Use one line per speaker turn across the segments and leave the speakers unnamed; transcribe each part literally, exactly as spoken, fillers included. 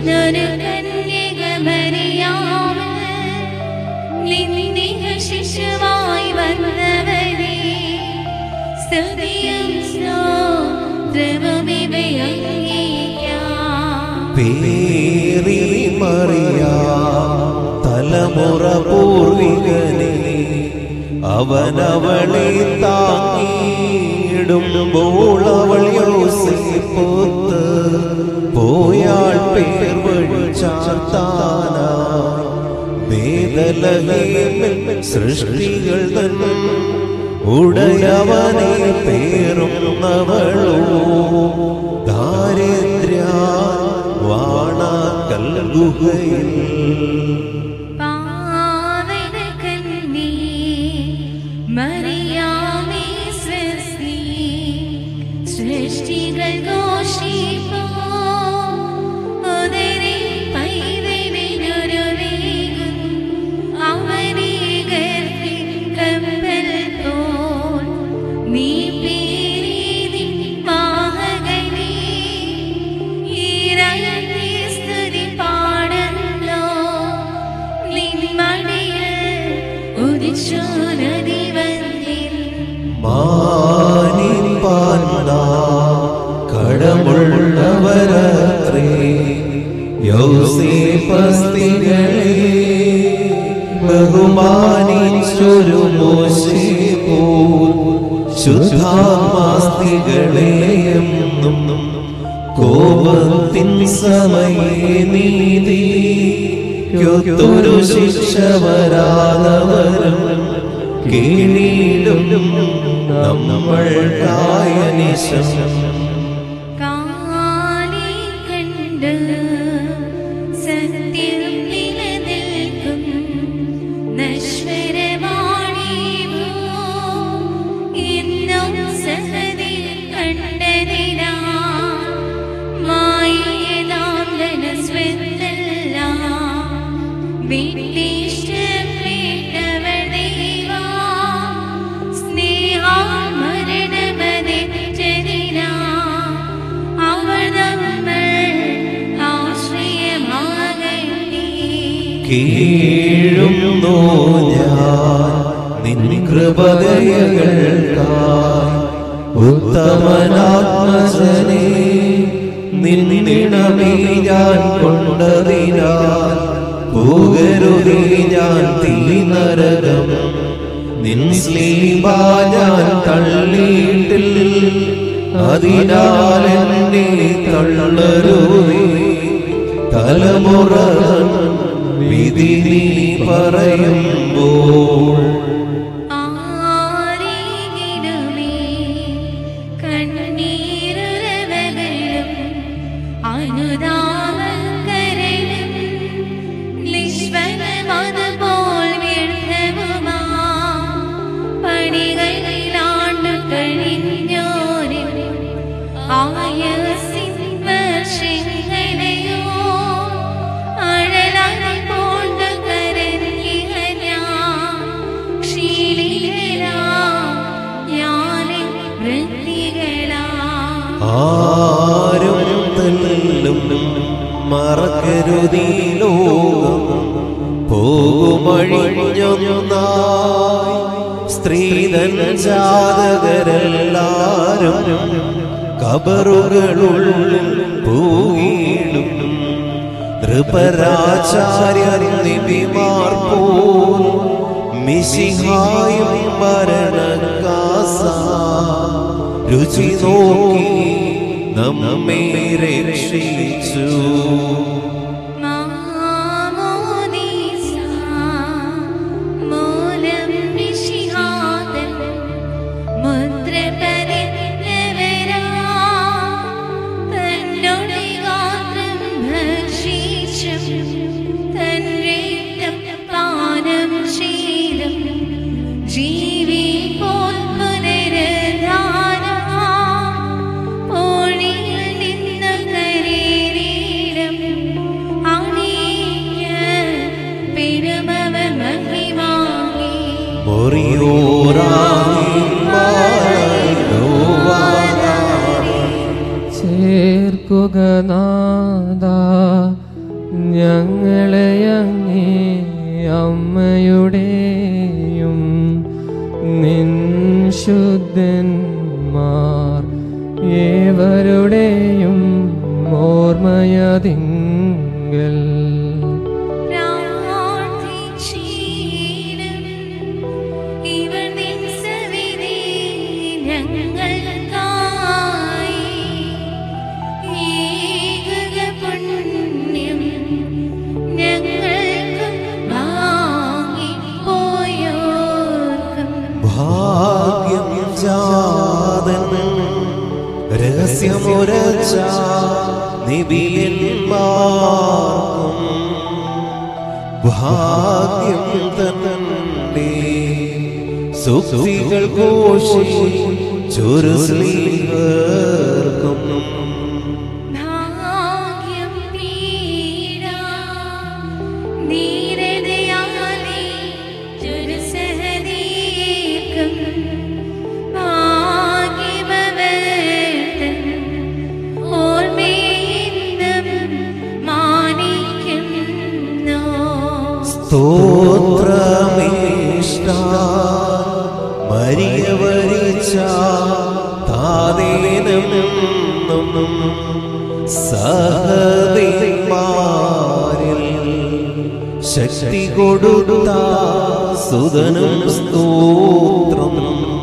ശിശുവായി വന്നവനെ സ്തുതിയും സ്തോത്രവും
പേറി മറിയാം തലമുറ പൂർവികനെ അവനവളെ താങ്ങിയിടുമ്പോൾ അവൾ യോസേപ്പൊത്ത് പോയാൾ പേർ വഴി ചാർത്താനായി ബേഥലഹേമിൽ സൃഷ്ടികൾ തൻ ഉടയവനെ പേറുന്നവളോ ദാരിദ്ര്യ വാണാക്കൽ ഗുഹയിൽ
മറിയാമേ സ്വസ്തി സൃഷ്ടികൾ ഘോഷിപ്പോ ഉദരേ പൈതലിനൊരുവേഗം അവനെ ഗർഭിൽ കപ്പൽ പോൽ നീ പേരീതി വാഹകനേ ഈരയത്തെ സ്തുതി പാടല്ലോ നിന്മടിയിൽ ഉദിച്ചു
കടമുള്ളവരത്രേ യോസേപ്പസ്തികളെ ബഹുമാനിച്ചൊരു മോശെ പോൽ ശുദ്ധാത്മാസ്തികളെയെന്നും കോപത്തിൻ സമയേ നീതിക്കൊത്തൊരു ശിക്ഷ വരാതവരും കേളിയിടും നമ്മൾക്കായ നിശം
കാലേ കണ്ട് സത്യം നിലനിൽക്കും നശ്വരവാണിവോ എന്നും സഹതി കണ്ടതിനാ മായതാം ധനസ്വത്തല്ല
കീഴുന്നു ഞാൻ നിൻ കൃപദയകൾക്കായി ഉത്തമനാത്മജനെ നിന്നിടമേ ഞാൻ കൊണ്ടതിനാൽ പോകരുതേ ഞാൻ തീ നരകം നിൻ സ്ലീബ ഞാൻ തള്ളിയിട്ടില്ല അതിനാൽ എന്നെ തള്ളരുതേ തലമുറ വിധി നീ പറയുമ്പോൾ ആരും തല്ലും മറക്കരുതീ ലോകം പോകുമഴിഞ്ഞൊന്നായി സ്ത്രീധൻ ജാതകരെല്ലാരും കബറുകളുള്ളിൽ പൂയിടും നൃപരാചാര്യനിപിമാർ പോൽ മിശിഹായും മരണകാസ രുചി നോക്കി നമ്മെ രക്ഷിച്ചു
ചേർക്കുകനാദ ഞങ്ങളെ അങ്ങേ അമ്മയുടെയും നിൻ ശുദ്ധന്മാർ ഏവരുടെയും ഓർമ്മയതിങ്കൽ
ഭാഗ്യം ജാതൻ രഹസ്യമുരച്ച നിബിയന്മാർക്കും ഭാഗ്യം തന്നെ സുഖികൾ ഘോഷിച്ചൊരു സ്ത്രീകർക്കും സ്തോത്രമേഷ്ട മരിയ വരിച്ച താതേനും സഹദേവന്മാരിൽ ശക്തി കൊടുത്ത സുതനും സ്തോത്രം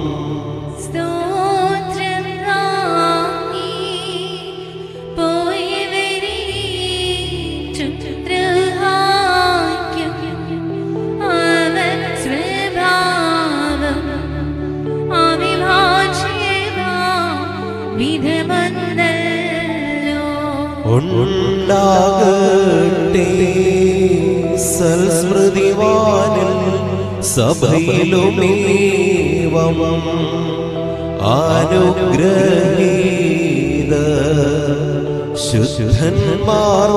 ഉണ്ടാകട്ടെ സൽസ്മൃതിവാനിൽ സഭയിലുമേവം അനുഗ്രഹീത ശുദ്ധന്മാർ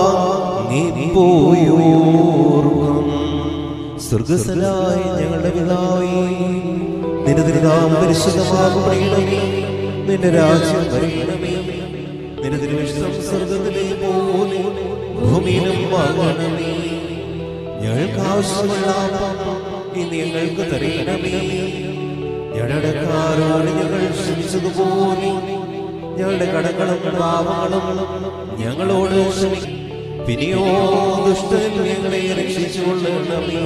നീപ്പോയോർക്കും. സ്വർഗ്ഗസ്ഥനായ ഞങ്ങളുടെ പിതാവേ, നിന്റെ തിരുനാമം പരിശുദ്ധമാകണമേ, നിന്റെ രാജ്യം വരണമേ, നിന്റെ തിരുവിഷ്ടം സ്വർഗ്ഗത്തിലെ പോലെ ഭൂമിയിലും ആകണമേ. ഞങ്ങൾക്ക് ആവശ്യമുള്ള അപ്പം ഇന്ന് ഞങ്ങൾക്ക് തരണമേ. ഞങ്ങളുടെ കടക്കാരോട് ഞങ്ങൾ ക്ഷമിച്ചതുപോലെ ഞങ്ങളുടെ കടങ്ങളും പാപങ്ങളും ഞങ്ങളോട് ക്ഷമിക്കും. പിന്നെയോ ദുഷ്ടൻ ഞങ്ങളെ രക്ഷിച്ചുകൊള്ളണമേ.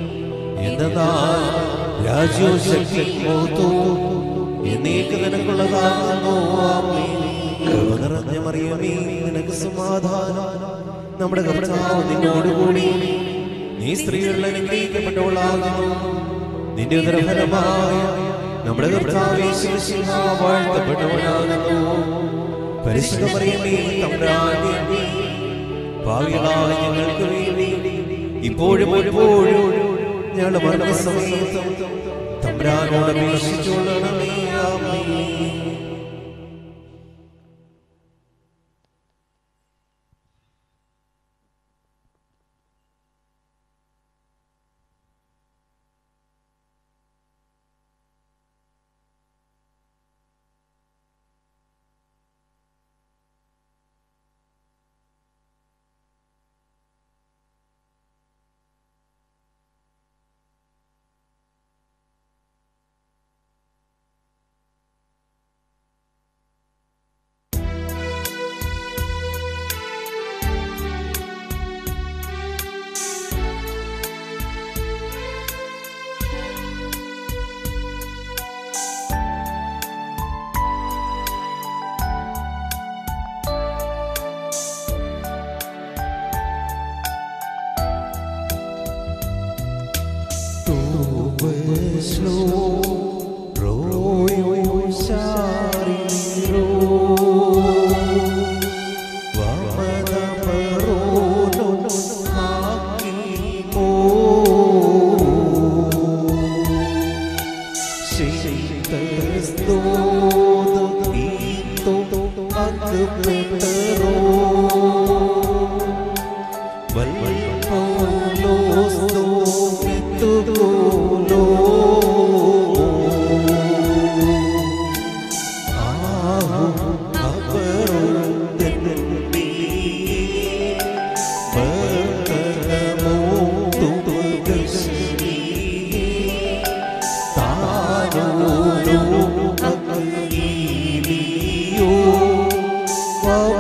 എന്നാൽ രാജ്യവും ശക്തിയും മഹത്വവും എന്നേക്ക് നിനക്കുള്ളതാകുന്നു. ആമേൻ. കൃപ നിറഞ്ഞ മറിയമേ, നിനക്ക് സമാധാനം. നമ്മുടെ കർത്താവ് നിന്നോടുകൂടി, നീ സ്ത്രീകളിൽ അനുഗ്രഹിക്കപ്പെട്ടവളാകുന്നു. നിന്റെ ഉദരഫലമായ നമ്മുടെ കർത്താവ് യേശുമിശിഹ വാഴ്ത്തപ്പെട്ടവനാകുന്നു. പരിശുദ്ധ മറിയമേ, തമ്പുരാന്റെ അമ്മേ, പാപികളായ ഞങ്ങൾക്ക് വേണ്ടി ഇപ്പോഴും എപ്പോഴും ഞങ്ങളുടെ മരണസമയത്തും തമ്പുരാനോട് അപേക്ഷിച്ചുകൊള്ളണമേ. ആമേൻ. But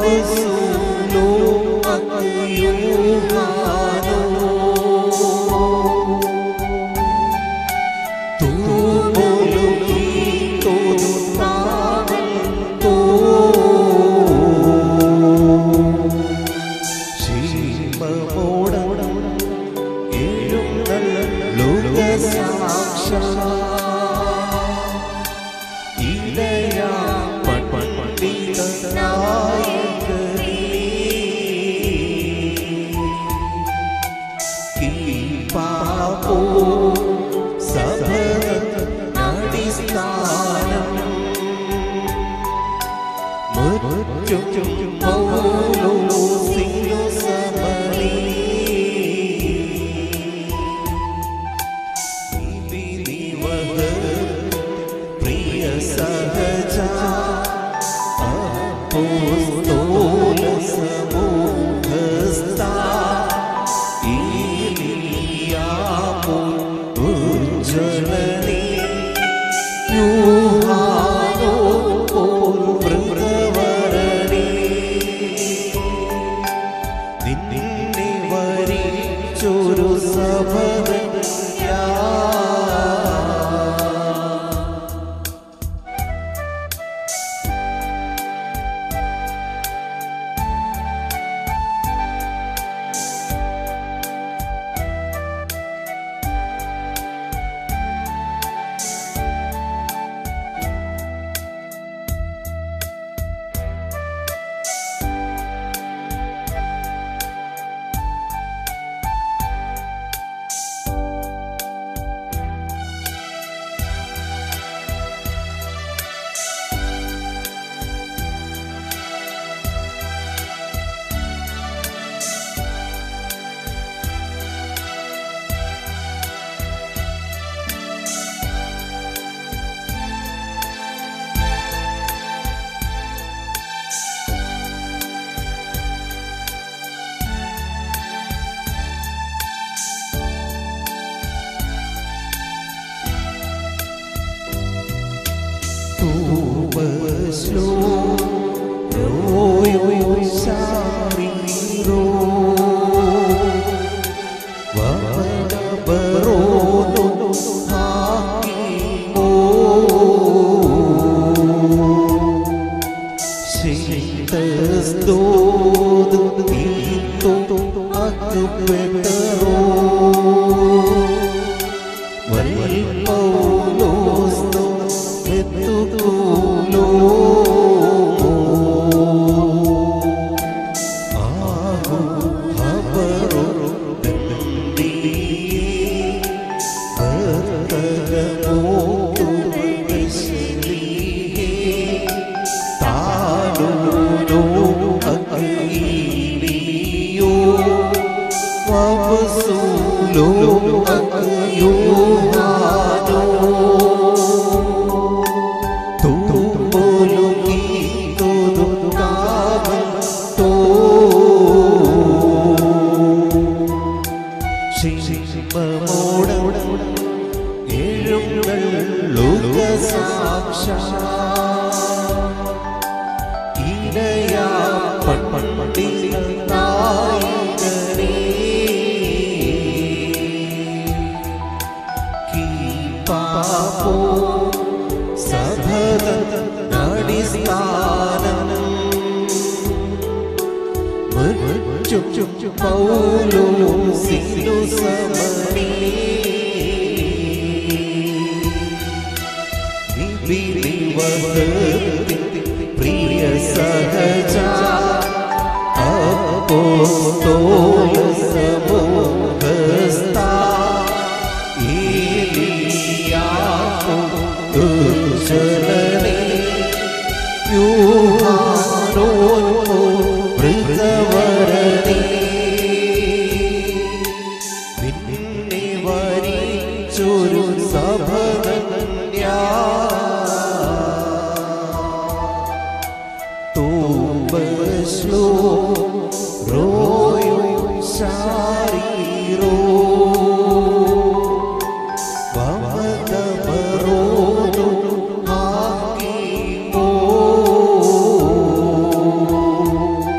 Oh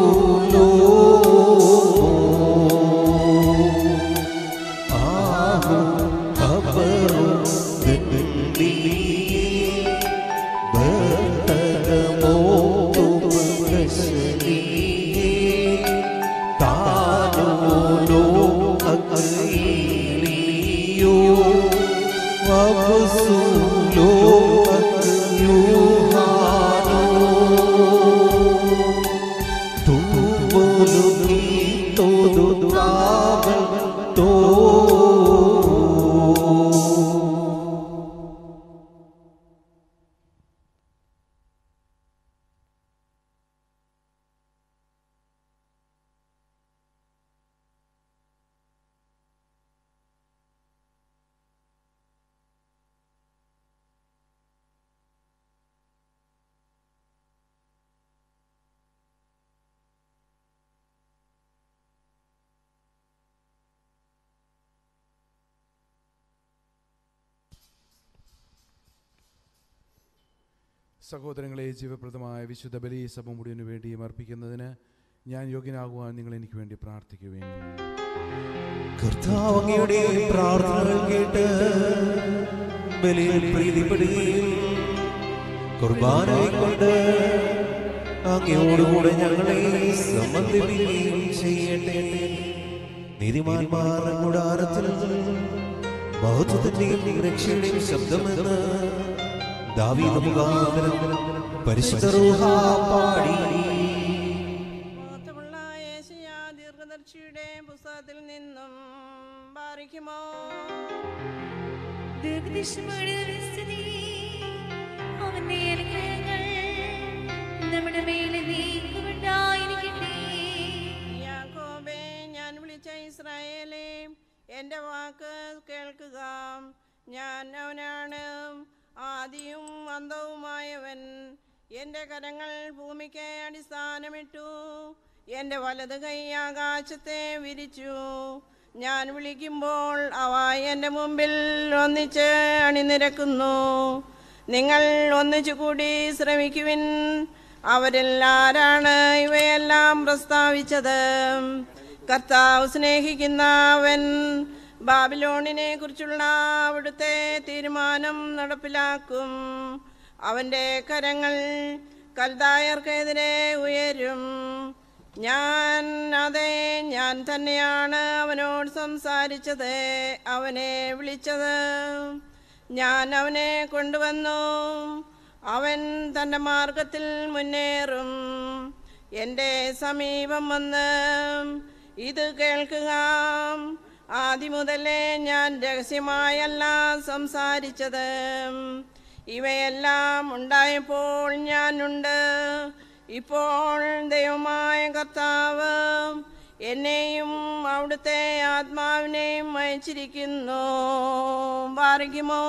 സഹോദരങ്ങളെ, ജീവപ്രദമായ വിശുദ്ധ ബലി സഭ മുഴുവനു വേണ്ടിയും അർപ്പിക്കുന്നതിന് ഞാൻ യോഗ്യനാകുവാൻ നിങ്ങൾ എനിക്ക് വേണ്ടി പ്രാർത്ഥിക്കുവേൻ.
കർത്താവ് അങ്ങയുടെ പ്രാർത്ഥനകൾ കേട്ട് ബലിയിൽ പ്രീതിപ്പെടുകയും കുർബാനയെ കൊണ്ട് അങ്ങയോടുകൂടെ ഞങ്ങളെ സംബന്ധിപ്പിക്കുകയും ചെയ്യട്ടെ. നീതിമാന്മാരുടെ കൂടാരത്തിൽ ബഹുത്വത്തിന്റെയും രക്ഷയുടെയും ശബ്ദമെന്ന് ദാവീദ് മുഖാന്തരം പരിശുദ്ധ റൂഹ പാടി.
ദീർഘദർശിയുടെ പുസ്തകത്തിൽ നിന്നും പാറിക്കുമോ?
അവന്റെ അനുഗ്രഹങ്ങൾ നമ്മുടെ മേലെ നീക്കുമുണ്ടായിരിക്കട്ടെ.
യാക്കോബേ, ഞാൻ വിളിച്ച ഇസ്രായേലേ, എൻ്റെ വാക്ക് കേൾക്കുക. ഞാൻ അവനാണ്, ആദിയും അന്തവുമായവൻ. എൻ്റെ കരങ്ങൾ ഭൂമിക്ക് അടിസ്ഥാനമിട്ടു, എൻ്റെ വലത് കൈ ആകാശത്തെ വിരിച്ചു. ഞാൻ വിളിക്കുമ്പോൾ അവ എൻ്റെ മുമ്പിൽ ഒന്നിച്ച് അണിനിരക്കുന്നു. നിങ്ങൾ ഒന്നിച്ചു കൂടി ശ്രമിക്കുവിൻ. അവരെല്ലാരാണ് ഇവയെല്ലാം പ്രസ്താവിച്ചത്? കർത്താവ് സ്നേഹിക്കുന്ന അവൻ ബാബിലോണിനെ കുറിച്ചുള്ള അവിടുത്തെ തീരുമാനം നടപ്പിലാക്കും. അവൻ്റെ കരങ്ങൾ കൽദായർക്കെതിരെ ഉയരും. ഞാൻ അതെ ഞാൻ തന്നെയാണ് അവനോട് സംസാരിച്ചത്, അവനെ വിളിച്ചത്. ഞാൻ അവനെ കൊണ്ടുവന്നു. അവൻ തൻ്റെ മാർഗത്തിൽ മുന്നേറും. എൻ്റെ സമീപം വന്ന് ഇത് കേൾക്കുക. ആദ്യം മുതലേ ഞാൻ രഹസ്യമായല്ല സംസാരിച്ചത്. ഇവയെല്ലാം ഉണ്ടായപ്പോൾ ഞാനുണ്ട്. ഇപ്പോൾ ദൈവമായ കർത്താവ് എന്നെയും അവിടുത്തെ ആത്മാവിനെയും അയച്ചിരിക്കുന്നു. പാറിക്കുമോ?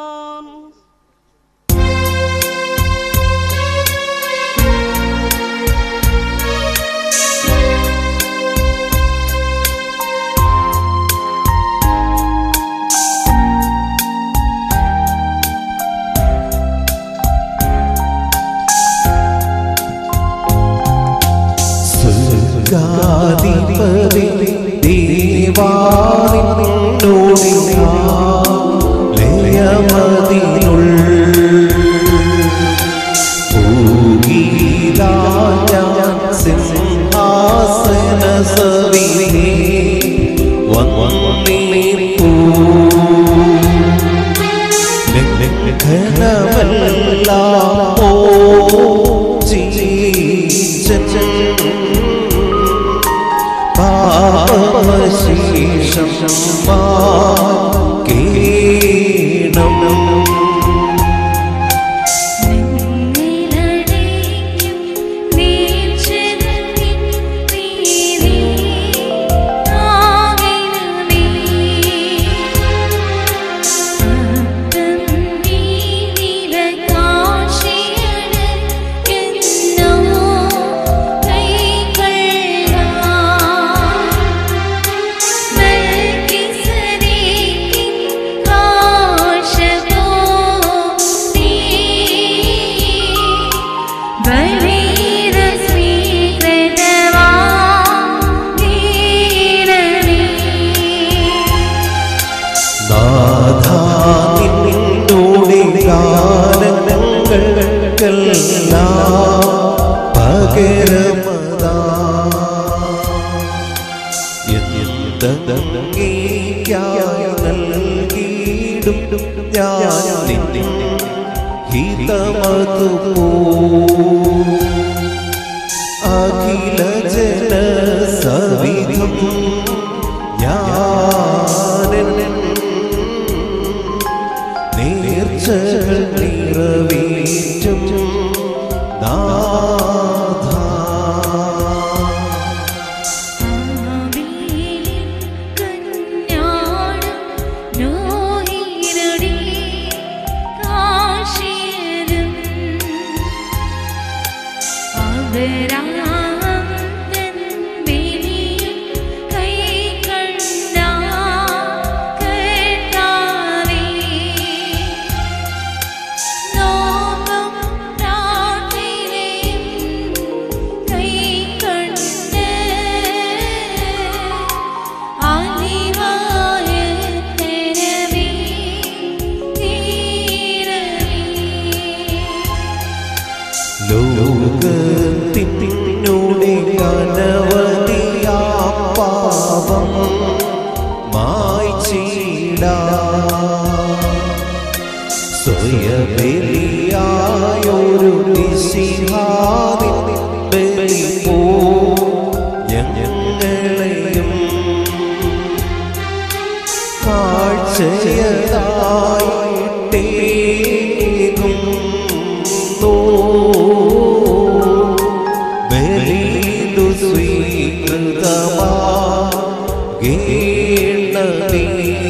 ാധിപതി ദേവാനിന്നോടിയാമതിനുൾ സിംഹാസന സവിധി വന്നിപ്പൂ ഘനമെല്ലാം ഓ ജീച്ചൻ പാപശേഷം കേണം.
Shall
തങ്ങേക്കായി നൽകിയിടും ഞാൻ നിന്നെ ഹിതമതു അഖില ജനസവിധം ഞാൻ നേർച്ചകൾ നിറവേറ്റും നാഥ. ലോകത്തിനൂടെ അനവധിയാ പാപം മായ്ച്ചിടാൻ സ്വയബലിയായൊരു നിശിഹാദിൻ ബലി പോ ഞങ്ങളെയും കാഴ്ചയതായിട്ടേകും ബലിയിതു സ്വീകൃതമാകേണമേ.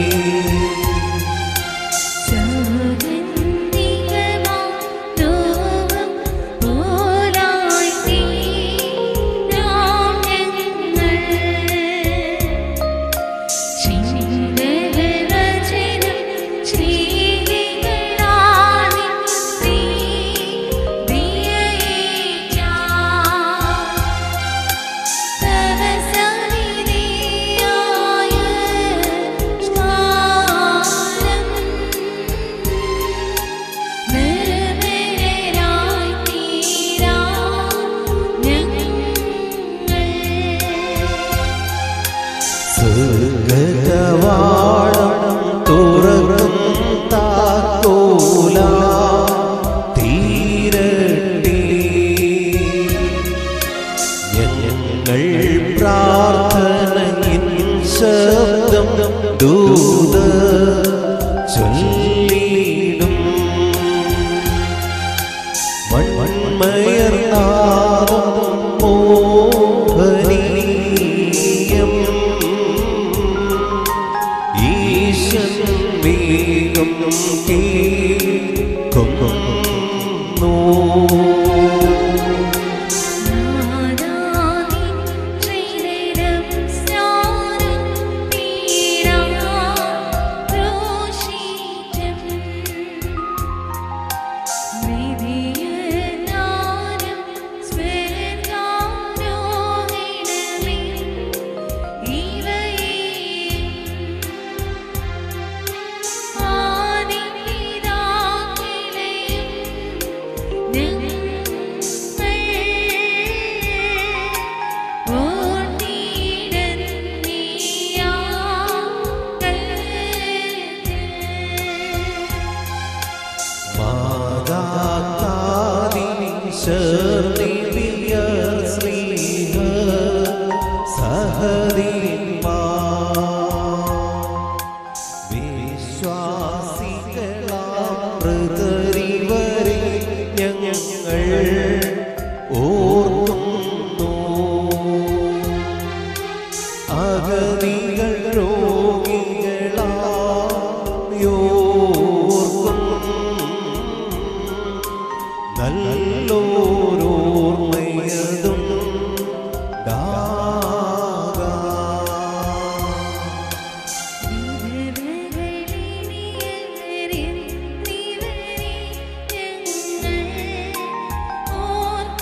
കവാടം തുറക്കും താക്കോല തീരട്ടെ ഞങ്ങൾ പ്രാർത്ഥനയിൻ ശബ്ദം ദൂത ചൊല്ലിടും മൺമയർനാദം മോഹനീയം ഈശൻ വേഗം കേൾക്കുന്നു.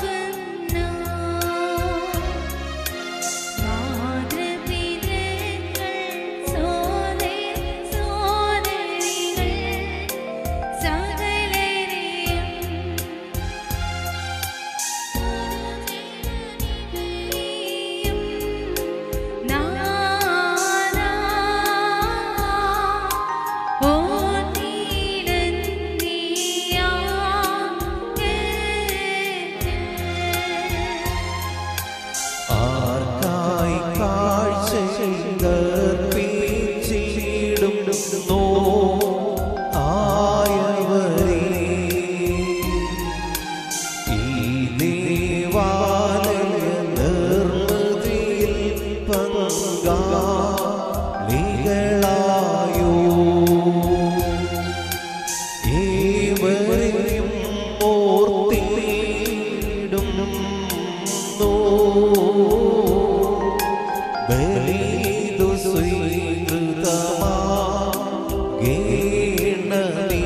Father, be there.
പങ്കാളികളായോ ഏവരെയും ഓർത്തിടുന്നു ബലിതു സ്വീകൃതമാകേണമേ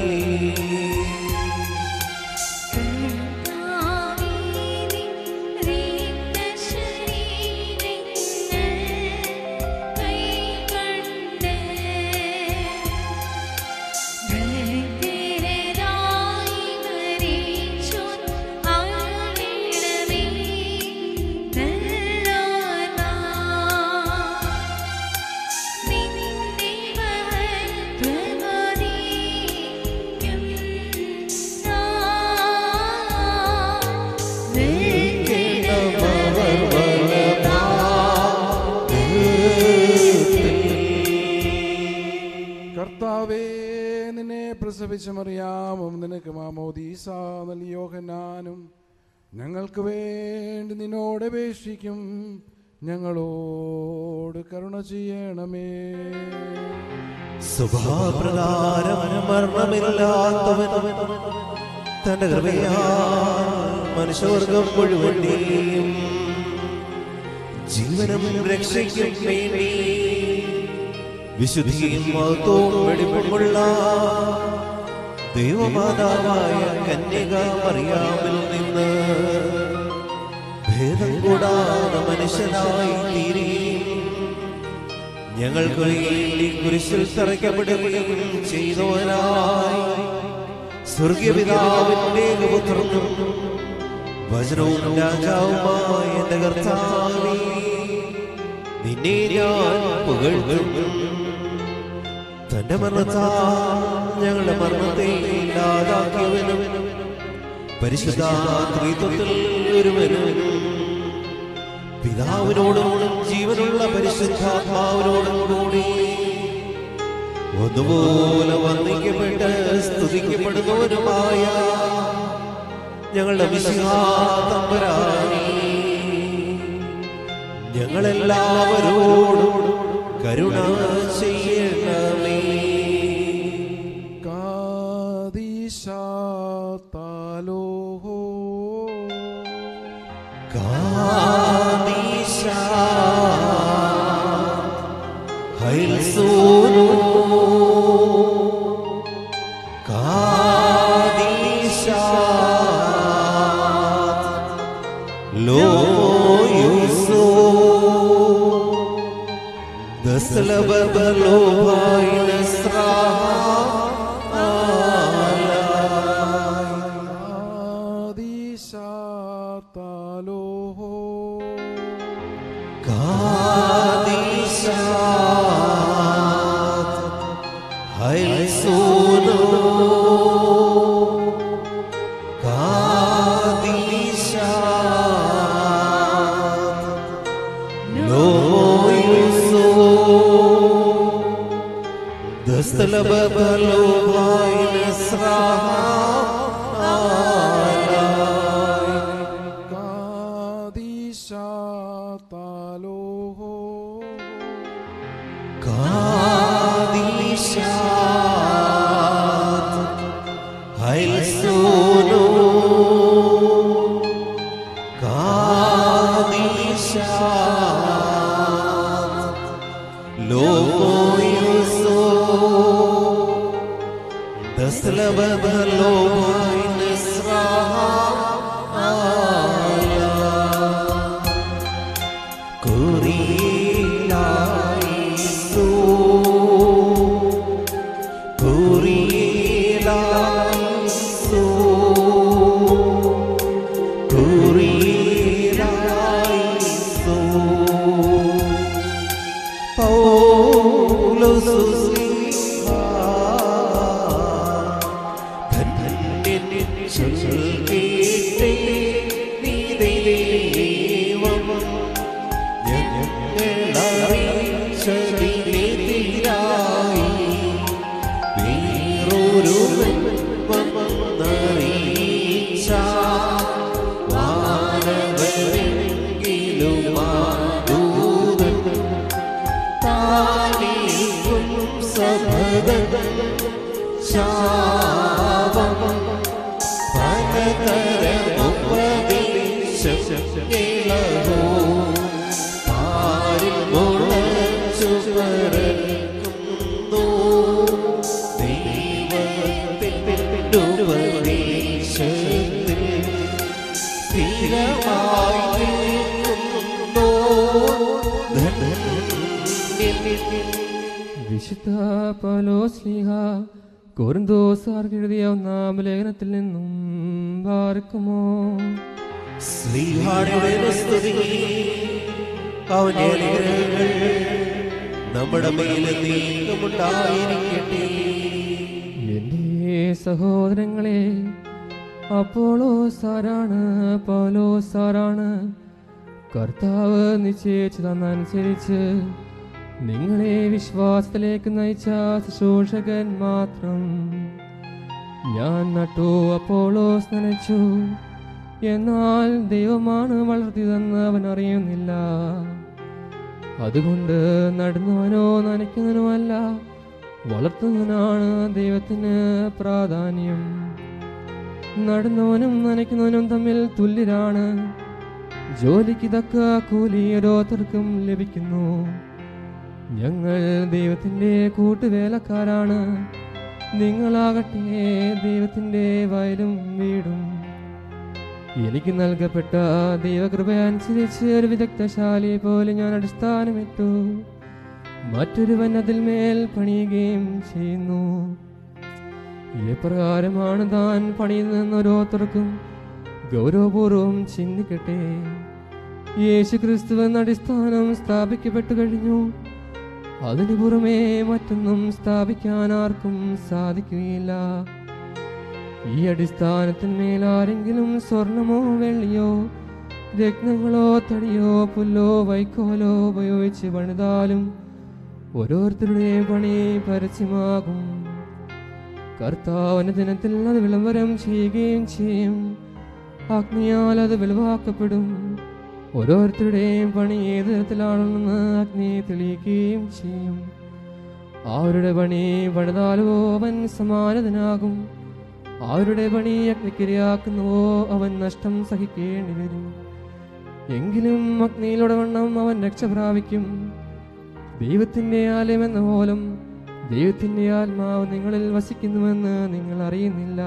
കർത്താവേ, നിന്നെ പ്രസവിച്ച മറിയാമും നിനക്ക് മാമോദീസ നൽകിയ യോഹന്നാനും ഞങ്ങൾക്ക് വേണ്ടി നിന്നോട് അപേക്ഷിക്കും. ഞങ്ങളോട് കരുണ ചെയ്യണമേ.
സ്വഭാവപ്രകാരം മരണമില്ലാത്തവൻ തന്റെ കൃപയാൽ മനുഷ്യവർഗം മുഴുവനെയും ജീവനും രക്ഷയ്ക്കും വേണ്ടി വിശുദ്ധിയും മഹത്വവും വെടിപ്പുമുള്ള ദൈവമാതാവായ കന്യക മറിയാമിൽ നിന്ന് ഭേദം കൂടാതെ മനുഷ്യനായി തീരുകയും ഞങ്ങൾക്ക് വേണ്ടി കുരിശിൽ തറയ്ക്കപ്പെടുകയും ചെയ്തവനായി സ്വർഗീയപിതാവിന്റെ പുത്രനും വചനവും രാജാവുമായ എന്റെ കർത്താവേ, നിന്നെ ഞാൻ പുകഴ്ത്തും. തന്റെ മരണത്താൽ ഞങ്ങളുടെ മരണത്തെ ഇല്ലാതാക്കിയവനും പരിശുദ്ധ ത്രിത്വത്തിൽ ഒരുവനും പിതാവിനോടും ജീവനുള്ള പരിശുദ്ധാത്മാവിനോടും കൂടി ഒന്നുപോലെ വന്ദിക്കപ്പെട്ട് സ്തുതിക്കപ്പെടുന്നവനുമായ ഞങ്ങളുടെ മിശിഹാ തമ്പുരാനേ, ഞങ്ങളെല്ലാവരോടും കരുണ ചെയ്യണമേ.
കാദീശാതാലോഹോ
കാദീശാ ഹൈൽസോനോ കാദീശാ ലോയുസോ ദസ്ലബലോ വൈനസ്രാ
ആദിശാതാലോഹോ
കാദീശാ ഹൈൽസോനോ കാദീശാ ലോയുസോ ദസ്ലബലോ വൈനസ്രാ
കാദീശാതാലോഹോ
കാദീശാ ഹൈൽസോനോ കാദീശാ ലോയുസോ ദസ്ലബലോ വൈനസ്രാ കുറിയിലായിസോ കുറിയിലായിസോ കുറിയിലായിസോ പൗലോസ് സ്ലീഹാ ധന്യൻ ചൊല്ലിട്ടേ നീ ദൈവം ഞങ്ങളറിയിച്ചതിനെതിരായി വേറൊരുവൻ വന്നറിയിച്ച വാനവരെങ്കിലും ആ ദൂതൻ ശാപം പലതരമുപദേശം ഇളവോ ആരിൽ മുളച്ചു പരക്കുന്നു ദൈവത്തിൻ്റെ ഉപദേശത്തിൽ സ്ഥിരമായി നിൽക്കുന്നു.
വിശുദ്ധ പൗലോസ്ലീഹ കൊരിന്തോസാർക്ക് എഴുതിയ ഒന്നാം ലേഖനത്തിൽ നിന്നും പാർക്കുമോ.
ശ്രീഹായുടെ സ്തുതി അവന്റെ അനുഗ്രഹങ്ങൾ നമ്മുടെ മേലെ നീക്കമുണ്ടായിരിക്കട്ടെ.
എൻ്റെ സഹോദരങ്ങളെ, അപ്പോളോസാരാണ് പൗലോസാരാണ് കർത്താവ് നിശ്ചയിച്ചു തന്നനുസരിച്ച് നിങ്ങളെ വിശ്വാസത്തിലേക്ക് നയിച്ച ശുശ്രൂഷകൻ മാത്രം. ഞാൻ നട്ടു, അപ്പോളോസ് നനച്ചു, എന്നാൽ ദൈവമാണ് വളർത്തിയതെന്ന് അവൻ അറിയുന്നില്ല. അതുകൊണ്ട് നടുന്നവനോ നനയ്ക്കുന്നവനുമല്ല, വളർത്തുന്നവനാണ് ദൈവത്തിന് പ്രാധാന്യം. നടുന്നവനും നനയ്ക്കുന്നവനും തമ്മിൽ തുല്യരാണ്. ജോലിക്ക് തക്ക കൂലി ഓരോരുത്തർക്കും ലഭിക്കുന്നു. ഞങ്ങൾ ദൈവത്തിൻ്റെ കൂട്ടുവേലക്കാരാണ്. നിങ്ങളാകട്ടെ ദൈവത്തിൻ്റെ വയലും വീടും. എനിക്ക് നൽകപ്പെട്ട ദൈവകൃപ അനുസരിച്ച് ഒരു വിദഗ്ധശാലി പോലെ ഞാൻ അടിസ്ഥാനമിട്ടു, മറ്റൊരുവൻ അതിന്മേൽ പണിയുകയും ചെയ്യുന്നു. എപ്രകാരമാണ് താൻ പണിയുന്നതെന്ന് ഓരോരുത്തർക്കും ഗൗരവപൂർവം ചിന്തിക്കട്ടെ. യേശു ക്രിസ്തു എന്ന അടിസ്ഥാനം സ്ഥാപിക്കപ്പെട്ടു കഴിഞ്ഞു. അതിനു പുറമേ മറ്റൊന്നും സ്ഥാപിക്കാൻ ആർക്കും സാധിക്കുകയില്ല. ഈ അടിസ്ഥാനത്തിന്മേൽ ആരെങ്കിലും സ്വർണമോ വെള്ളിയോ രത്നങ്ങളോ തടിയോ പുല്ലോ വൈക്കോലോ ഉപയോഗിച്ച് പണിതാലും ഓരോരുത്തരുടെയും പണി പരസ്യമാകും. കർത്താവിന്റെ ദിനത്തിൽ അത് വിളംബരം ചെയ്യുകയും ചെയ്യും. അഗ്നിയാൽ അത് വെളിവാക്കപ്പെടും. ഓരോരുത്തരുടെയും പണി ഏത് തരത്തിലാണെന്ന് അഗ്നി തെളിയിക്കുകയും ചെയ്യും. അവരുടെ പണി പണിതാലോ അവൻ സമാനതനാകും. അവരുടെ പണി അഗ്നിക്കിരയാക്കുന്നുവോ അവൻ നഷ്ടം സഹിക്കേണ്ടി വരും. എങ്കിലും അഗ്നിയിലൂടെ വണ്ണം അവൻ രക്ഷ പ്രാപിക്കും. ദൈവത്തിൻ്റെ ആലയം എന്ന പോലും ദൈവത്തിൻ്റെ ആത്മാവ് നിങ്ങളിൽ വസിക്കുന്നുവെന്ന് നിങ്ങൾ അറിയുന്നില്ല.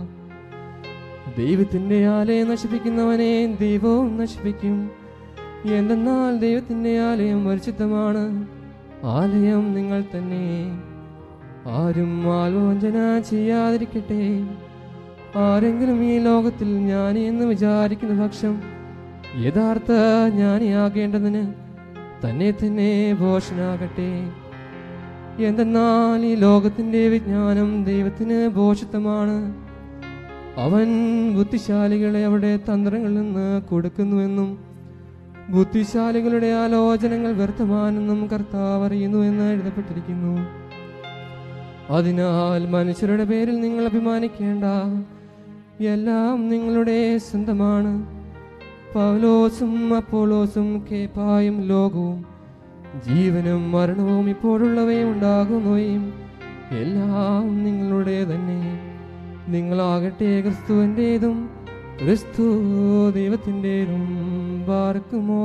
ദൈവത്തിൻ്റെ ആലയം നശിപ്പിക്കുന്നവനെ ദൈവവും നശിപ്പിക്കും. എന്തെന്നാൽ ദൈവത്തിൻ്റെ ആലയം പരിശുദ്ധമാണ്. ആലയം നിങ്ങൾ തന്നെ. ആരും ആലോചന ചെയ്യാതിരിക്കട്ടെ. ആരെങ്കിലും ഈ ലോകത്തിൽ ജ്ഞാനി എന്ന് വിചാരിക്കുന്ന പക്ഷം യഥാർത്ഥ ജ്ഞാനിയാകേണ്ടതിന് തന്നെ തന്നെ ഭോഷനാകട്ടെ. എന്തെന്നാൽ ഈ ലോകത്തിൻ്റെ വിജ്ഞാനം ദൈവത്തിന് ഭോഷിത്തമാണ്. അവൻ ബുദ്ധിശാലികളെ അവരുടെ തന്ത്രങ്ങളിൽ നിന്ന് കൊടുക്കുന്നുവെന്നും ബുദ്ധിശാലികളുടെ ആലോചനകൾ വ്യർത്ഥമാണെന്നും കർത്താവ് അറിയുന്നുവെന്ന് എഴുതപ്പെട്ടിരിക്കുന്നു. അതിനാൽ മനുഷ്യരുടെ പേരിൽ നിങ്ങൾ അഭിമാനിക്കേണ്ട. എല്ലാം നിങ്ങളുടെ സ്വന്തമാണ്. പൗലോസും അപ്പോളോസും കേപ്പായും ലോകവും ജീവനും മരണവും ഇപ്പോഴുള്ളവയും ഉണ്ടാകുന്നവയും എല്ലാം നിങ്ങളുടെ തന്നെ. നിങ്ങളാകട്ടെ ക്രിസ്തുവിൻ്റെതും ക്രിസ്തു ദൈവത്തിൻ്റെതും. പാർക്കുമോ.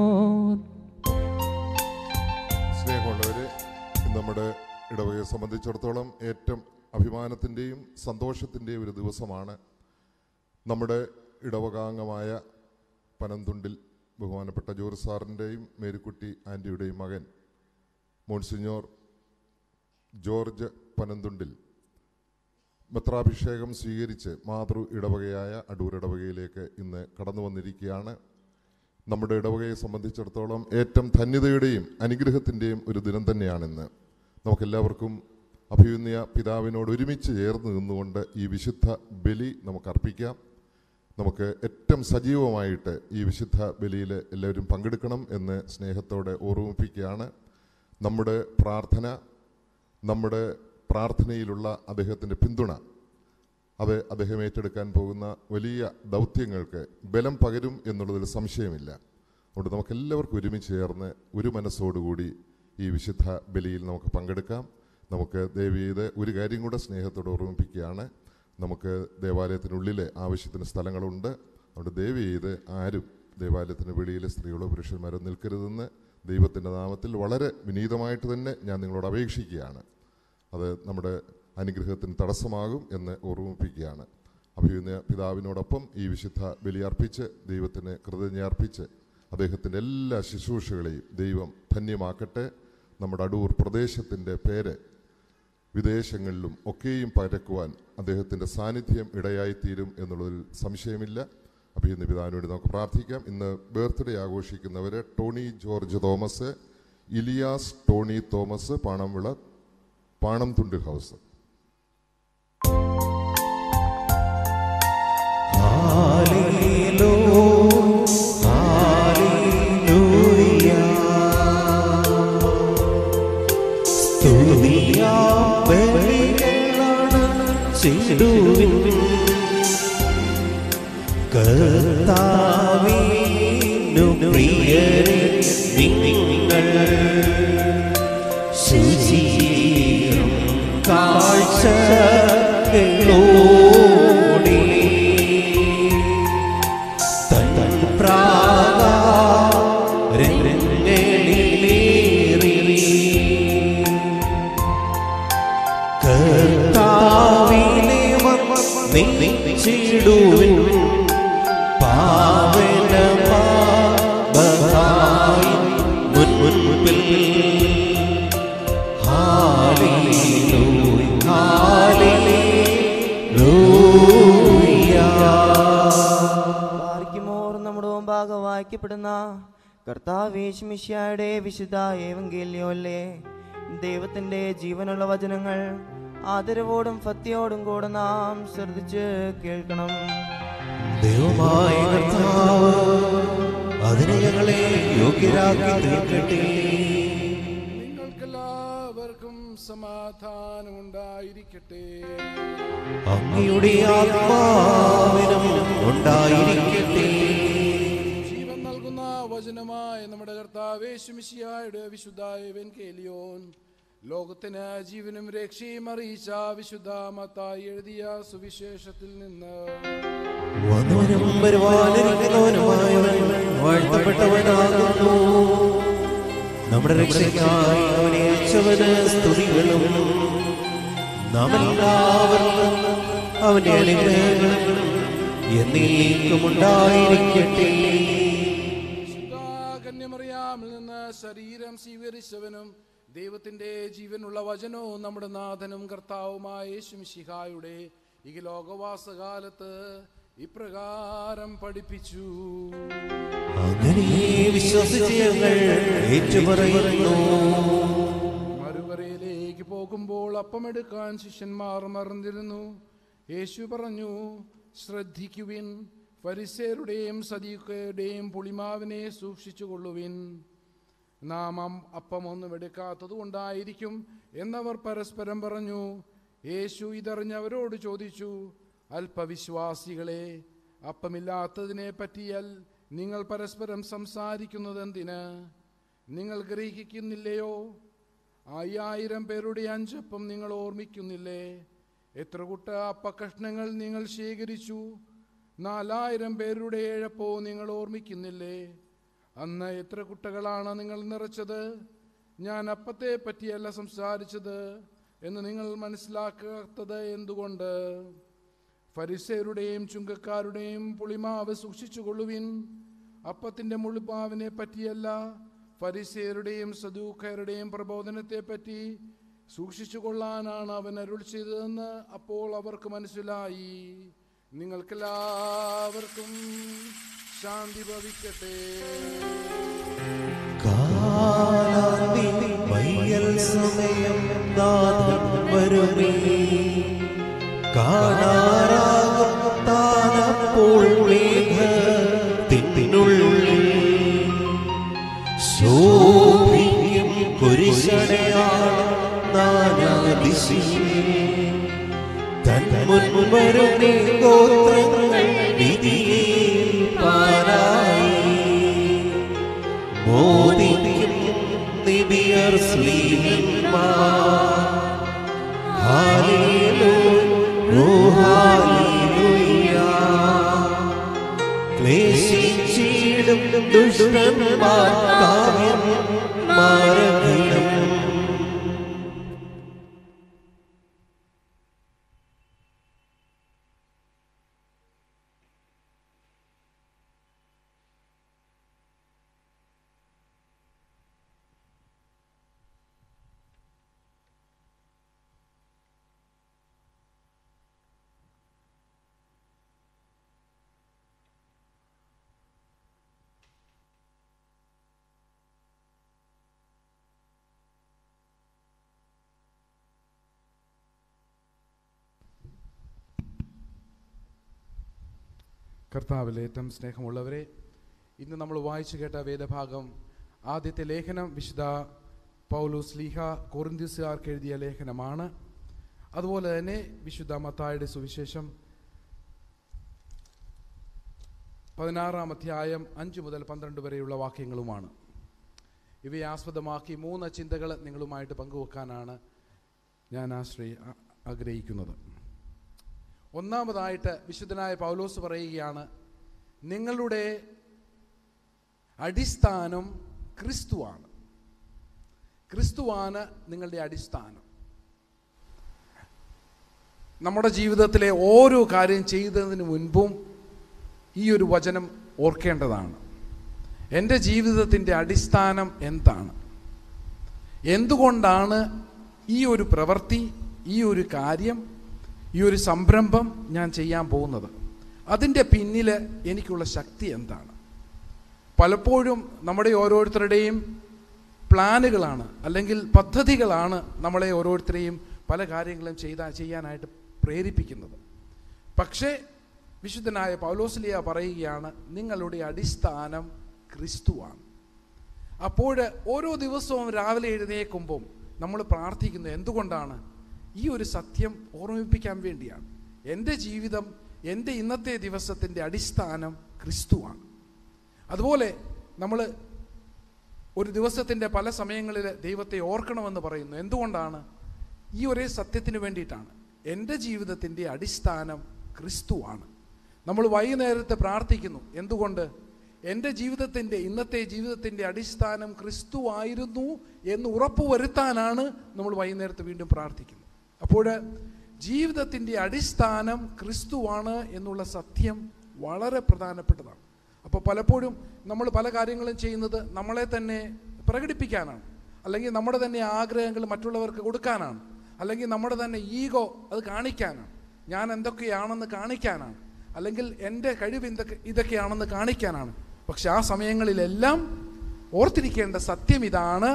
സ്നേഹമുള്ളവരെ, നമ്മുടെ ഇടവകയെ സംബന്ധിച്ചിടത്തോളം ഏറ്റവും അഭിമാനത്തിൻ്റെയും സന്തോഷത്തിൻ്റെയും ഒരു ദിവസമാണ്. നമ്മുടെ ഇടവകാംഗമായ പനന്തുണ്ടിൽ ബഹുമാനപ്പെട്ട ജോർജ് സാറിൻ്റെയും മേരിക്കുട്ടി ആൻറ്റിയുടെയും മകൻ മോൺസിഞ്ഞോർ ജോർജ് പനന്തുണ്ടിൽ മെത്രാഭിഷേകം സ്വീകരിച്ച് മാതൃ ഇടവകയായ അടൂർ ഇടവകയിലേക്ക് ഇന്ന് കടന്നു വന്നിരിക്കുകയാണ്. നമ്മുടെ ഇടവകയെ സംബന്ധിച്ചിടത്തോളം ഏറ്റവും ധന്യതയുടെയും അനുഗ്രഹത്തിൻ്റെയും ഒരു ദിനം തന്നെയാണിന്ന്. നമുക്കെല്ലാവർക്കും അഭിയുന്നയ പിതാവിനോട് ഒരുമിച്ച് ചേർന്ന് നിന്നുകൊണ്ട് ഈ വിശുദ്ധ ബലി നമുക്ക് അർപ്പിക്കാം. നമുക്ക് ഏറ്റവും സജീവമായിട്ട് ഈ വിശുദ്ധ ബലിയിൽ എല്ലാവരും പങ്കെടുക്കണം എന്ന് സ്നേഹത്തോടെ ഓർമ്മിപ്പിക്കുകയാണ്. നമ്മുടെ പ്രാർത്ഥന, നമ്മുടെ പ്രാർത്ഥനയിലുള്ള അദ്ദേഹത്തിൻ്റെ പിന്തുണ, അത് അദ്ദേഹം ഏറ്റെടുക്കാൻ പോകുന്ന വലിയ ദൗത്യങ്ങൾക്ക് ബലം പകരും എന്നുള്ളതിൽ സംശയമില്ല. അതുകൊണ്ട് നമുക്കെല്ലാവർക്കും ഒരുമിച്ച് ചേർന്ന് ഒരു മനസ്സോടുകൂടി ഈ വിശുദ്ധ ബലിയിൽ നമുക്ക് പങ്കെടുക്കാം. നമുക്ക് ദയവീത് ഒരു കാര്യം കൂടെ സ്നേഹത്തോടെ ഓർമ്മിപ്പിക്കുകയാണ്. നമുക്ക് ദേവാലയത്തിനുള്ളിലെ ആവശ്യത്തിന് സ്ഥലങ്ങളുണ്ട്. അതുകൊണ്ട് ദയവീത് ആരും ദേവാലയത്തിന് വെളിയിലെ സ്ത്രീകളോ പുരുഷന്മാരോ നിൽക്കരുതെന്ന് ദൈവത്തിൻ്റെ നാമത്തിൽ വളരെ വിനീതമായിട്ട് തന്നെ ഞാൻ നിങ്ങളോട് അപേക്ഷിക്കുകയാണ്. അത് നമ്മുടെ അനുഗ്രഹത്തിന് തടസ്സമാകും എന്ന് ഓർമ്മിപ്പിക്കുകയാണ്. അഭിനന്ദ പിതാവിനോടൊപ്പം ഈ വിശുദ്ധ ബലിയർപ്പിച്ച് ദൈവത്തിന് കൃതജ്ഞയർപ്പിച്ച് അദ്ദേഹത്തിൻ്റെ എല്ലാ ശുശ്രൂഷകളെയും ദൈവം ധന്യമാക്കട്ടെ. നമ്മുടെ അടൂർ പ്രദേശത്തിൻ്റെ പേര് വിദേശങ്ങളിലും ഒക്കെയും പരക്കുവാൻ അദ്ദേഹത്തിൻ്റെ സാന്നിധ്യം ഇടയായിത്തീരും എന്നുള്ളതിൽ സംശയമില്ല. അഭിനന്ദ പിതാവിന് വേണ്ടി നമുക്ക് പ്രാർത്ഥിക്കാം. ഇന്ന് ബർത്ത്ഡേ ആഘോഷിക്കുന്നവർ Tony George Thomas, Elias Tony Thomas, Panamvila Panamthundu house.
കർത്താവിനു പ്രിയരേ നിങ്ങൾ ശുചിയും കാഴ്ചകളോടെ തൻ പ്രാകാരങ്ങളിലേറി കർത്താവിനെ വന്ദിച്ചിടുവിൻ. പാവനമായി മുൻപിൽ ഹല്ലേലൂയ ഹല്ലേലൂയ.
പാർക്കുമോർ നമ്മുടെ മുമ്പാകെ വായിക്കപ്പെടുന്ന കർത്താവ് മിശിഹായുടെ വിശുദ്ധ ഏവങ്കേല്യോല്ലേ ദൈവത്തിന്റെ ജീവനുള്ള വചനങ്ങൾ ആദരവോടും ഭക്തിയോടും കൂടെ നാം ശ്രദ്ധിച്ച് കേൾക്കണം.
ദൈവമായ കർത്താവ് അതിനെ ഞങ്ങളെ യോഗ്യരാക്കി തീർക്കട്ടെ.
നിങ്ങൾക്കെല്ലാവർക്കും സമാധാനം ഉണ്ടായിരിക്കട്ടെ.
അങ്ങയുടെ ആത്മാവിനും ഉണ്ടായിരിക്കട്ടെ.
ജീവൻ നൽകുന്ന വചനമായ നമ്മുടെ കർത്താവ് യേശു മിശിഹായുടെ വിശുദ്ധ എവൻഗേലിയോൻ ലോകത്തിന് ജീവനും രക്ഷയും അറിയിച്ച വിശുദ്ധ മത്തായി എഴുതിയ സുവിശേഷത്തിൽ നിന്ന്
വന്നവനും വരുവാനിരിക്കുന്നവനുമായവൻ വാഴ്ത്തപ്പെട്ടവനാകുന്നു. നമ്മുടെ രക്ഷയ്ക്കായി അവനെ അയച്ചവന് സ്തുതികളും നാം എല്ലാവർക്കും അവന്റെ അനുഗ്രഹങ്ങളും എന്നേക്കും ഉണ്ടായിരിക്കട്ടെ.
കന്യമറിയാമിൽ നിന്ന് ശരീരം സ്വീകരിച്ചവനും ദൈവത്തിന്റെ ജീവനുള്ള വചനവും നമ്മുടെ നാഥനും കർത്താവുമായ യേശു മിശിഹായുടെ ഈ ലോകവാസകാലത്ത് ഇപ്രകാരം പഠിപ്പിച്ചു.
അങ്ങനെ വിശ്വസിച്ച് ഞങ്ങൾ ഏറ്റുപറയുന്നു.
മറുകരയിലേക്ക് പോകുമ്പോൾ അപ്പമെടുക്കാൻ ശിഷ്യന്മാർ മറന്നിരുന്നു. യേശു പറഞ്ഞു, ശ്രദ്ധിക്കുവിൻ, ഫരിസേരുടെയും സദൂക്കരുടെയും പുളിമാവിനെ സൂക്ഷിച്ചു കൊള്ളുവിൻ. നാം അപ്പമൊന്നും എടുക്കാത്തത് കൊണ്ടായിരിക്കും എന്നവർ പരസ്പരം പറഞ്ഞു. യേശു ഇതറിഞ്ഞവരോട് ചോദിച്ചു, അല്പവിശ്വാസികളെ, അപ്പമില്ലാത്തതിനെ പറ്റിയാൽ നിങ്ങൾ പരസ്പരം സംസാരിക്കുന്നത് എന്തിന്? നിങ്ങൾ ഗ്രഹിക്കുന്നില്ലയോ? അയ്യായിരം പേരുടെ അഞ്ചപ്പം നിങ്ങൾ ഓർമ്മിക്കുന്നില്ലേ? എത്ര കൂട്ട അപ്പക്കഷ്ണങ്ങൾ നിങ്ങൾ ശേഖരിച്ചു? നാലായിരം പേരുടെ ഏഴപ്പോ നിങ്ങൾ ഓർമ്മിക്കുന്നില്ലേ? അന്ന് എത്ര കുട്ടകളാണ് നിങ്ങൾ നിറച്ചത്? ഞാൻ അപ്പത്തെ പറ്റിയല്ല സംസാരിച്ചത് എന്ന് നിങ്ങൾ മനസ്സിലാക്കാത്തത് എന്തുകൊണ്ട്? ഫരിസേരുടെയും ചുങ്കക്കാരുടെയും പുളിമാവ് സൂക്ഷിച്ചു കൊള്ളുവിൻ. അപ്പത്തിൻ്റെ മുളിമാവിനെ പറ്റിയല്ല, ഫരിസേരുടെയും സദൂക്കരുടെയും പ്രബോധനത്തെ പറ്റി സൂക്ഷിച്ചു കൊള്ളാനാണ് അവൻ അരുൾ ചെയ്തതെന്ന് അപ്പോൾ അവർക്ക് മനസ്സിലായി. നിങ്ങൾക്കെല്ലാവർക്കും ശാന്തി ഭവിക്കട്ടെ.
സമയം നാഥൻ വരുമേ, കാണാറാകും താനപ്പോൾ മേഘത്തിനുള്ളിൽ ശോഭിക്കും കുരിശടയാളം നാനാദിശയിൽ. തൻ മുൻവരുമേ ഗോത്രങ്ങൾ വിധിയിൽ പാരായി മോദിക്കും നിബിയർ സ്ലീഹന്മാർ ഹല്ലേലൂയ ഹല്ലേലൂയ. ക്ലേശിച്ചിടും ദുഷ്ടന്മാർ കാവ്യം മാറവിടും.
കർത്താവിൽ ഏറ്റവും സ്നേഹമുള്ളവരെ, ഇന്ന് നമ്മൾ വായിച്ചു കേട്ട വേദഭാഗം ആദ്യത്തെ ലേഖനം വിശുദ്ധ പൗലോസ് ശ്ലീഹ കൊറിന്ത്യസുകാർക്ക് എഴുതിയ ലേഖനമാണ്. അതുപോലെ തന്നെ വിശുദ്ധ മത്തായിയുടെ സുവിശേഷം പതിനാറാം അധ്യായം അഞ്ച് മുതൽ പന്ത്രണ്ട് വരെയുള്ള വാക്യങ്ങളുമാണ്. ഇവയെ ആസ്പദമാക്കി മൂന്ന് ചിന്തകൾ നിങ്ങളുമായിട്ട് പങ്കുവെക്കാനാണ് ഞാൻ ആശ്രയി ആഗ്രഹിക്കുന്നത്. ഒന്നാമതായിട്ട് വിശുദ്ധനായ പൗലോസ് പറയുകയാണ്, നിങ്ങളുടെ അടിസ്ഥാനം ക്രിസ്തുവാണ്. ക്രിസ്തുവാണ് നിങ്ങളുടെ അടിസ്ഥാനം. നമ്മുടെ ജീവിതത്തിലെ ഓരോ കാര്യം ചെയ്തതിന് മുൻപും ഈ ഒരു വചനം ഓർക്കേണ്ടതാണ്. എൻ്റെ ജീവിതത്തിൻ്റെ അടിസ്ഥാനം എന്താണ്? എന്തുകൊണ്ടാണ് ഈ ഒരു പ്രവൃത്തി, ഈ ഒരു കാര്യം, ഈ ഒരു സംരംഭം ഞാൻ ചെയ്യാൻ പോകുന്നത്? അതിൻ്റെ പിന്നിൽ എനിക്കുള്ള ശക്തി എന്താണ്? പലപ്പോഴും നമ്മുടെ ഓരോരുത്തരുടെയും പ്ലാനുകളാണ് അല്ലെങ്കിൽ പദ്ധതികളാണ് നമ്മളെ ഓരോരുത്തരെയും പല കാര്യങ്ങളും ചെയ്താ ചെയ്യാനായിട്ട് പ്രേരിപ്പിക്കുന്നത്. പക്ഷേ വിശുദ്ധനായ പൗലോസ്ലീഹ പറയുകയാണ്, നിങ്ങളുടെ അടിസ്ഥാനം ക്രിസ്തുവാണ്. അപ്പോൾ ഓരോ ദിവസവും രാവിലെ എഴുന്നേൽക്കുമ്പം നമ്മൾ പ്രാർത്ഥിക്കുന്നത് എന്തുകൊണ്ടാണ്? ഈ ഒരു സത്യം ഓർമ്മിപ്പിക്കാൻ വേണ്ടിയാണ്. എൻ്റെ ജീവിതം, എൻ്റെ ഇന്നത്തെ ദിവസത്തിൻ്റെ അടിസ്ഥാനം ക്രിസ്തുവാണ്. അതുപോലെ നമ്മൾ ഒരു ദിവസത്തിൻ്റെ പല സമയങ്ങളിൽ ദൈവത്തെ ഓർക്കണമെന്ന് പറയുന്നു. എന്തുകൊണ്ടാണ്? ഈ ഒരേ സത്യത്തിന് വേണ്ടിയിട്ടാണ്. എൻ്റെ ജീവിതത്തിൻ്റെ അടിസ്ഥാനം ക്രിസ്തുവാണ്. നമ്മൾ വൈകുന്നേരത്തെ പ്രാർത്ഥിക്കുന്നു. എന്തുകൊണ്ട്? എൻ്റെ ജീവിതത്തിൻ്റെ ഇന്നത്തെ ജീവിതത്തിൻ്റെ അടിസ്ഥാനം ക്രിസ്തുവായിരുന്നു എന്ന് ഉറപ്പുവരുത്താനാണ് നമ്മൾ വൈകുന്നേരത്തെ വീണ്ടും പ്രാർത്ഥിക്കുന്നത്. അപ്പോൾ ജീവിതത്തിൻ്റെ അടിസ്ഥാനം ക്രിസ്തുവാണ് എന്നുള്ള സത്യം വളരെ പ്രധാനപ്പെട്ടതാണ്. അപ്പോൾ പലപ്പോഴും നമ്മൾ പല കാര്യങ്ങളും ചെയ്യുന്നത് നമ്മളെ തന്നെ പ്രകടിപ്പിക്കാനാണ്, അല്ലെങ്കിൽ നമ്മുടെ തന്നെ ആഗ്രഹങ്ങൾ മറ്റുള്ളവർക്ക് കൊടുക്കാനാണ്, അല്ലെങ്കിൽ നമ്മുടെ തന്നെ ഈഗോ അത് കാണിക്കാനാണ്, ഞാൻ എന്തൊക്കെയാണെന്ന് കാണിക്കാനാണ്, അല്ലെങ്കിൽ എൻ്റെ കഴിവ് എന്തൊക്കെ ഇതൊക്കെയാണെന്ന് കാണിക്കാനാണ്. പക്ഷെ ആ സമയങ്ങളിലെല്ലാം ഓർത്തിരിക്കേണ്ട സത്യം ഇതാണ്,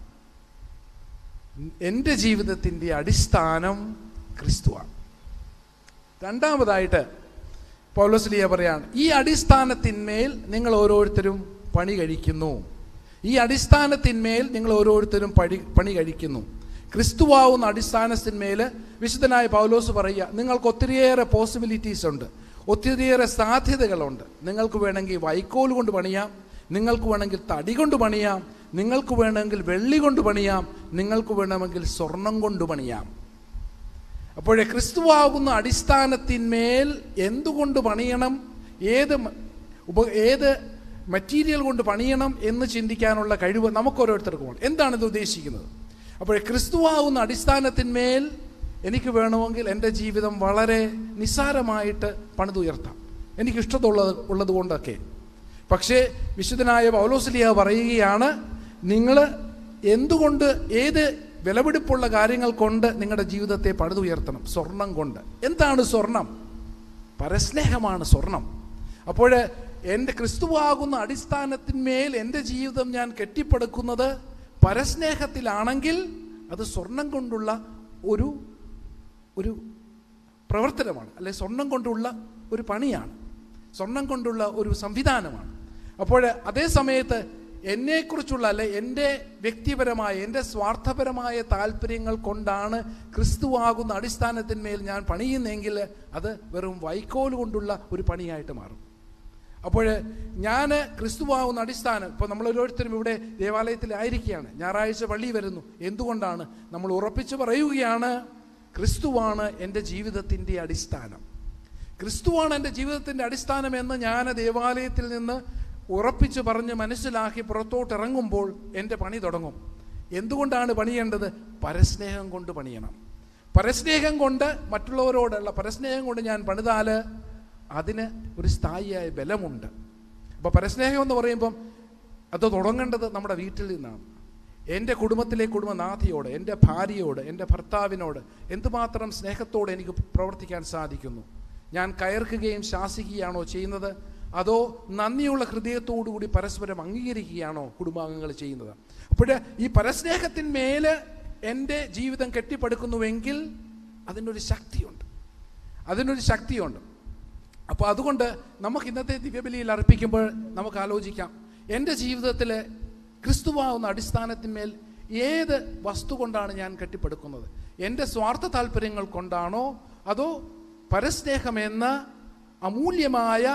എൻ്റെ ജീവിതത്തിൻ്റെ അടിസ്ഥാനം ക്രിസ്തുവാണ്. രണ്ടാമതായിട്ട് പൗലോസ്ലീഹ പറയാണ്, ഈ അടിസ്ഥാനത്തിന്മേൽ നിങ്ങൾ ഓരോരുത്തരും പണി കഴിക്കുന്നു. ഈ അടിസ്ഥാനത്തിന്മേൽ നിങ്ങൾ ഓരോരുത്തരും പണി പണി കഴിക്കുന്നു ക്രിസ്തുവാവുന്ന അടിസ്ഥാനത്തിന്മേൽ വിശുദ്ധനായ പൗലോസ് പറയുക, നിങ്ങൾക്ക് ഒത്തിരിയേറെ പോസിബിലിറ്റീസ് ഉണ്ട്, ഒത്തിരിയേറെ സാധ്യതകളുണ്ട്. നിങ്ങൾക്ക് വേണമെങ്കിൽ വൈക്കോൽ കൊണ്ട് പണിയാം, നിങ്ങൾക്ക് വേണമെങ്കിൽ തടി കൊണ്ട് പണിയാം, നിങ്ങൾക്ക് വേണമെങ്കിൽ വെള്ളി കൊണ്ട് പണിയാം, നിങ്ങൾക്ക് വേണമെങ്കിൽ സ്വർണം കൊണ്ട് പണിയാം. അപ്പോഴേ ക്രിസ്തുവാകുന്ന അടിസ്ഥാനത്തിന്മേൽ എന്തുകൊണ്ട് പണിയണം, ഏത് ഉപ ഏത് മെറ്റീരിയൽ കൊണ്ട് പണിയണം എന്ന് ചിന്തിക്കാനുള്ള കഴിവ് നമുക്ക് ഓരോരുത്തർക്കും ഉണ്ട്. എന്താണ് ഇത് ഉദ്ദേശിക്കുന്നത്? അപ്പോഴേ ക്രിസ്തുവാകുന്ന അടിസ്ഥാനത്തിന്മേൽ എനിക്ക് വേണമെങ്കിൽ എൻ്റെ ജീവിതം വളരെ നിസ്സാരമായിട്ട് പണിതുയർത്താം, എനിക്കിഷ്ടമുള്ളത് ഉള്ളത് കൊണ്ടൊക്കെ. പക്ഷേ വിശുദ്ധനായ പൗലോസ്ലീഹ പറയുകയാണ്, നിങ്ങൾ എന്തുകൊണ്ട്, ഏത് വിലപിടിപ്പുള്ള കാര്യങ്ങൾ കൊണ്ട് നിങ്ങളുടെ ജീവിതത്തെ പണിതുയർത്തണം? സ്വർണം കൊണ്ട്. എന്താണ് സ്വർണം? പരസ്നേഹമാണ് സ്വർണം. അപ്പോൾ എൻ്റെ ക്രിസ്തുവാകുന്ന അടിസ്ഥാനത്തിന്മേൽ എൻ്റെ ജീവിതം ഞാൻ കെട്ടിപ്പടുക്കുന്നത് പരസ്നേഹത്തിലാണെങ്കിൽ അത് സ്വർണം കൊണ്ടുള്ള ഒരു ഒരു പ്രവർത്തനമാണ്, അല്ലെ സ്വർണം കൊണ്ടുള്ള ഒരു പണിയാണ്, സ്വർണം കൊണ്ടുള്ള ഒരു സംവിധാനമാണ്. അപ്പോൾ അതേ സമയത്ത് എന്നെക്കുറിച്ചുള്ള, അല്ലെ എൻ്റെ വ്യക്തിപരമായ, എൻ്റെ സ്വാർത്ഥപരമായ താല്പര്യങ്ങൾ കൊണ്ടാണ് ക്രിസ്തുവാകുന്ന അടിസ്ഥാനത്തിന്മേൽ ഞാൻ പണിയുന്നെങ്കിൽ അത് വെറും വൈക്കോൽ കൊണ്ടുള്ള ഒരു പണിയായിട്ട് മാറും. അപ്പോൾ ഞാൻ ക്രിസ്തുവാകുന്ന അടിസ്ഥാനം, ഇപ്പോൾ നമ്മൾ ഓരോരുത്തരും ഇവിടെ ദേവാലയത്തിലായിരിക്കുകയാണ്, ഞായറാഴ്ച പള്ളി വരുന്നു. എന്തുകൊണ്ടാണ്? നമ്മൾ ഉറപ്പിച്ച് പറയുകയാണ്, ക്രിസ്തുവാണ് എൻ്റെ ജീവിതത്തിൻ്റെ അടിസ്ഥാനം. ക്രിസ്തുവാണ് എൻ്റെ ജീവിതത്തിൻ്റെ അടിസ്ഥാനം എന്ന് ഞാൻ ദേവാലയത്തിൽ നിന്ന് ഉറപ്പിച്ച് പറഞ്ഞ് മനസ്സിലാക്കി പുറത്തോട്ട് ഇറങ്ങുമ്പോൾ എൻ്റെ പണി തുടങ്ങും. എന്തുകൊണ്ടാണ് പണിയേണ്ടത്? പരസ്നേഹം കൊണ്ട് പണിയണം. പരസ്നേഹം കൊണ്ട്, മറ്റുള്ളവരോടുള്ള പരസ്നേഹം കൊണ്ട് ഞാൻ പണിതാൽ അതിന് ഒരു സ്ഥായിയായ ബലമുണ്ട്. അപ്പോൾ പരസ്നേഹം എന്ന് പറയുമ്പം അത് തുടങ്ങേണ്ടത് നമ്മുടെ വീട്ടിൽ നിന്നാണ്. എൻ്റെ കുടുംബത്തിലെ കുടുംബനാഥിയോട്, എൻ്റെ ഭാര്യയോട്, എൻ്റെ ഭർത്താവിനോട് എന്തുമാത്രം സ്നേഹത്തോടെ എനിക്ക് പ്രവർത്തിക്കാൻ സാധിക്കുന്നു? ഞാൻ കയർക്കുകയും ശാസിക്കുകയാണോ ചെയ്യുന്നത്? അതോ നന്ദിയുള്ള ഹൃദയത്തോടു കൂടി പരസ്പരം അംഗീകരിക്കുകയാണോ കുടുംബാംഗങ്ങൾ ചെയ്യുന്നത്? അപ്പോൾ ഈ പരസ്നേഹത്തിന്മേൽ എൻ്റെ ജീവിതം കെട്ടിപ്പടുക്കുന്നുവെങ്കിൽ അതിനൊരു ശക്തിയുണ്ട്, അതിനൊരു ശക്തിയുണ്ട്. അപ്പോൾ അതുകൊണ്ട് നമുക്ക് ഇന്നത്തെ ദിവ്യബലിയിൽ അർപ്പിക്കുമ്പോൾ നമുക്ക് ആലോചിക്കാം, എൻ്റെ ജീവിതത്തിൽ ക്രിസ്തുവാകുന്ന അടിസ്ഥാനത്തിന്മേൽ ഏത് വസ്തു കൊണ്ടാണ് ഞാൻ കെട്ടിപ്പടുക്കുന്നത്? എൻ്റെ സ്വാർത്ഥ താല്പര്യങ്ങൾ കൊണ്ടാണോ അതോ പരസ്നേഹമെന്ന അമൂല്യമായ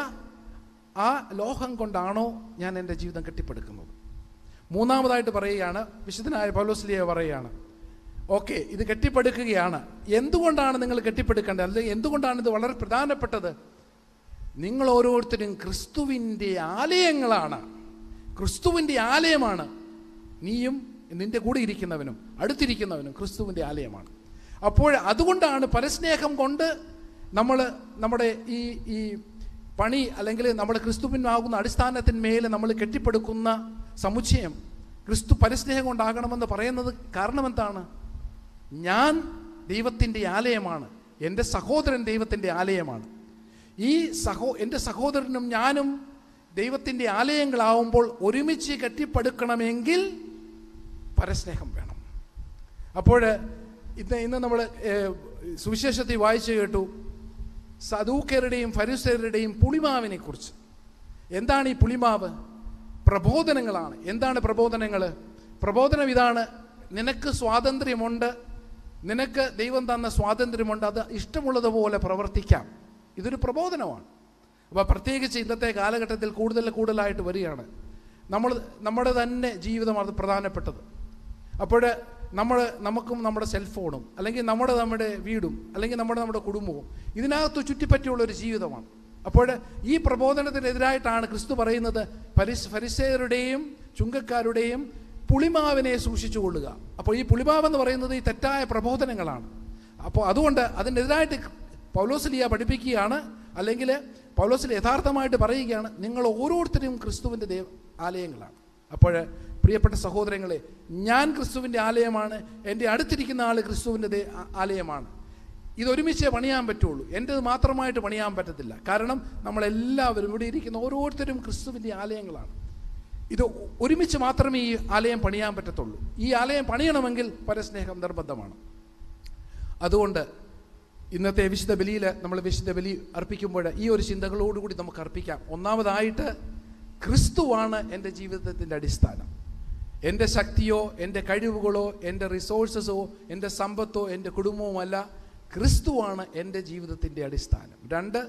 ആ ലോഹം കൊണ്ടാണോ ഞാൻ എൻ്റെ ജീവിതം കെട്ടിപ്പടുക്കുന്നത്? മൂന്നാമതായിട്ട് പറയുകയാണ്, വിശുദ്ധനായ പൗലോസ്ലീഹ പറയുകയാണ്, ഓക്കെ, ഇത് കെട്ടിപ്പടുക്കുകയാണ്. എന്തുകൊണ്ടാണ് നിങ്ങൾ കെട്ടിപ്പടുക്കേണ്ടത്? അല്ലെങ്കിൽ എന്തുകൊണ്ടാണ് ഇത് വളരെ പ്രധാനപ്പെട്ടത്? നിങ്ങൾ ഓരോരുത്തരും ക്രിസ്തുവിൻ്റെ ആലയങ്ങളാണ്. ക്രിസ്തുവിൻ്റെ ആലയമാണ്. നീയും നിൻ്റെ കൂടെ ഇരിക്കുന്നവനും അടുത്തിരിക്കുന്നവനും ക്രിസ്തുവിൻ്റെ ആലയമാണ്. അപ്പോൾ അതുകൊണ്ടാണ് പരസ്നേഹം കൊണ്ട് നമ്മൾ നമ്മുടെ ഈ ഈ പണി, അല്ലെങ്കിൽ നമ്മുടെ ക്രിസ്തുവിനാകുന്ന അടിസ്ഥാനത്തിന്മേൽ നമ്മൾ കെട്ടിപ്പടുക്കുന്ന സമുച്ചയം ക്രിസ്തു പരസ്നേഹം കൊണ്ടാകണമെന്ന് പറയുന്നത് കാരണം എന്താണ്? ഞാൻ ദൈവത്തിൻ്റെ ആലയമാണ്, എൻ്റെ സഹോദരൻ ദൈവത്തിൻ്റെ ആലയമാണ്. ഈ സഹോ എൻ്റെ സഹോദരനും ഞാനും ദൈവത്തിൻ്റെ ആലയങ്ങളാവുമ്പോൾ ഒരുമിച്ച് കെട്ടിപ്പടുക്കണമെങ്കിൽ പരസ്നേഹം വേണം. അപ്പോൾ ഇന്ന് ഇന്ന് നമ്മൾ സുവിശേഷത്തിൽ വായിച്ചു കേട്ടു സദൂക്യരുടെയും ഫരിസേയരുടെയും പുളിമാവിനെ കുറിച്ച്. എന്താണ് ഈ പുളിമാവ്? പ്രബോധനങ്ങളാണ്. എന്താണ് പ്രബോധനങ്ങൾ? പ്രബോധനം ഇതാണ്: നിനക്ക് സ്വാതന്ത്ര്യമുണ്ട്, നിനക്ക് ദൈവം തന്ന സ്വാതന്ത്ര്യമുണ്ട്, അത് ഇഷ്ടമുള്ളതുപോലെ പ്രവർത്തിക്കാം. ഇതൊരു പ്രബോധനമാണ്. അപ്പോൾ പ്രത്യേകിച്ച് ഇന്നത്തെ കാലഘട്ടത്തിൽ കൂടുതൽ കൂടുതലായിട്ട് വരികയാണ്. നമ്മൾ നമ്മുടെ തന്നെ ജീവിതം അത് പ്രധാനപ്പെട്ടത്. അപ്പോൾ നമ്മൾ നമുക്കും നമ്മുടെ സെൽഫോണും അല്ലെങ്കിൽ നമ്മുടെ നമ്മുടെ വീടും അല്ലെങ്കിൽ നമ്മുടെ നമ്മുടെ കുടുംബവും ഇതിനകത്ത് ചുറ്റിപ്പറ്റിയുള്ളൊരു ജീവിതമാണ്. അപ്പോൾ ഈ പ്രബോധനത്തിനെതിരായിട്ടാണ് ക്രിസ്തു പറയുന്നത്, ഫരിസ് ഫരിസേയരുടെയും ചുങ്കക്കാരുടെയും പുളിമാവിനെ സൂക്ഷിച്ചു കൊള്ളുക. അപ്പോൾ ഈ പുളിമാവെന്ന് പറയുന്നത് ഈ തെറ്റായ പ്രബോധനങ്ങളാണ്. അപ്പോൾ അതുകൊണ്ട് അതിനെതിരായിട്ട് പൗലോസ്ലീഹ പഠിപ്പിക്കുകയാണ്, അല്ലെങ്കിൽ പൗലോസ്ലീഹ യഥാർത്ഥമായിട്ട് പറയുകയാണ്, നിങ്ങൾ ഓരോരുത്തരും ക്രിസ്തുവിൻ്റെ ദേവ ആലയങ്ങളാണ്. അപ്പോൾ പ്രിയപ്പെട്ട സഹോദരങ്ങളെ, ഞാൻ ക്രിസ്തുവിൻ്റെ ആലയമാണ്, എൻ്റെ അടുത്തിരിക്കുന്ന ആൾ ക്രിസ്തുവിൻ്റെ ദേ ആലയമാണ്. ഇതൊരുമിച്ചേ പണിയാൻ പറ്റുള്ളൂ. എൻ്റേത് മാത്രമായിട്ട് പണിയാൻ പറ്റത്തില്ല. കാരണം നമ്മളെല്ലാവരും ഇവിടെ ഇരിക്കുന്ന ഓരോരുത്തരും ക്രിസ്തുവിൻ്റെ ആലയങ്ങളാണ്. ഇത് ഒരുമിച്ച് മാത്രമേ ഈ ആലയം പണിയാൻ പറ്റത്തുള്ളൂ. ഈ ആലയം പണിയണമെങ്കിൽ പരസ്നേഹം നിർബന്ധമാണ്. അതുകൊണ്ട് ഇന്നത്തെ വിശുദ്ധ ബലിയിൽ നമ്മൾ വിശുദ്ധ ബലി അർപ്പിക്കുമ്പോൾ ഈ ഒരു ചിന്തകളോടുകൂടി നമുക്ക് അർപ്പിക്കാം. ഒന്നാമതായിട്ട്, ക്രിസ്തുവാണ് എൻ്റെ ജീവിതത്തിൻ്റെ അടിസ്ഥാനം. എൻ്റെ ശക്തിയോ എൻ്റെ കഴിവുകളോ എൻ്റെ റിസോഴ്സസോ എൻ്റെ സമ്പത്തോ എൻ്റെ കുടുംബവുമല്ല, ക്രിസ്തുവാണ് എൻ്റെ ജീവിതത്തിൻ്റെ അടിസ്ഥാനം. രണ്ട്,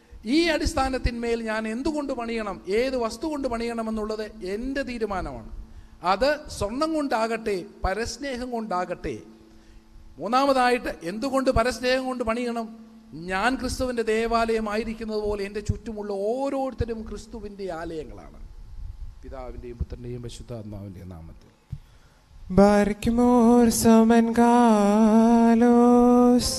ഈ അടിസ്ഥാനത്തിന്മേൽ ഞാൻ എന്തുകൊണ്ട് പണിയണം, ഏത് വസ്തു കൊണ്ട് പണിയണമെന്നുള്ളത് എൻ്റെ തീരുമാനമാണ്. അത് സ്വർണം കൊണ്ടാകട്ടെ പരസ്നേഹം കൊണ്ടാകട്ടെ. മൂന്നാമതായിട്ട്, എന്തുകൊണ്ട് പരസ്നേഹം കൊണ്ട് പണിയണം? ഞാൻ ക്രിസ്തുവിൻ്റെ ദേവാലയമായിരിക്കുന്നത് പോലെ എൻ്റെ ചുറ്റുമുള്ള ഓരോരുത്തരും ക്രിസ്തുവിൻ്റെ ആലയങ്ങളാണ്. പിതാവിൻ്റെയും പുത്രൻ്റെയും പരിശുദ്ധാത്മാവിൻ്റെയും നാമത്തിൽ.
Barkimor somen galos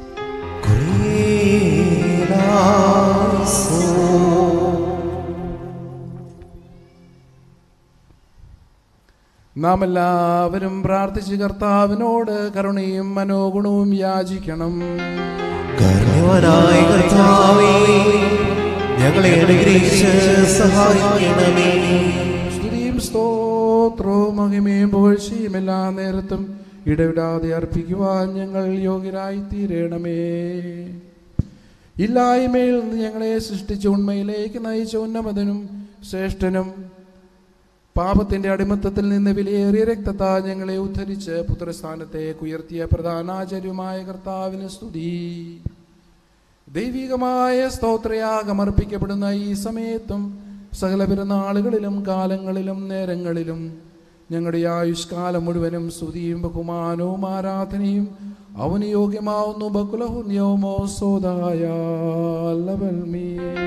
നാം എല്ലാവരും പ്രാർത്ഥിച്ച് കർത്താവിനോട് കരുണയും മനോഗുണവും യാചിക്കണം.
കരുണയായ കർത്താവേ, ഞങ്ങളെ അനുഗ്രഹിച്ച് സഹായിക്കണമേ.
സ്തുതിയും സ്തോത്രവും മഹിമയും പുകഴ്ചയും എല്ലാ നേരത്തും ഇടവിടാതെ അർപ്പിക്കുവാൻ ഞങ്ങൾ യോഗ്യരായി തീരണമേ. ഇല്ലായ്മയിൽ നിന്ന് ഞങ്ങളെ സൃഷ്ടിച്ച ഉണ്മയിലേക്ക് നയിച്ച ഉന്നതനും ശ്രേഷ്ഠനും പാപത്തിന്റെ അടിമത്തത്തിൽ നിന്ന് വിലയേറിയ രക്തത്താൽ ഞങ്ങളെ ഉദ്ധരിച്ച് പുത്രസ്ഥാനത്തേക്ക് ഉയർത്തിയ പ്രധാനാചാര്യമായ കർത്താവിന് സ്തുതി. ദൈവികമായ സ്തോത്രയാഗം അർപ്പിക്കപ്പെടുന്ന ഈ സമയത്തും സകല പെരുന്നാളുകളിലും കാലങ്ങളിലും നേരങ്ങളിലും ഞങ്ങളുടെ ആയുഷ്കാലം മുഴുവനും സ്തുതിയും ബഹുമാനവും ആരാധനയും അവന് യോഗ്യമാവുന്നു. ബക്കുലഹുന്യോമോ സോദായ ലവൽമീ.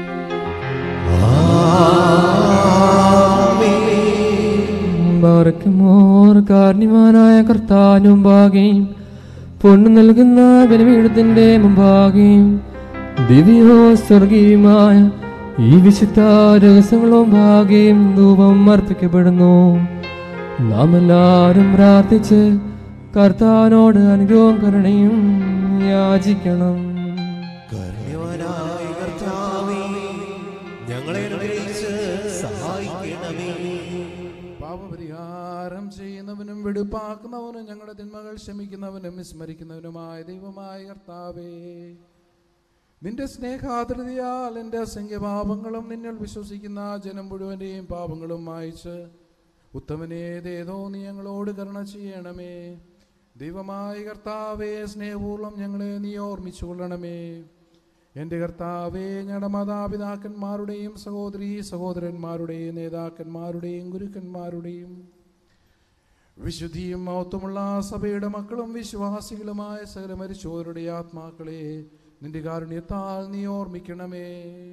ബാറക്കുമോർ കാരുണ്യവാനായ കർത്താവിന് മുമ്പാകെയും പൊണ്ണു നൽകുന്ന ബലിപീഠത്തിന്റെ മുമ്പാകെയും ദിവ്യോ സ്വർഗീയമായ ഈ വിശുദ്ധ രഹസ്യങ്ങളും മുമ്പാകെയും ധൂപം അർപ്പിക്കപ്പെടുന്നു. നാം എല്ലാവരും പ്രാർത്ഥിച്ച് കർത്താവിനോട് അനുഗ്രഹവും കരുണയും യാചിക്കണം.
കാരുണ്യവാനായ കർത്താവേ, ഞങ്ങളെ അനുഗ്രഹിച്ച് സഹായിക്കണമേ.
പാപപരിഹാരം ചെയ്യുന്നവനും വെടുപ്പാക്കുന്നവനും ഞങ്ങളുടെ തിന്മകൾ ക്ഷമിക്കുന്നവനും വിസ്മരിക്കുന്നവനുമായ ദൈവമായ കർത്താവേ, നിന്റെ സ്നേഹാദൃതിയാൽ എൻ്റെ അസംഖ്യപാപങ്ങളും നിന്നിൽ വിശ്വസിക്കുന്ന ജനം മുഴുവൻ്റെയും പാപങ്ങളും മായിച്ച് ഉത്തമനേതേതോ നീ ഞങ്ങളോട് കരുണ ചെയ്യണമേ. ദൈവമായ കർത്താവേ, സ്നേഹപൂർവ്വം ഞങ്ങളെ നീ ഓർമ്മിച്ചു കൊള്ളണമേ. എൻ്റെ കർത്താവേ, ഞങ്ങളുടെ മാതാപിതാക്കന്മാരുടെയും സഹോദരീ സഹോദരന്മാരുടെയും നേതാക്കന്മാരുടെയും ഗുരുക്കന്മാരുടെയും വിശുദ്ധിയും മഹത്വമുള്ള സഭയുടെ മക്കളും വിശ്വാസികളുമായ സകല മരിച്ചവരുടെ ആത്മാക്കളെ നിന്റെ കാരുണ്യത്താൽ നീ ഓർമ്മിക്കണമേ.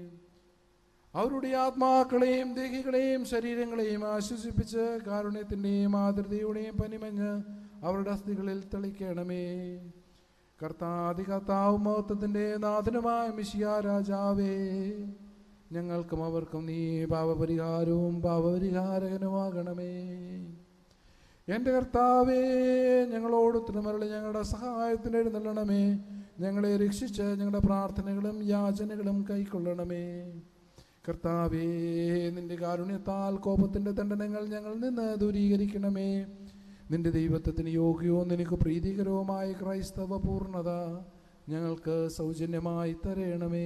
അവരുടെ ആത്മാക്കളെയും ദേഹികളെയും ശരീരങ്ങളെയും ആശ്വസിപ്പിച്ച് കാരുണ്യത്തിൻ്റെയും ആദരതയുടെയും പനിമഞ്ഞ് അവരുടെ അസ്ഥികളിൽ തെളിക്കണമേ. കർത്താതി കർത്താവ് മഹത്വത്തിൻ്റെ നാഥനുമായ മിശിഹാ രാജാവേ, ഞങ്ങൾക്കും അവർക്കും നീ പാപപരിഹാരവും പാപപരിഹാരകനുമാകണമേ. എൻ്റെ കർത്താവേ, ഞങ്ങളോട് ഉത്തരമരുളി ഞങ്ങളുടെ സഹായത്തിന് എഴുന്നള്ളണമേ. ഞങ്ങളെ രക്ഷിച്ച് ഞങ്ങളുടെ പ്രാർത്ഥനകളും യാചനകളും കൈക്കൊള്ളണമേ. കർത്താവേ, നിന്റെ കാരുണ്യത്താൽ കോപത്തിൻ്റെ ദണ്ഡനങ്ങൾ ഞങ്ങളിൽ നിന്ന് ദൂരീകരിക്കണമേ. നിന്റെ ദൈവത്വത്തിന് യോഗ്യവും നിനക്ക് പ്രീതികരവുമായ ക്രൈസ്തവ പൂർണ്ണത ഞങ്ങൾക്ക് സൗജന്യമായി തരയണമേ.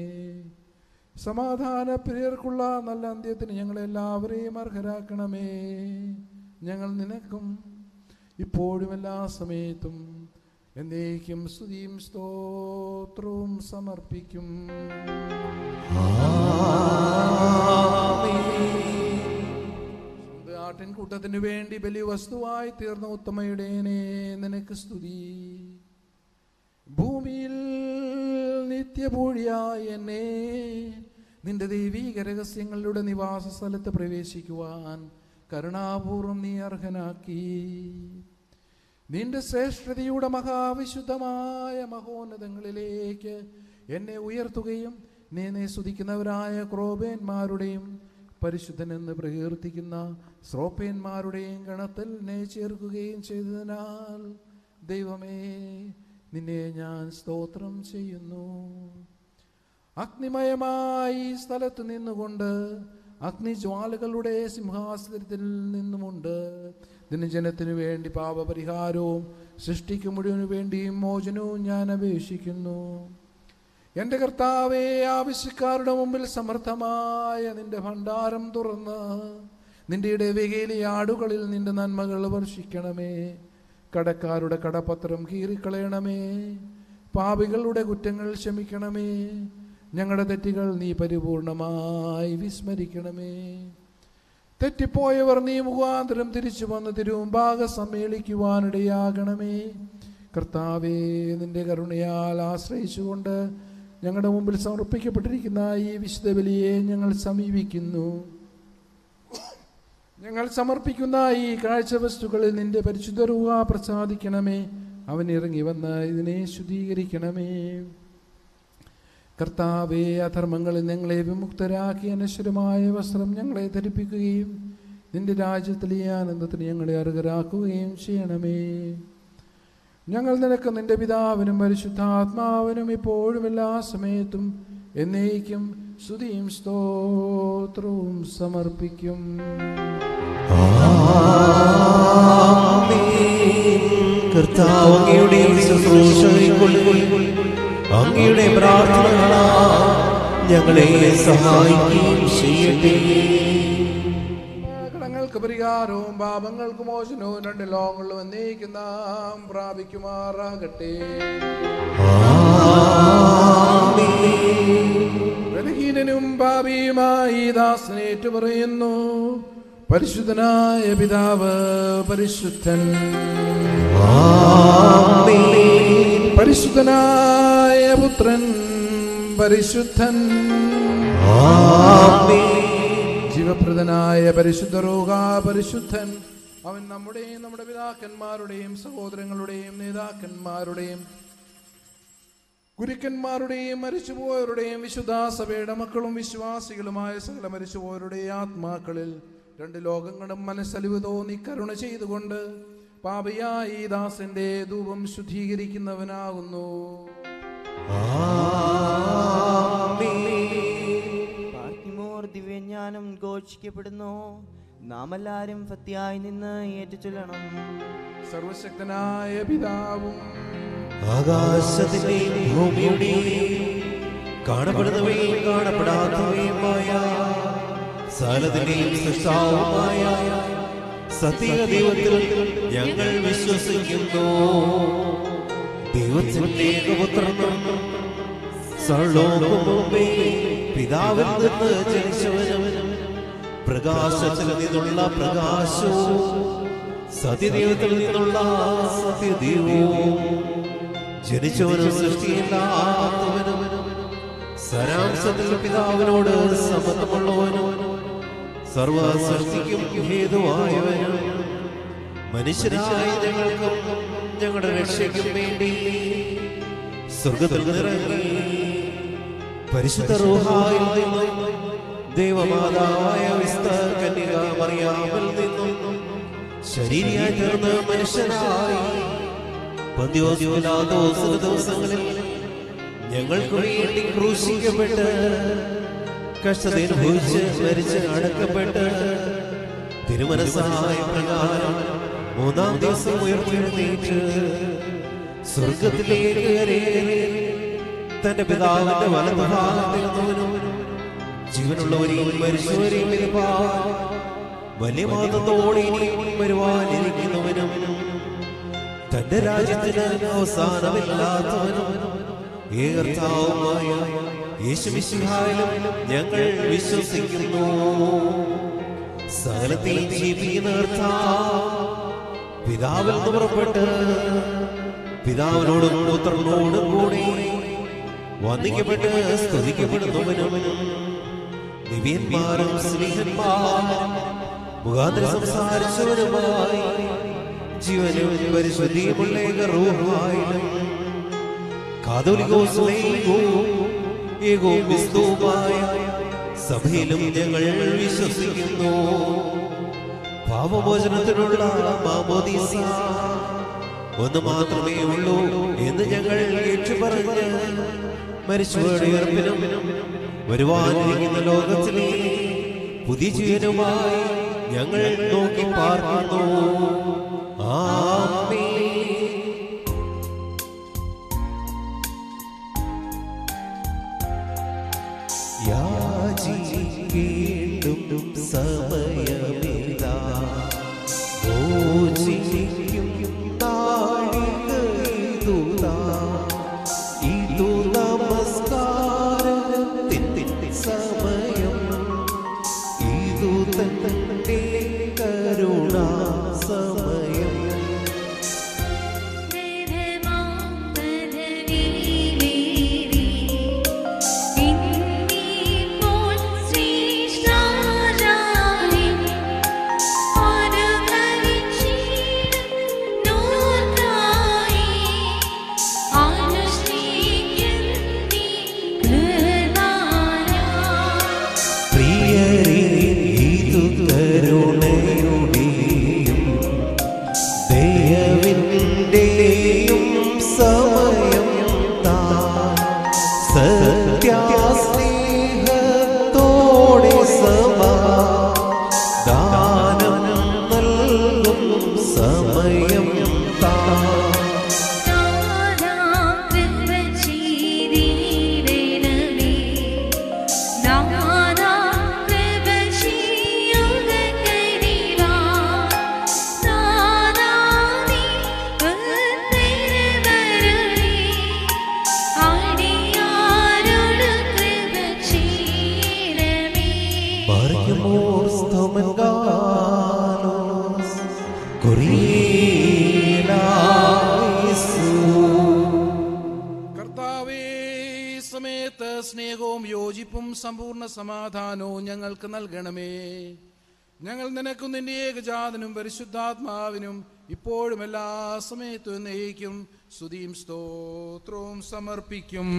സമാധാന പ്രിയർക്കുള്ള നല്ല അന്ത്യത്തിന് ഞങ്ങളെല്ലാവരെയും അർഹരാക്കണമേ. ഞങ്ങൾ നിനക്കും ഇപ്പോഴും എല്ലാ സമയത്തും എന്നേക്കും സ്തുതിയും സ്തോത്രവും സമർപ്പിക്കും. ആട്ടിൻകൂട്ടത്തിന് വേണ്ടി ബലി വസ്തുവായി തീർന്ന ഉത്തമയുടേനെ നിനക്ക് സ്തുതി. ഭൂമിയിൽ നിത്യപൂഴിയായ എന്നെ നിന്റെ ദൈവീക രഹസ്യങ്ങളുടെ നിവാസ സ്ഥലത്ത് പ്രവേശിക്കുവാൻ കരുണാപൂർവം നീ അർഹനാക്കി. നിന്റെ ശ്രേഷ്ഠതയുടെ മഹാവിശുദ്ധമായ മഹോന്നതങ്ങളിലേക്ക് എന്നെ ഉയർത്തുകയും നീ നീ സ്തുതിക്കുന്നവരായ ക്രോബേന്മാരുടെയും പരിശുദ്ധനെന്ന് പ്രകീർത്തിക്കുന്ന ശ്രോപ്പേന്മാരുടെയും ഗണത്തിൽ എന്നെ ചേർക്കുകയും ചെയ്തതിനാൽ ദൈവമേ, നിന്നെ ഞാൻ സ്തോത്രം ചെയ്യുന്നു. അഗ്നിമയമായി സ്ഥലത്ത് നിന്നുകൊണ്ട് അഗ്നിജ്വാലകളുടെ സിംഹാസനത്തിൽ നിന്നുമുണ്ട് ദിനജനത്തിനു വേണ്ടി പാപപരിഹാരവും സൃഷ്ടിക്കു മുഴുവനു വേണ്ടിയും മോചനവും ഞാൻ അപേക്ഷിക്കുന്നു. എൻ്റെ കർത്താവേ, ആവശ്യക്കാരുടെ മുമ്പിൽ സമർത്ഥമായ നിന്റെ ഭണ്ഡാരം തുറന്ന് നിന്റെ ഇടവകയിലെ ആടുകളിൽ നിന്റെ നന്മകൾ വർഷിക്കണമേ. കടക്കാരുടെ കടപത്രം കീറിക്കളയണമേ. പാപികളുടെ കുറ്റങ്ങൾ ക്ഷമിക്കണമേ. ഞങ്ങളുടെ തെറ്റുകൾ നീ പരിപൂർണമായി വിസ്മരിക്കണമേ. തെറ്റിപ്പോയവർ നീ മുഖാന്തരം തിരിച്ചു വന്ന് തിരുമുമ്പാകെ സമ്മേളിക്കുവാനിടയാകണമേ. കർത്താവേ, നിന്റെ കരുണയാൽ ആശ്രയിച്ചുകൊണ്ട് ഞങ്ങളുടെ മുമ്പിൽ സമർപ്പിക്കപ്പെട്ടിരിക്കുന്ന ഈ വിശുദ്ധ ബലിയെ ഞങ്ങൾ സമീപിക്കുന്നു. ഞങ്ങൾ സമർപ്പിക്കുന്ന ഈ കാഴ്ചവസ്തുക്കളിൽ നിന്റെ പരിശുദ്ധ രൂപ പ്രസാദിക്കണമേ. അവൻ ഇറങ്ങി വന്ന് ഇതിനെ ശുദ്ധീകരിക്കണമേ. കർത്താവേ, അധർമ്മങ്ങളിൽ ഞങ്ങളെ വിമുക്തരാക്കി അനശ്വരമായ വസ്ത്രം ഞങ്ങളെ ധരിപ്പിക്കുകയും നിന്റെ രാജ്യത്തിലെ ആനന്ദത്തിന് ഞങ്ങളെ അർഹരാക്കുകയും ചെയ്യണമേ. ഞങ്ങൾ നിനക്ക് നിന്റെ പിതാവിനും പരിശുദ്ധാത്മാവിനും ഇപ്പോഴും എല്ലാ സമയത്തും എന്നേക്കും സ്തുതിയും സ്തോത്രവും സമർപ്പിക്കും.
കർത്താവ് അങ്ങയുടെ ശുശ്രൂഷകൾക്കുള്ളിൽ അങ്ങയുടെ പ്രാർത്ഥനകളാൽ ഞങ്ങളെ സഹായിക്കുകയും ചെയ്യട്ടെ.
കടങ്ങൾക്ക് പരിഹാരവും പാപങ്ങൾക്ക് മോചനവും രണ്ട് ലോകങ്ങളിലും എന്നേക്കും നാം പ്രാപിക്കുമാറാകട്ടെ. ബലഹീനനും പാപിയുമായി ദാസനേറ്റു പറയുന്നു, പരിശുദ്ധനായ പിതാവ് പരിശുദ്ധൻ. പരിശുദ്ധനായ പുത്രൻ പരിശുദ്ധൻ, ജീവപ്രദനായ പരിശുദ്ധ റൂഹ പരിശുദ്ധൻ. അവൻ നമ്മുടെയും നമ്മുടെ പിതാക്കന്മാരുടെയും സഹോദരങ്ങളുടെയും നേതാക്കന്മാരുടെയും ഗുരുക്കന്മാരുടെയും മരിച്ചുപോയവരുടെയും വിശുദ്ധ സഭയുടെ മക്കളും വിശ്വാസികളുമായ സകല മരിച്ചുപോയവരുടെയും ആത്മാക്കളിൽ രണ്ട് ലോകങ്ങളും മനസ്സലിവ് തോന്നി കരുണ ചെയ്തുകൊണ്ട് പാപിയായ ഈ ദാസന്റെ ധൂപം ശുദ്ധീകരിക്കുന്നവനാകുന്നു.
ദിവ്യജ്ഞാനം ഘോഷിക്കപ്പെടുന്നു. നാം എല്ലാവരും ഭക്തിയായി നിന്ന് ഏറ്റുചൊല്ലണം.
സർവശക്തനായ പിതാവും
ആകാശത്തിന്റെയും ഭൂമിയുടെയും കാണപ്പെടുന്നവയും കാണപ്പെടാത്തവയുമായ സകലത്തിന്റെയും സൃഷ്ടാവുമായ സത്യദൈവത്തിൽ ഞങ്ങൾ വിശ്വസിക്കുന്നു. ദൈവത്തിന്റെ ഏകപുത്രനും സർവ്വലോകവും മുമ്പേ പിതാവിൽ നിന്ന് ജനിച്ചവനും പ്രകാശത്തിൽ നിന്നുള്ള പ്രകാശവും സത്യദൈവത്തിൽ നിന്നുള്ള സത്യദൈവവും ജനിച്ചവനും സൃഷ്ടിയില്ലാത്തവനും സാരാംശത്തിൽ പിതാവിനോട് സമത്വമുള്ളവനും സർവ സൃഷ്ടിക്കും ഹേതുവായവനും മനുഷ്യരായ ഞങ്ങൾക്കും ഞങ്ങളുടെ രക്ഷയ്ക്കും വേണ്ടി സ്വർഗ്ഗത്തിൽ നിന്നിറങ്ങി പരിശുദ്ധ റൂഹായിൽ നിന്നും ദൈവമാതാവായ വിശുദ്ധ കന്യക മറിയാമിൽ നിന്നും ശരീരയായി തീർന്ന് മനുഷ്യനായി പന്തിയോസ് പിലാത്തോസ് ദിവസങ്ങളിൽ ഞങ്ങൾക്ക് വേണ്ടി ക്രൂശിക്കപ്പെട്ട് കഷ്ടതയനുഭവിച്ച് മരിച്ച് അടക്കപ്പെട്ട് തിരുമനസ്സായ പ്രകാരം മൂന്നാം ദിവസം ഉയർത്തെഴുന്നേറ്റ് സ്വർഗത്തിലേക്ക് കയറി തന്റെ പിതാവിന്റെ വലതുഭാഗത്തിരുന്നവനും ജീവനുള്ളവരെയും മരിച്ചവരെയും വലിയ മാതത്തോടെ ഇനിയും വരുവാനിരിക്കുന്നവനും തന്റെ രാജ്യത്തിന് അവസാനമില്ലാത്തവനും ഏകർത്താവുമായ യേശുമിശിഹായിലും ഞങ്ങൾ വിശ്വസിക്കുന്നു. സകലത്തെയും ജീവിക്കുന്ന പിതാവിൽ നിന്ന് പുറപ്പെട്ട് പിതാവിനോടും പുത്രനോടും കൂടി വന്ദിക്കപ്പെട്ട് സ്തുതിക്കപ്പെടുന്നവനും ദിവ്യന്മാരും സ്നേഹന്മാരും മുഖാന്തരം സംസാരിച്ചവരുമായി ജീവനും പരിശുദ്ധിയുമുള്ള റൂഹായിലും സഭയിലും ഞങ്ങൾ വിശ്വസിക്കുന്നു. പാപമോചനത്തിനുള്ള മാമോദീസ ഒന്ന് മാത്രമേ ഉള്ളൂ എന്ന് ഞങ്ങൾ ഏറ്റുപറഞ്ഞ് മരിച്ചവരുടെ ഉയർപ്പിനും വരുവാനിരിക്കുന്ന ലോകത്തിലെ പുതിയ ജീവനുമായി ഞങ്ങൾ നോക്കി പാർക്കുന്നു. ആമേൻ. യാചിക്കേണ്ടും സമയമിതാ, മോചിക്കും നാഴികയിതുതാ. ഇതു നമസ്കാരത്തിൻ സമയം, ഇതു തന്റെ കരുണാ സമയം.
യോജിപ്പും സമ്പൂർണ്ണ സമാധാനവും ഞങ്ങൾക്ക് നൽകണമേ. ഞങ്ങൾ നിനക്കും നിന്റെ ഏകജാതനും പരിശുദ്ധാത്മാവിനും ഇപ്പോഴും എല്ലാ സമയത്തും എന്നേക്കും സ്തുതിയും സ്തോത്രവും സമർപ്പിക്കും.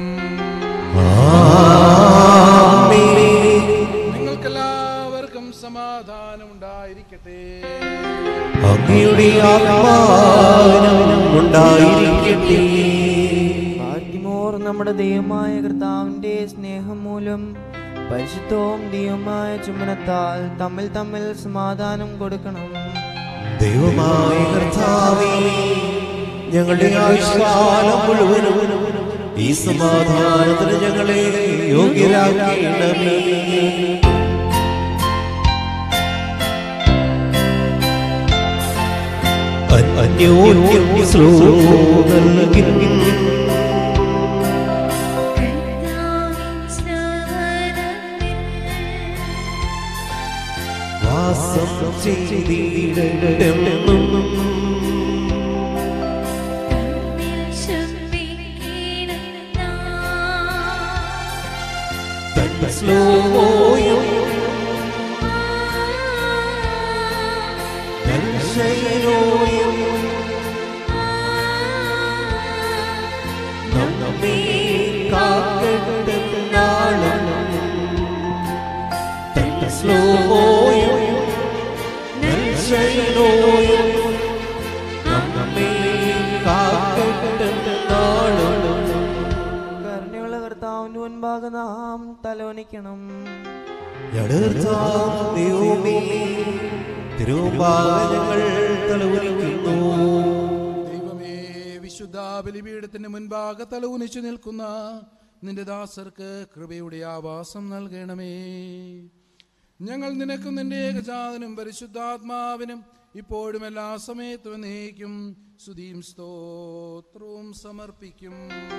നിങ്ങൾക്കെല്ലാവർക്കും സമാധാനം ഉണ്ടായിരിക്കട്ടെ.
അങ്ങയുടെ ആത്മാവിനും ഉണ്ടായിരിക്കട്ടെ.
ഭാഗ്യമോർ നമ്മുടെ ദൈവമായ കർത്താവിന്റെ സ്നേഹം മൂലം പരിശുദ്ധവും ദൈവമായ ചുമനത്താൽ തമ്മിൽ തമ്മിൽ സമാധാനം കൊടുക്കണം.
ദൈവമായ കർത്താവേ, ഞങ്ങളുടെ ആയുഷ്കാലം മുഴുവനും ഈ സമാധാനത്തിന് ഞങ്ങളെ യോഗ്യരാക്കണമേ. അന്യോന്യം ശ്ലോകം നൽകി വാസം ചെയ്തിടണമെന്നും ശ്ലോകോയും ദർശനോയും നമ്മെ കാക്കട്ടെ നാളും. ശ്ലോകോയും ദർശനോയും നമ്മെ കാക്കട്ടെ നാളും.
കരുണയുള്ള കർത്താവിന്റെ മുൻപാകെ നാം തലോനിക്കണം.
തിരുവാലങ്ങൾ തലവലിക്കുന്നു.
ദൈവമേ, വിശുദ്ധ ബലിപീഠത്തിന് മുൻപാകെ തലകുനിച്ചു നിൽക്കുന്ന നിന്റെ ദാസർക്ക് കൃപയുടെ ആവാസം നൽകണമേ. ഞങ്ങൾ നിനക്കും നിന്റെ ഏകജാതനും പരിശുദ്ധാത്മാവിനും ഇപ്പോഴും എല്ലാ സമയത്തും എന്നേക്കും സ്തുതിയും സ്തോത്രവും സമർപ്പിക്കും.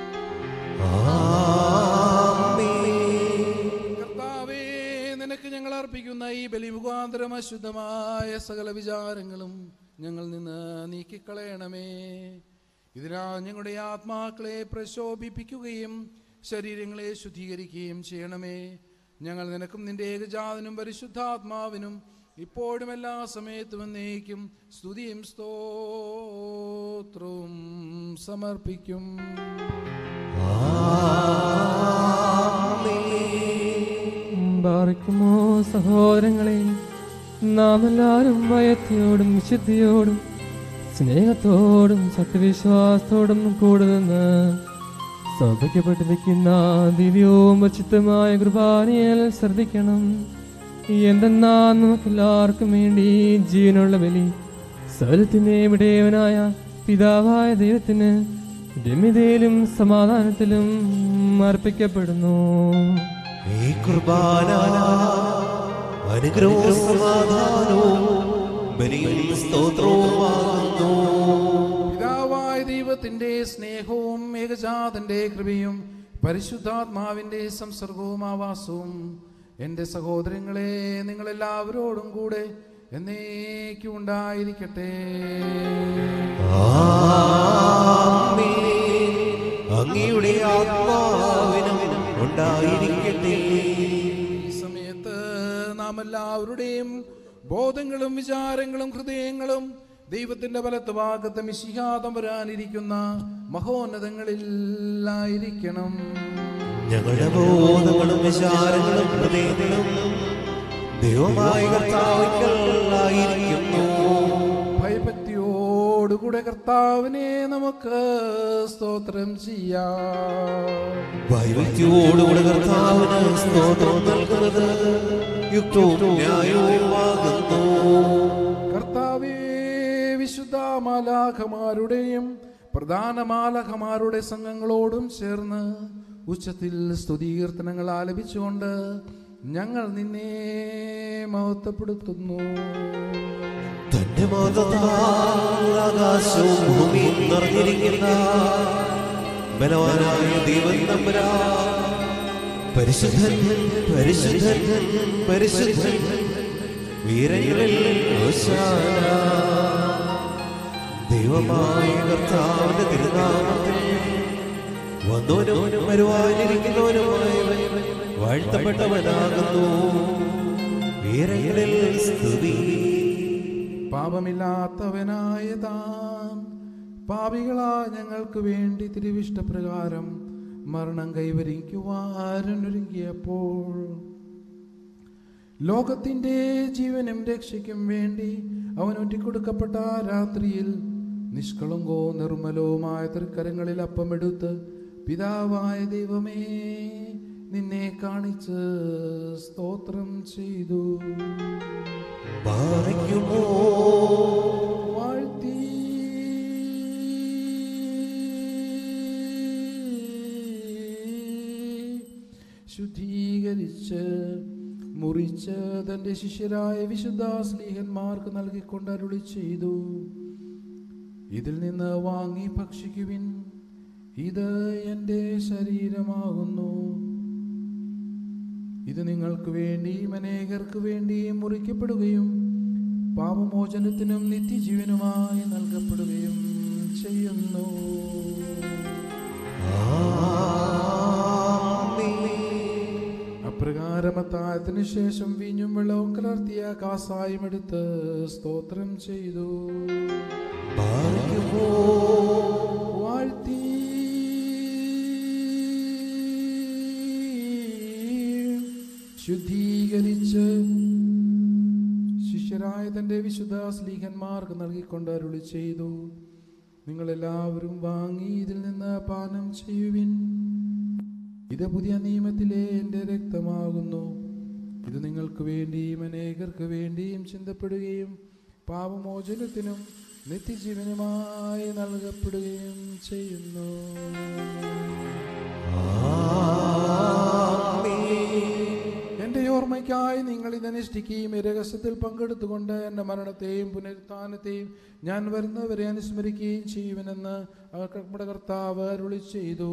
കർത്താവേ, നിനക്ക് ഞങ്ങൾ അർപ്പിക്കുന്ന ഈ ബലി മുഖാന്തരം അശുദ്ധമായ സകല വിചാരങ്ങളും ഞങ്ങൾ നിന്ന് നീക്കിക്കളയണമേ. ഇതിനാൽ ഞങ്ങളുടെ ആത്മാക്കളെ പ്രശോഭിപ്പിക്കുകയും ശരീരങ്ങളെ ശുദ്ധീകരിക്കുകയും ചെയ്യണമേ. ഞങ്ങൾ നിനക്കും നിന്റെ ഏകജാതനും പരിശുദ്ധാത്മാവിനും ഇപ്പോഴും എല്ലാ സമയത്തും എന്നേക്കും സ്തുതിയും സ്തോത്രവും സമർപ്പിക്കും.
ബാറിക്കുമോ സഹോദരങ്ങളെ, നാം എല്ലാവരും ഭയത്തോടും വിശുദ്ധിയോടും സ്നേഹത്തോടും സത്യവിശ്വാസത്തോടും കൂടുതന്ന് സൗഭ്യപ്പെട്ടിരിക്കുന്ന ദിവ്യവും വച്ചിത്തമായ കുർബാനയിൽ ശ്രദ്ധിക്കണം. എന്തെന്നാ നമുക്കെല്ലാവർക്കും വേണ്ടി ജീവനുള്ള ബലി സകലത്തിന്റെ വിടയവനായ പിതാവായ ദൈവത്തിന് രമ്യതയിലും സമാധാനത്തിലും അർപ്പിക്കപ്പെടുന്നു.
ഈ കുർബാന അനുഗ്രഹവും സമാധാനവും ബലിയും സ്തോത്രവുമാകുന്നു.
പിതാവായ ദൈവത്തിന്റെ സ്നേഹവും ഏകജാതന്റെ കൃപയും പരിശുദ്ധാത്മാവിന്റെ സംസർഗവും ആവാസവും എൻ്റെ സഹോദരങ്ങളെ നിങ്ങളെല്ലാവരോടും കൂടെ എന്നേക്കും ഉണ്ടായിരിക്കട്ടെ.
അങ്ങയുടെ ആത്മാവിനും ഉണ്ടായിരിക്കട്ടെ.
ഈ സമയത്ത് നാം എല്ലാവരുടെയും ബോധങ്ങളും വിചാരങ്ങളും ഹൃദയങ്ങളും ദൈവത്തിന്റെ വലത്ത് ഭാഗത്ത് മിശിഹാതം വരാനിരിക്കുന്ന മഹോന്നതങ്ങളിലായിരിക്കണം.
ഞങ്ങളുടെ ബോധങ്ങളും വിചാരങ്ങളും ഹൃദയങ്ങളും ദൈവമായ കർത്താവിനായിരിക്കുന്നു.
ഭയഭക്തിയോടുകൂടെ കർത്താവിനെ നമുക്ക് സ്തോത്രം ചെയ്യാം.
ഭയഭക്തിയോടുകൂടെ കർത്താവിന് സ്തോത്രം നൽകുന്നത് യുക്തവും ന്യായവുമാകുന്നു.
കർത്താവേ, വിശുദ്ധ മാലാഖമാരുടെയും പ്രധാന മാലാഖമാരുടെ സംഘങ്ങളോടും ചേർന്ന് ഉച്ചത്തിൽ സ്തുതികീർത്തനങ്ങൾ ആലപിച്ചുകൊണ്ട് ഞങ്ങൾ നിന്നെ മഹത്വപ്പെടുത്തുന്നു.
തന്റെ മഹത്വത്താൽ ആകാശവും ഭൂമിയും നിറഞ്ഞിരിക്കുന്ന ബലവാനായ ദൈവം തമ്പുരാൻ പരിശുദ്ധൻ പരിശുദ്ധൻ പരിശുദ്ധൻ വീരങ്ങളിൽ ഹോശാന. ദൈവമായ കർത്താവിന്റെ തിരുനാമത്തിൽ വന്നവനും വരുവാനിരിക്കുന്നവനുമായ വാഴ്ത്തപ്പെട്ടവനാകുന്നു. ഉയരങ്ങളിൽ സ്തുതി.
പാപമില്ലാത്തവനായ താൻ പാപികളായ ഞങ്ങൾക്ക് വേണ്ടി തിരുവിഷ്ടപ്രകാരം മരണം കൈവരിക്കുവാനൊരുങ്ങിയപ്പോൾ ലോകത്തിൻ്റെ ജീവനും രക്ഷയ്ക്കും വേണ്ടി അവൻ ഒറ്റിക്കൊടുക്കപ്പെട്ട രാത്രിയിൽ നിഷ്കളങ്കവും നിർമ്മലവുമായ തൃക്കരങ്ങളിൽ അപ്പമെടുത്ത് പിതാവായ ദൈവമേ നിന്നെ കാണിച്ച് സ്തോത്രം ചെയ്തു.
പാറയ്ക്കുമോ
വാഴ്ത്തി ശുദ്ധീകരിച്ച് മുറിച്ച് തന്റെ ശിഷ്യരായ വിശുദ്ധ സ്ലീഹന്മാർക്ക് നൽകിക്കൊണ്ട് അരുളി ചെയ്തു. ഇതിൽ നിന്ന് വാങ്ങി ഭക്ഷിക്കുവിൻ, ഇത് എൻ്റെ ശരീരമാകുന്നു. ഇത് നിങ്ങൾക്ക് വേണ്ടിയും അനേകർക്ക് വേണ്ടിയും മുറിക്കപ്പെടുകയും പാപമോചനത്തിനും നിത്യജീവനുമായി നൽകപ്പെടുകയും ചെയ്യുന്നു. അപ്രകാരം അത്താഴത്തിനു ശേഷം വീഞ്ഞും വെള്ളവും കലർത്തിയ കാസായും എടുത്ത് സ്തോത്രം ചെയ്തു. വാഴ്ത്തി ശുദ്ധീകരിച്ച് ശിഷ്യരായ തന്റെ വിശുദ്ധ സ്ലീഹന്മാർക്ക് നൽകിക്കൊണ്ട് അരുളി ചെയ്തു. നിങ്ങളെല്ലാവരും വാങ്ങി ഇതിൽ നിന്ന് പാനം ചെയ്യുവിൻ. ഇത് പുതിയ നിയമത്തിലെ എൻ്റെ രക്തമാകുന്നു. ഇത് നിങ്ങൾക്ക് വേണ്ടിയും അനേകർക്ക് വേണ്ടിയും ചിന്തപ്പെടുകയും പാപമോചനത്തിനും നിത്യജീവനുമായി നൽകപ്പെടുകയും ചെയ്യുന്നു. എന്റെ ഓർമ്മയ്ക്കായി നിങ്ങൾ ഇതനുഷ്ഠിക്കുകയും ഈ രഹസ്യത്തിൽ പങ്കെടുത്തുകൊണ്ട് എൻ്റെ മരണത്തെയും പുനരുത്ഥാനത്തെയും ഞാൻ വരുന്നവരെ അനുസ്മരിക്കുകയും ചെയ്യുമെന്ന് നമ്മുടെ കർത്താവ് അരുളി ചെയ്തു.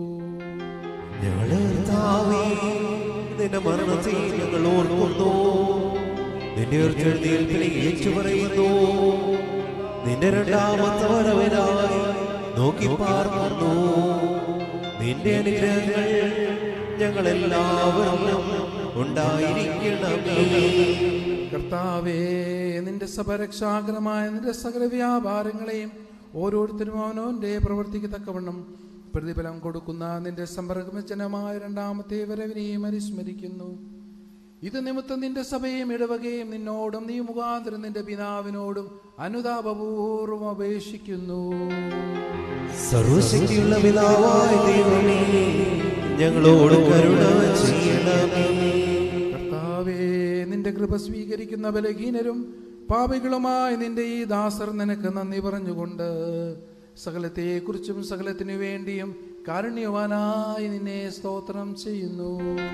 നിന്റെ മരണത്തെ ഞങ്ങൾ ഓർക്കുന്നു, നിന്റെ ഉയർത്തെഴുന്നേൽപ്പിനെ ഏറ്റുപറയുന്നു. നിന്റെ രണ്ടാമത്തെ വരവിനായി നോക്കി പാർക്കുന്നു. നിന്റെ അനുഗ്രഹങ്ങൾ ഞങ്ങളെല്ലാവരും ഉണ്ടായിരിക്കണമേ.
കർത്താവേ, നിന്റെ സഭരക്ഷാകരമായ നിന്റെ സകല വ്യാപാരങ്ങളെയും ഓരോരുത്തരും അവനവന്റെ പ്രവർത്തിക്ക് തക്കവണ്ണം പ്രതിഫലം കൊടുക്കുന്ന നിന്റെ സമ്പർക്കജനമായ രണ്ടാമത്തെ വരവിനെയും അനുസ്മരിക്കുന്നു. ഇത് നിമിത്തം നിന്റെ സഭയും ഇടവകയും നിന്നോടും നീ മുഖാന്തരം നിന്റെ പിതാവിനോടും അനുതാപപൂർവം അപേക്ഷിക്കുന്നു.
സർവശക്തിയുള്ള പിതാവായ ദൈവമേ, ഞങ്ങളോട് കരുണ ചെയ്യണമേ.
കർത്താവേ, നിന്റെ കൃപ സ്വീകരിക്കുന്ന ബലഹീനരും പാപികളുമായ നിന്റെ ഈ ദാസർ നിനക്ക് നന്ദി പറഞ്ഞുകൊണ്ട് സകലത്തെക്കുറിച്ചും സകലത്തിനു വേണ്ടിയും കാരുണ്യവാനായി നിന്നെ സ്തോത്രം ചെയ്യുന്നു.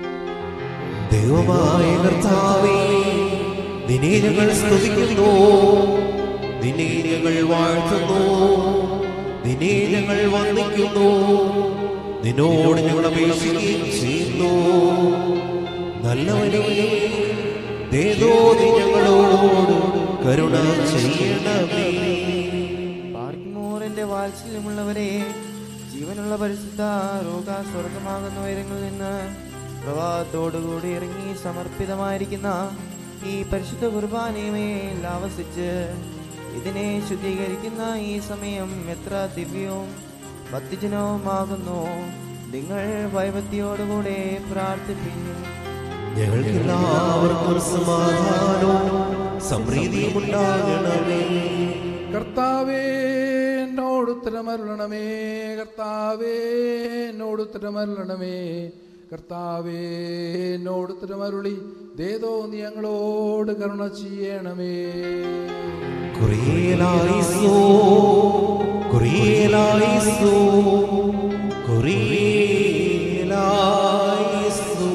ദൈവമായ കർത്താവേ, നിന്നെ ഞങ്ങൾ സ്തുതിക്കുന്നു, നിന്നെ ഞങ്ങൾ വാഴ്ത്തുന്നു, നിന്നെ ഞങ്ങൾ വന്ദിക്കുന്നു, നിന്നോട് ഞങ്ങൾ അപേക്ഷിക്കുകയും ചെയ്യുന്നു. നല്ലവനേ, ദേവോ നീ ഞങ്ങളോട് കരുണ ചെയ്യണമേ.
പാർക്കുമോറിന്റെ വാത്സല്യമുള്ളവരെ, ജീവനുള്ള പരിശുദ്ധ രോഗ സ്വർഗമാകുന്ന ഉയരങ്ങളിൽ നിന്ന് പ്രഭാതത്തോടുകൂടി ഇറങ്ങി സമർപ്പിതമായിരിക്കുന്ന ഈ പരിശുദ്ധ കുർബാനയുമേൽ ആവസിച്ച് ഇതിനെ ശുദ്ധീകരിക്കുന്ന ഈ സമയം എത്ര ദിവ്യവും ഭക്തിജനവുമാകുന്നു. നിങ്ങൾ ഭയഭക്തിയോടുകൂടെ പ്രാർത്ഥിപ്പിക്കുന്നു.
ഞങ്ങൾക്കെല്ലാവർക്കും സമാധാനവും സമൃദ്ധിയും ഉണ്ടാകണമേ.
കർത്താവേ, എന്നോട് ഉത്തരമരുളണമേ. കർത്താവേ, എന്നോട് ഉത്തരമരുളണമേ. കർത്താവേ, എന്നോട് ഉത്തരമരുളി ദേദോ നീ ഞങ്ങളോട് കരുണ ചെയ്യണമേ.
കുറിയലായിസോ, കുറിയലായിസോ, കുറിയലായിസോ.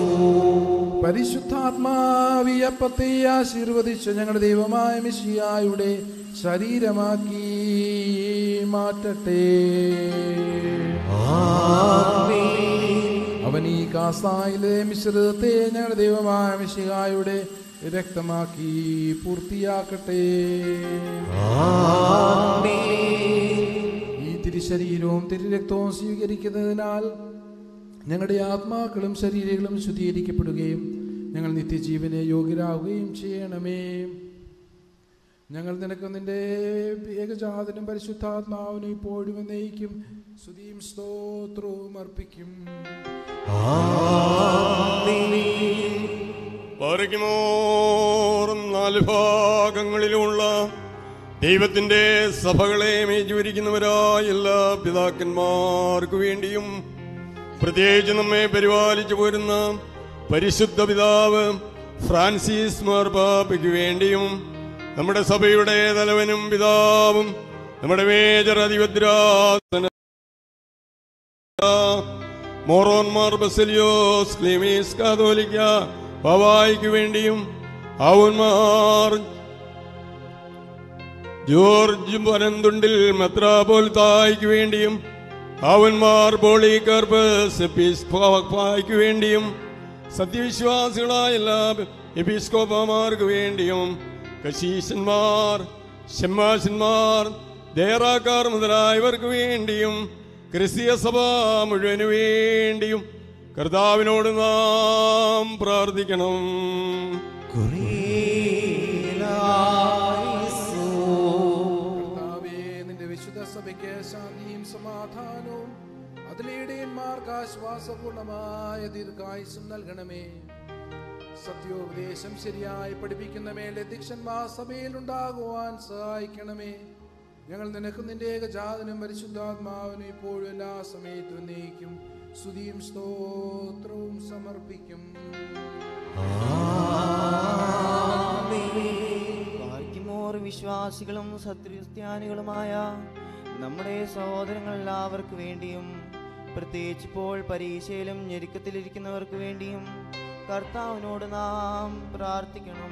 പരിശുദ്ധാത്മാവിയപ്പത്തെ ആശീർവദിച്ച് ഞങ്ങളുടെ ദൈവമായ മിശിഹായുടെ ശരീരമാക്കി മാറ്റട്ടെ. അവൻ ഈ കാസായിലെ മിശ്രിതത്തെ ഞങ്ങളുടെ ദൈവമായ മിശിഹായുടെ രക്തമാക്കി പൂർത്തിയാക്കട്ടെ. ഈ തിരുശരീരവും തിരുരക്തവും സ്വീകരിക്കുന്നതിനാൽ ഞങ്ങളുടെ ആത്മാക്കളും ശരീരങ്ങളും ശുദ്ധീകരിക്കപ്പെടുകയും ഞങ്ങൾ നിത്യജീവനെ യോഗ്യരാകുകയും ചെയ്യണമേ. ഞങ്ങൾ നിനക്ക് നിന്റെ ഏകജാതനും പരിശുദ്ധാത്മാവിനും ഇപ്പോഴും എന്നേക്കും സ്തുതിയും സ്തോത്രവും അർപ്പിക്കും.
പാറയ്ക്കുമോറും നാല് ഭാഗങ്ങളിലുമുള്ള ദൈവത്തിന്റെ സഭകളെ മേജുവരിക്കുന്നവരായ എല്ലാ പിതാക്കന്മാർക്കു വേണ്ടിയും പ്രത്യേകിച്ച് നമ്മെ പരിപാലിച്ചു പോരുന്ന പരിശുദ്ധ പിതാവ് ഫ്രാൻസിസ് മാർപ്പാപ്പയ്ക്ക് വേണ്ടിയും നമ്മുടെ സഭയുടെ തലവനും പിതാവും നമ്മുടെ മേജർ അധിപദ്രാസന മോറോന്മാർ ബസലിയോസ് ക്ലീമീസ് കാതോലിക്ക പവായിക്ക് വേണ്ടിയും ആവുന്മാർ ജോർജ് പനന്തുണ്ടിൽ മെത്രാപോലിത്തായ്ക്ക് വേണ്ടിയും ആവന്മാർ പോളികർപ്പസ് എപ്പിസ്കോപ്പായ്ക്ക് വേണ്ടിയും സത്യവിശ്വാസികളായ എല്ലാ എപ്പിസ്കോപ്പമാർക്ക് വേണ്ടിയും കശീശന്മാർ ഷമ്മാശന്മാർ ദേറാക്കാർ മുതലായവർക്ക് വേണ്ടിയും ക്രിസ്തീയ സഭ മുഴുവന് വേണ്ടിയും കർത്താവിനോട് നാം പ്രാർത്ഥിക്കണം.
കർത്താവേ, നിന്റെ വിശുദ്ധ സഭയ്ക്ക് ശാന്തിയും സമാധാനവും അതിലേടയന്മാർക്ക് ആശ്വാസപൂർണമായ ദീർഘായുസ്സും നൽകണമേ. സത്യോപദേശം ശരിയായി പഠിപ്പിക്കുന്ന മേലധ്യക്ഷന്മാർ സഭയിൽ ഉണ്ടാകുവാൻ സഹായിക്കണമേ. ഞങ്ങൾ നിനക്കും നിന്റെ ഏകജാതനും പരിശുദ്ധാത്മാവിനും ഇപ്പോഴും എല്ലാ സമയത്തും എന്നേക്കും സ്തുതിയും സ്തോത്രവും സമർപ്പിക്കും.
വിശ്വാസികളും സത്ക്രിസ്ത്യാനികളുമായ നമ്മുടെ സഹോദരങ്ങൾ എല്ലാവർക്കു വേണ്ടിയും പ്രത്യേകിച്ച് ഇപ്പോൾ പരീക്ഷയിലും ഞെരുക്കത്തിലിരിക്കുന്നവർക്ക് വേണ്ടിയും കർത്താവിനോട് നാം പ്രാർത്ഥിക്കണം.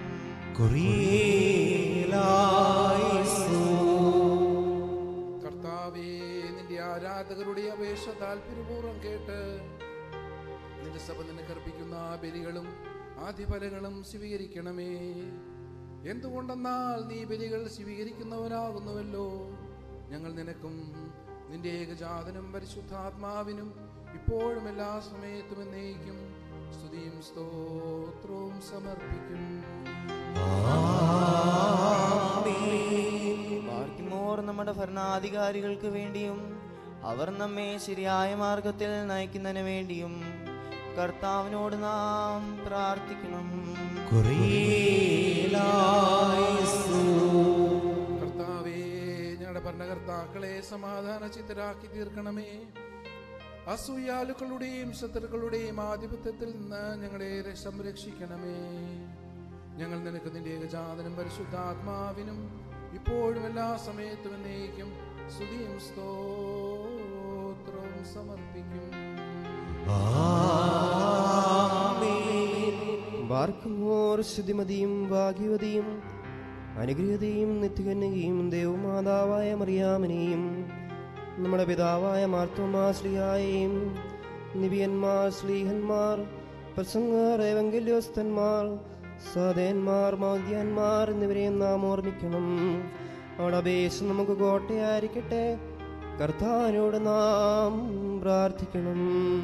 കർത്താവേ, നിന്റെ ആരാധകരുടെ അപേക്ഷ താല്പര്യപൂർവ്വം കേട്ട് നിന്റെ സഭ നിനക്ക് അർപ്പിക്കുന്ന ബലികളും ആദ്യഫലങ്ങളും സ്വീകരിക്കണമേ. എന്തുകൊണ്ടെന്നാൽ നീ ബലികൾ സ്വീകരിക്കുന്നവനാകുന്നുവല്ലോ. ഞങ്ങൾ നിനക്കും നിന്റെ ഏകജാതനും പരിശുദ്ധാത്മാവിനും ഇപ്പോഴും എല്ലാ സമയത്തും എന്നേക്കും സ്തുതിയും സ്തോത്രവും സമർപ്പിക്കും.
നമ്മുടെ ഭരണാധികാരികൾക്ക് വേണ്ടിയും അവർ നമ്മെ ശരിയായ മാർഗത്തിൽ നയിക്കുന്നതിന് വേണ്ടിയും കർത്താവിനോട് നാം പ്രാർത്ഥിക്കണം.
കർത്താവേ, ഞങ്ങളുടെ ഭരണകർത്താക്കളെ സമാധാന ചിത്തരാക്കി തീർക്കണമേ. അസൂയാലുക്കളുടെയും ശത്രുക്കളുടെയും ആധിപത്യത്തിൽ നിന്ന് ഞങ്ങളെ സംരക്ഷിക്കണമേ. ഞങ്ങൾ നിനക്ക് നിന്റെ ഏകജാതനും പരിശുദ്ധാത്മാവിനും ഇപ്പോഴും എല്ലാ സമയത്തും എന്നേക്കും സ്തുതിയും സ്തോത്രവും സമർപ്പിക്കും.
ബാർക്കുമോർ ശുദ്ധിമതിയും ഭാഗ്യവതിയും അനുഗ്രഹീതയും നിത്യകന്യകയും ദേവമാതാവായ മറിയാമിനെയും നമ്മുടെ പിതാവായ മാർത്തോമാ ശ്ലീഹായെയും നിബിയന്മാർ ശ്ലീഹന്മാർ പ്രസംഗർ എവങ്കല്യോസ്തന്മാർ സദേന്മാർ മൗദ്യാന്മാർ എന്നിവരെയും നാം ഓർമ്മിക്കണം. അവിടെ അപേക്ഷ നമുക്ക് കോട്ടയായിരിക്കട്ടെ. കർത്താവിനോട് നാം പ്രാർത്ഥിക്കണം.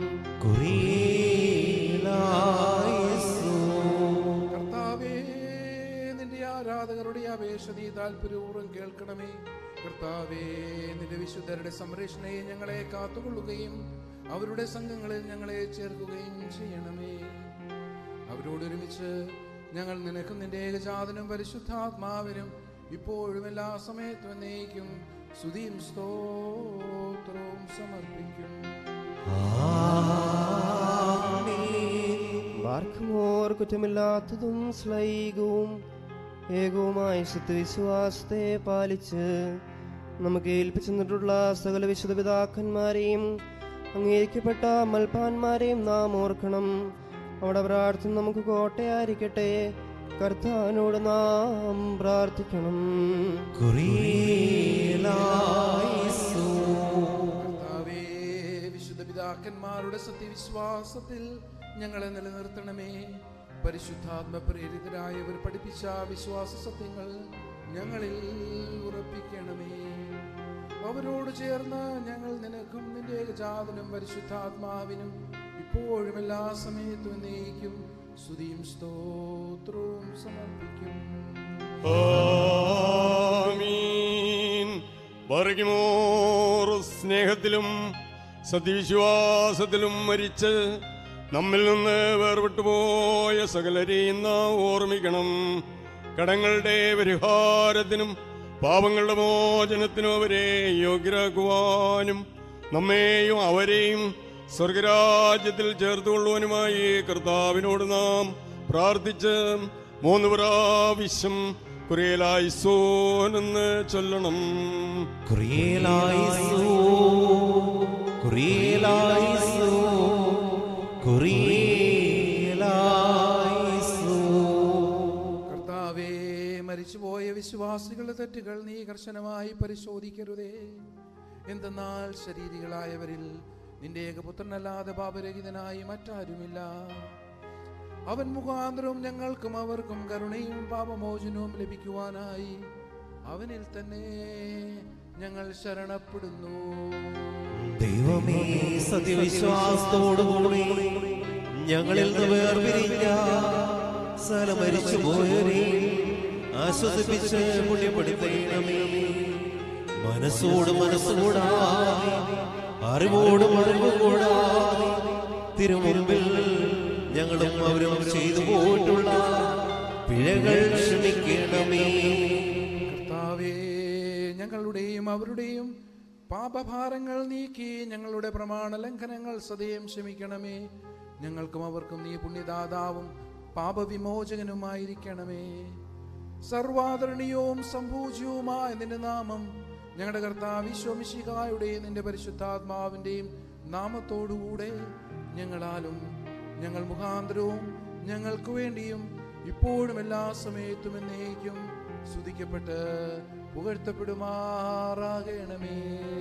കർത്താവേ, നിന്റെ ആരാധകരുടെ അപേക്ഷ നീ താല്പര്യപൂർവ്വം കേൾക്കണമേ. കർത്താവേ, നിന്റെ വിശുദ്ധരുടെ സംരക്ഷണയെ ഞങ്ങളെ കാത്തുകൊള്ളുകയും അവരുടെ സംഘങ്ങളിൽ ഞങ്ങളെ ചേർക്കുകയും ചെയ്യണമേ. അവരോടൊരുമിച്ച് ഞങ്ങൾ നിനക്കും നിന്റെ ഏകജാതനും പരിശുദ്ധാത്മാവിനും ഇപ്പോഴും എല്ലാ സമയത്തും എന്നേക്കും സ്തുതിയും സ്തോത്രവും സമർപ്പിക്കും.
ബാർക്കുമോർ കുറ്റമില്ലാത്തതും ശ്ലൈകവും ഏകവുമായ സത്യവിശ്വാസത്തെ പാലിച്ച് നമുക്ക് ഏൽപ്പിച്ചിട്ടുള്ള സകല വിശുദ്ധ പിതാക്കന്മാരെയും അംഗീകരിക്കപ്പെട്ട മൽപ്പാന്മാരെയും നാം ഓർക്കണം. അവിടെ പ്രാർത്ഥന നമുക്ക് കോട്ടയായിരിക്കട്ടെ. കർത്താവിനോട് നാം പ്രാർത്ഥിക്കണം.
കർത്താവേ, വിശുദ്ധ പിതാക്കന്മാരുടെ സത്യവിശ്വാസത്തിൽ ഞങ്ങളെ നിലനിർത്തണമേ. പരിശുദ്ധാത്മ പ്രേരിതരായവർ പഠിപ്പിച്ച വിശ്വാസ സത്യങ്ങൾ ഞങ്ങളിൽ ഉറപ്പിക്കണമേ. അവരോട് ചേർന്ന് ഞങ്ങൾ നിനക്കും നിന്റെ ഏകജാതനും പരിശുദ്ധാത്മാവിനും ഇപ്പോഴും എല്ലാ സമയത്തും എന്നേക്കും സ്തുതിയും സ്തോത്രവും സമർപ്പിക്കും.
ആമീൻ. ബർഗിമോർ സ്നേഹത്തിലും സത്യവിശ്വാസത്തിലും മരിച്ച് നമ്മിൽ നിന്ന് വേർപെട്ടുപോയ സകലരെയും നാം ഓർമ്മിക്കണം. കടങ്ങളുടെ പരിഹാരത്തിനും പാപങ്ങളുടെ മോചനത്തിനും അവരെ യോഗ്യരാക്കുവാനും നമ്മെയും അവരെയും സ്വർഗരാജ്യത്തിൽ ചേർത്തുകൊള്ളുവാനുമായി കർത്താവിനോട് നാം പ്രാർത്ഥിച്ച് മൂന്ന് പ്രാവശ്യം കുറിയലായിസോൻ എന്ന് ചൊല്ലണം.
കുറിയലായിസോ കുറിയലായിസോ കുറിയലായിസോ.
കർത്താവേ, മരിച്ചുപോയ വിശ്വാസികളുടെ തെറ്റുകൾ നീ കർശനമായി പരിശോധിക്കരുതേ. എന്തെന്നാൽ ശരീരികളായവരിൽ നിന്റെ ഏകപുത്രനല്ലാതെ പാപരഹിതനായി മറ്റാരുമില്ല. അവൻ മുഖാന്തരവും ഞങ്ങൾക്കും അവർക്കും കരുണയും പാപമോചനവും ലഭിക്കുവാനായി അവനിൽ തന്നെ ഞങ്ങൾ ശരണപ്പെടുന്നു.
ദൈവമേ, സത്യവിശ്വാസത്തോടുകൂടി ഞങ്ങളിൽ നിന്ന് വേർപിരിഞ്ഞ സകല മരിച്ചുപോയവരെ ആശ്വസിപ്പിച്ച് പുണ്യപ്പെടുത്തണമേ. മനസ്സോട് മനസ്സുകൂടാതെ അറിവോടും അറിവുകൂടാതെ തിരുമുമ്പിൽ ഞങ്ങളും അവരും ചെയ്തു പോയിട്ടുള്ള പിഴകൾ ക്ഷമിക്കണമേ.
കർത്താവേ, ഞങ്ങളുടെയും അവരുടെയും പാപഭാരങ്ങൾ നീക്കി ഞങ്ങളുടെ പ്രമാണ ലംഘനങ്ങൾ സദയം ക്ഷമിക്കണമേ. ഞങ്ങൾക്കും അവർക്കും നീ പുണ്യദാതാവും പാപവിമോചകനുമായിരിക്കണമേ. സർവാദരണീയവും സംപൂജ്യവുമായ നിന്റെ നാമം ഞങ്ങളുടെ കർത്താവ് ഈശോമിശിഹായുടെയും നിന്റെ പരിശുദ്ധാത്മാവിന്റെയും നാമത്തോടുകൂടെ ഞങ്ങളാലും ഞങ്ങൾ മുഖാന്തരവും ഞങ്ങൾക്ക് വേണ്ടിയും ഇപ്പോഴും എല്ലാ സമയത്തും എന്നേക്കും സ്തുതിക്കപ്പെട്ട് പുകഴ്ത്തപ്പെടുമാറാകണമേ.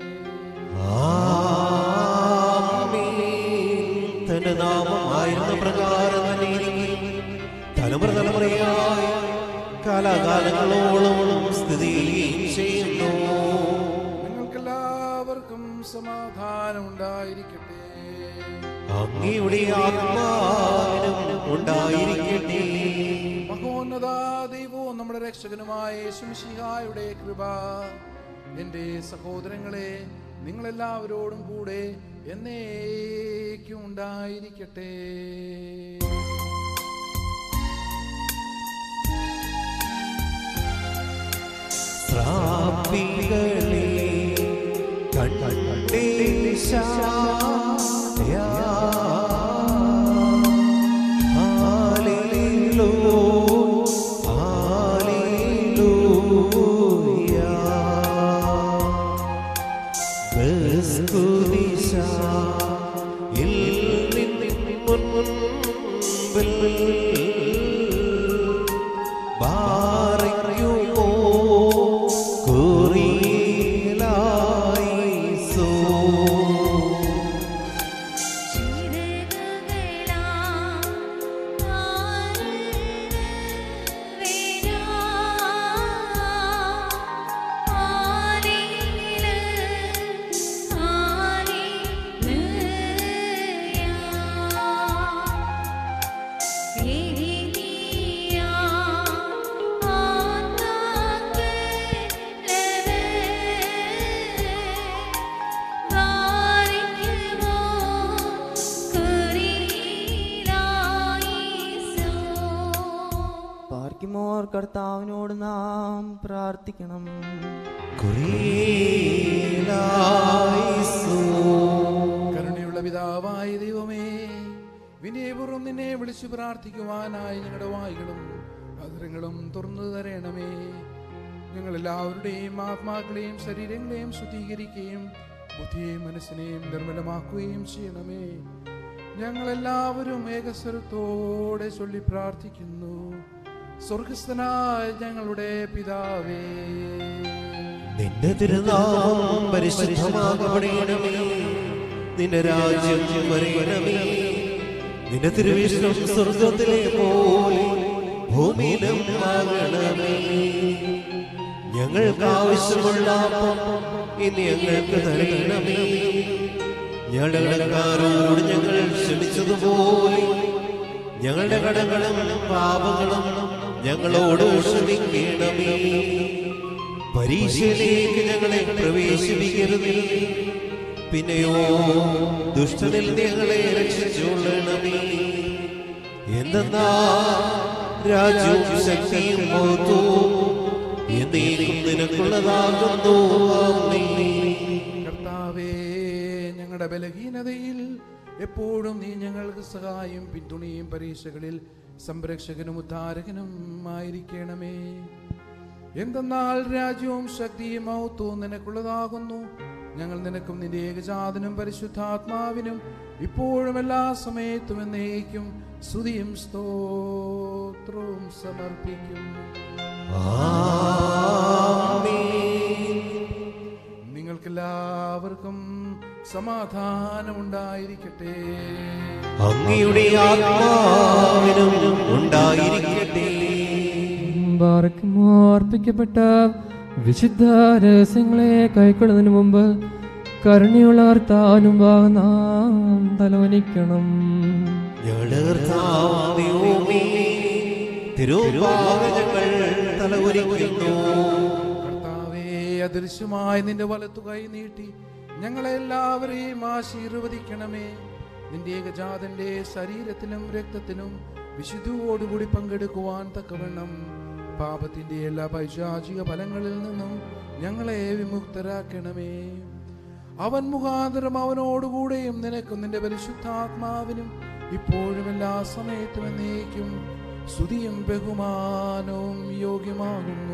തന്റെ നാമമായിരുന്ന പ്രകാരം തന്നെ തലമുറ തലമുറയായി കാലാകാലങ്ങളോളം സ്ഥിതി ചെയ്യുന്നു.
നിങ്ങൾക്കെല്ലാവർക്കും സമാധാനം ഉണ്ടായിരിക്കട്ടെ.
അങ്ങയുടെ ആത്മാവിനും ഉണ്ടായിരിക്കട്ടെ.
മഹോന്നത ദൈവവും നമ്മുടെ രക്ഷകനുമായ യേശുമിശിഹായുടെ കൃപ എൻ്റെ സഹോദരങ്ങളെ നിങ്ങളെല്ലാവരോടും കൂടെ എന്നേക്കും ഉണ്ടായിരിക്കട്ടെ.
ശ്രാപികളെ കണ്ടേശായ ഹല്ലേലൂയ ഹല്ലേലൂയ ബസ്കുദിശ ഇൽ മുൻപിൽ ബാറയ്യുമോ കുറിയലായിസോ.
പാർക്കുമോർ കർത്താവിനോട് നാം പ്രാർത്ഥിക്കണം.
കുറിയലായിസോ.
കരുണയുള്ള പിതാവായ ദൈവമേ, വിനയപൂർവ്വം നിന്നെ വിളിച്ചു പ്രാർത്ഥിക്കുവാനായി ഞങ്ങളുടെ വായികളും അധരങ്ങളും തുറന്നു തരണമേ. ഞങ്ങളെല്ലാവരുടെയും ആത്മാക്കളെയും ശരീരങ്ങളെയും ശുദ്ധീകരിക്കുകയും ബുദ്ധിയെയും മനസ്സിനെയും നിർമ്മലമാക്കുകയും ചെയ്യണമേ. ഞങ്ങളെല്ലാവരും ഏകസ്വരത്തോടെ ചൊല്ലി പ്രാർത്ഥിക്കുന്നു. സ്വർഗസ്ഥനായ ഞങ്ങളുടെ പിതാവേ,
നിന്റെ തിരുനാമം പരിശുദ്ധമാകപ്പെടണമേ. നിന്റെ രാജ്യം വരണമേ. നിന്റെ തിരുവിഷ്ടം സ്വർഗത്തിലെ പോലെ ഭൂമിയിലും ആകണമേ. ഞങ്ങൾക്ക് ആവശ്യമുള്ള അപ്പം ഇന്ന് ഞങ്ങൾക്ക് തരണമേ. ഞങ്ങളുടെ കടക്കാരോട് ഞങ്ങൾ ക്ഷമിച്ചതുപോലെ ഞങ്ങളുടെ കടങ്ങളും പാപങ്ങളും ഞങ്ങളോട് ക്ഷമിക്കണമേ. പരീക്ഷയിലേക്ക് ഞങ്ങളെ പ്രവേശിപ്പിക്കരുതേ, പിന്നെയോ ദുഷ്ടനിൽ ഞങ്ങളെ രക്ഷിച്ചുകൊള്ളണമേ. എന്തെന്നാ രാജ്യവും ശക്തിയും മഹത്വവും എന്നേക്കും നിനക്കുള്ളതാകുന്നു.
കർത്താവേ, ഞങ്ങളുടെ ബലഹീനതയിൽ എപ്പോഴും നീ ഞങ്ങൾക്ക് സഹായം പിന്തുണയും പരീക്ഷകളിൽ സംരക്ഷകനും ഉദ്ധാരകനും ആയിരിക്കണമേ. എന്തെന്നാൽ രാജ്യവും ശക്തിയും മഹത്വവും നിനക്കുള്ളതാകുന്നു. ഞങ്ങൾ നിനക്കും നിന്റെ ഏകജാതനും പരിശുദ്ധാത്മാവിനും ഇപ്പോഴും എല്ലാ സമയത്തും എന്നേക്കും സ്തുതിയും സ്തോത്രവും സമർപ്പിക്കും. നിങ്ങൾക്കെല്ലാവർക്കും സമാധാനം ഉണ്ടായിരിക്കട്ടെ.
അങ്ങയുടെ ആത്മാവിനും ഉണ്ടായിരിക്കട്ടെ.
അർപ്പിക്കപ്പെട്ട വിശുദ്ധ രഹസ്യങ്ങളെ കൈക്കൊള്ളുന്നതിന് മുമ്പ് കരുണയുള്ളവർ താനും നാം തലവനിക്കണം.
കർത്താവേ, അദൃശ്യമായി നിന്റെ വലത്തു കൈ നീട്ടി ഞങ്ങളെ എല്ലാവരെയും ആശീർവദിക്കണമേ. നിന്റെ ഏകജാതന്റെ ശരീരത്തിലും രക്തത്തിലും വിശുദ്ധിയോടുകൂടി പങ്കെടുക്കുവാൻ തക്കവണ്ണം പാപത്തിന്റെ എല്ലാ പൈശാചിക ഫലങ്ങളിൽ നിന്നും ഞങ്ങളെ വിമുക്തരാക്കണമേ. അവൻ മുഖാന്തരം അവനോടുകൂടെയും നിനക്കും നിന്റെ പരിശുദ്ധാത്മാവിനും ഇപ്പോഴും എല്ലാ സമയത്തും എന്നേക്കും സ്തുതിയും ബഹുമാനവും യോഗ്യമാകുന്നു.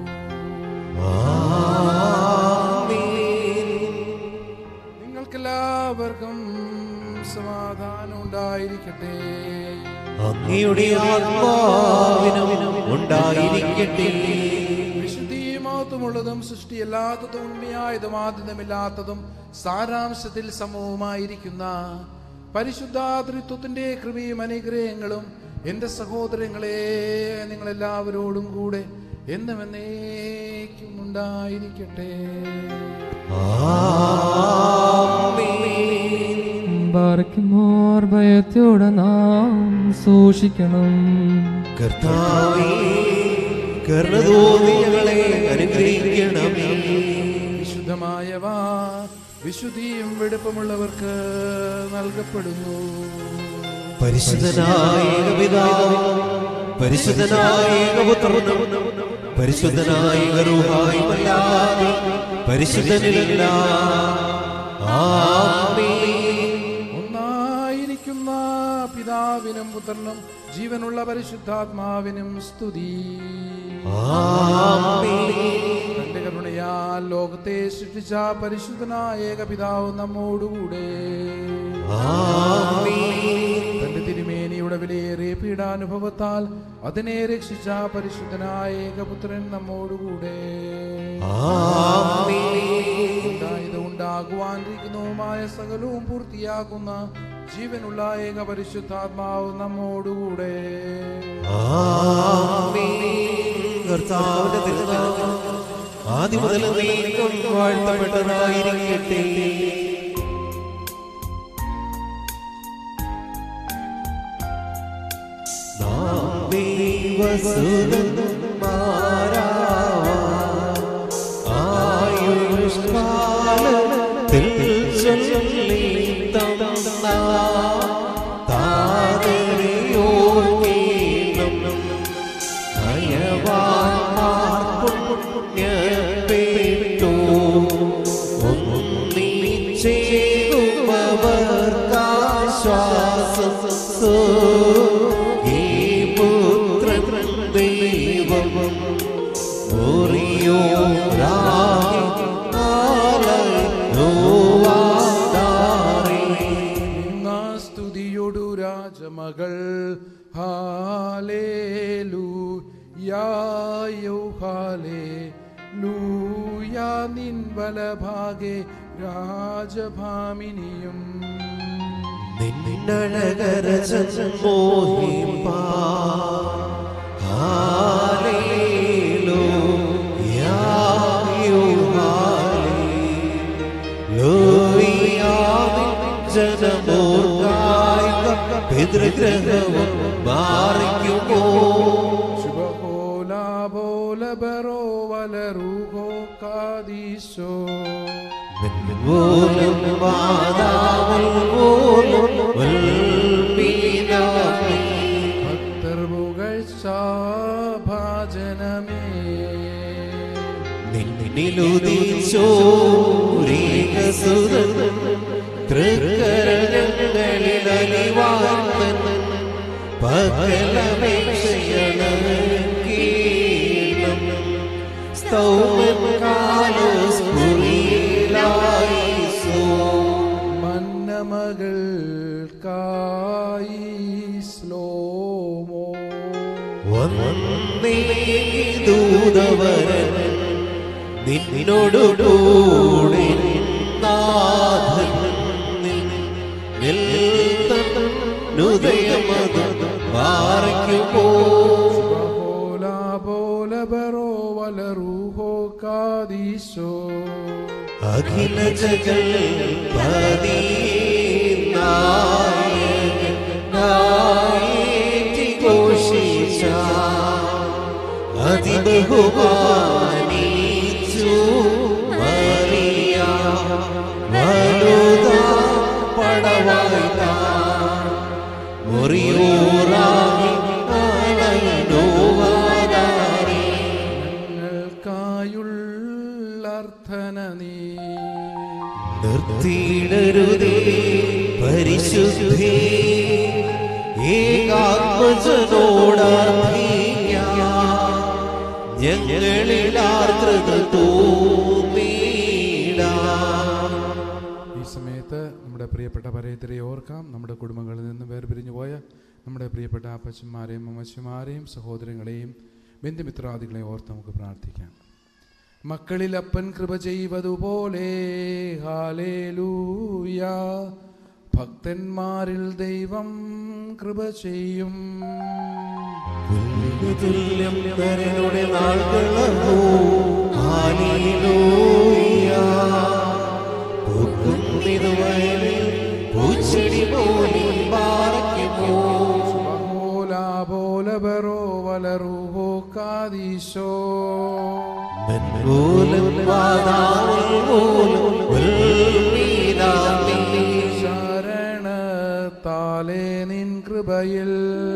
നിങ്ങൾക്കെല്ലാവർക്കും സമാധാനം ഉണ്ടായിരിക്കട്ടെ.
അങ്ങയുടെ ആത്മാവിനും ഉണ്ടായിരിക്കട്ടെ.
വിശുദ്ധിയും മഹത്വമുള്ളതും സൃഷ്ടിയല്ലാത്തതും ഉണ്മയായതും ആദ്യമില്ലാത്തതും സാരാംശത്തിൽ സമവുമായിരിക്കുന്ന പരിശുദ്ധ ത്രിത്വത്തിന്റെ കൃപയും അനുഗ്രഹങ്ങളും എന്റെ സഹോദരങ്ങളെ നിങ്ങളെല്ലാവരോടും കൂടെ എന്നും എന്നേക്കും ഉണ്ടായിരിക്കട്ടെ.
ഭയത്തോടെ നാം സൂക്ഷിക്കണം.
കർത്താവേ, കരുണ തോന്നി ഞങ്ങളെ അനുഗ്രഹിക്കണമേ.
വിശുദ്ധമായവ വിശുദ്ധിയും വെടുപ്പമുള്ളവർക്ക് നൽകപ്പെടുന്നു.
പരിശുദ്ധനായ പിതാവും പരിശുദ്ധനായ പുത്രനും പരിശുദ്ധനായ റൂഹായുമല്ലാതെ പരിശുദ്ധനിലല്ല.
ഒന്നായിരിക്കുന്ന പിതാവിനും പുത്രനും ജീവനുള്ള പരിശുദ്ധാത്മാവിനും സ്തുതി. തന്റെ കരുണയാൽ ലോകത്തെ സൃഷ്ടിച്ച പരിശുദ്ധനായ ഏകപിതാവ് നമ്മോടുകൂടെ. തന്റെ തിരുമേനിയുടെ വിലയേറിയ പീഡാനുഭവത്താൽ അതിനെ രക്ഷിച്ച പരിശുദ്ധനായ ഏകപുത്രൻ നമ്മോടുകൂടെ. ഉണ്ടായത് ഉണ്ടാകുവാനിരിക്കുന്നതുമായ സകലവും പൂർത്തിയാക്കുന്ന ജീവനുള്ള ഏക പരിശുദ്ധാത്മാവ് നമ്മോടുകൂടെ.
കർത്താവിന്റെ തിരുനാമം ആദ്യം മുതൽ എന്നേക്കും വാഴ്ത്തപ്പെട്ടതായിരിക്കട്ടെ. ആയുഷ്കാലത്തിൽ
സ്തുതിയൊടു രാജമകൾ ഹാലേലൂയായോ ഹാലേലൂയാ നിൻ വലഭാഗേ രാജഭാമിനിയും
നിന്നഴകരചമോഹിപ്പാ ഹാലേലൂയായോ ഹാലേലൂയാ ജനമോർക്കായി പിതൃഗ്രഹവും മാറിക്കുമോ
ശുഭഹോലാബോലബറോ വലറുഹോ കാദീശോ
പോലും മാതാവൽ പോലും വൽമീനാമി
ഭക്തർ പുകഴ്ച ഭാജനമേ
നിന്നിലുദിച്ചോരീകസുതൻ തൃക്കരങ്ങളിൽ അലിവാർത്തൻ പകലപേക്ഷയണീണം സ്തൗമൻ കാലോസ് പുരിയിലായിസോ
മന്നമകൾക്കായി സ്ലോമോ
വന്നേ ദൂതവരൻ നിന്നോടു കൂടെ നാഥൻ നിൽതനുദയമത് പാറയ്ക്കുമോ
ബോലബറോ വലറുഹോ കാദീശോ
അഖില ജഗൽ പതി നായകൻ നായേറ്റി ഘോഷിച്ച അതിബഹുമാനീച്ചു മറിയ വലുത പടവായിത മുറിയൂറായി അലനോവാദാരി
ഞങ്ങൾക്കായുള്ളർത്ഥന നീ
നിർത്തിയിടരുതേ പരിശുദ്ധി ഏകാത്മജനോടാധിക്കാം ഞങ്ങളിൽ ആർദ്രത തോന്നിയിടാം.
ഈ സമയത്ത് നമ്മുടെ പ്രിയപ്പെട്ട പരേതരെ ഓർക്കാം. നമ്മുടെ കുടുംബങ്ങളിൽ നിന്ന് വേർപിരിഞ്ഞു പോയ നമ്മുടെ പ്രിയപ്പെട്ട അപ്പച്ചന്മാരെയും അമ്മച്ചിമാരെയും സഹോദരങ്ങളെയും ബന്ധുമിത്രാദികളെയും ഓർത്ത് നമുക്ക് പ്രാർത്ഥിക്കാം. മക്കളിൽ അപ്പൻ കൃപ ചെയ്വതുപോലെ ഹല്ലേലൂയ ഭക്തന്മാരിൽ ദൈവം കൃപ ചെയ്യും.
തുല്യം കരുണയുടെ നാളുകളോ ഹല്ലേലൂയ പൂക്കുന്നിതുവയലിൽ പൂച്ചെടി പോലെ പാറയ്ക്കുമോ
ബോലബറോ വലറുഹോ കാദീശോ
പോലും
ശരണത്താലേ നിൻ കൃപയിൽ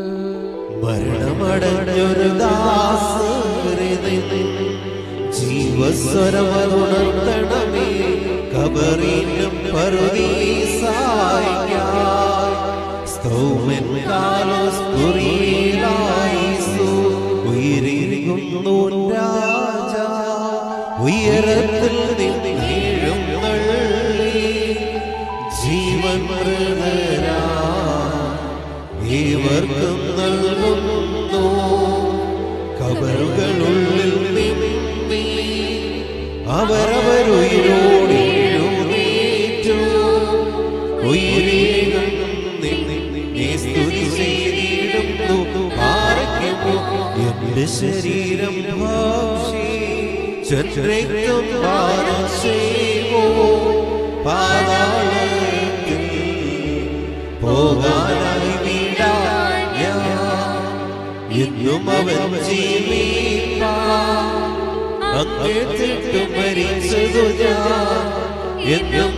മരണമടഞ്ഞൊരു ദാസഹൃദയം ജീവസ്വരമുണർത്തണമേ കബറിലും പറുദീസായിക്കായി സ്തോമൻ കാലോസ് പുരിയിലായിസു ഉയരികുന്നു രാജ ഉയരത്തിൽ നിന്നീഴും നള്ളി ജീവൻ മൃതരാ ഏവർക്കും നൽകുന്നു കബറുകളുള്ളിൽ നിമ്മി അവരവരുയിരോടേറ്റു ഉയരീകൾ സ്തുതി ചെയ്തിടുന്നു പാറയ്ക്കുമോ എന്റെ ശരീരം ചന്ദ്രക്തം പാനം ചെയ്വോ പാതാളത്തിൽ പോകാനായി വീടാൻ ഞാൻ എന്നും അവൻ ജീവിപ്പാൻ അങ്ങേറ്റിട്ടു മരിച്ചതു ഞാൻ എന്നും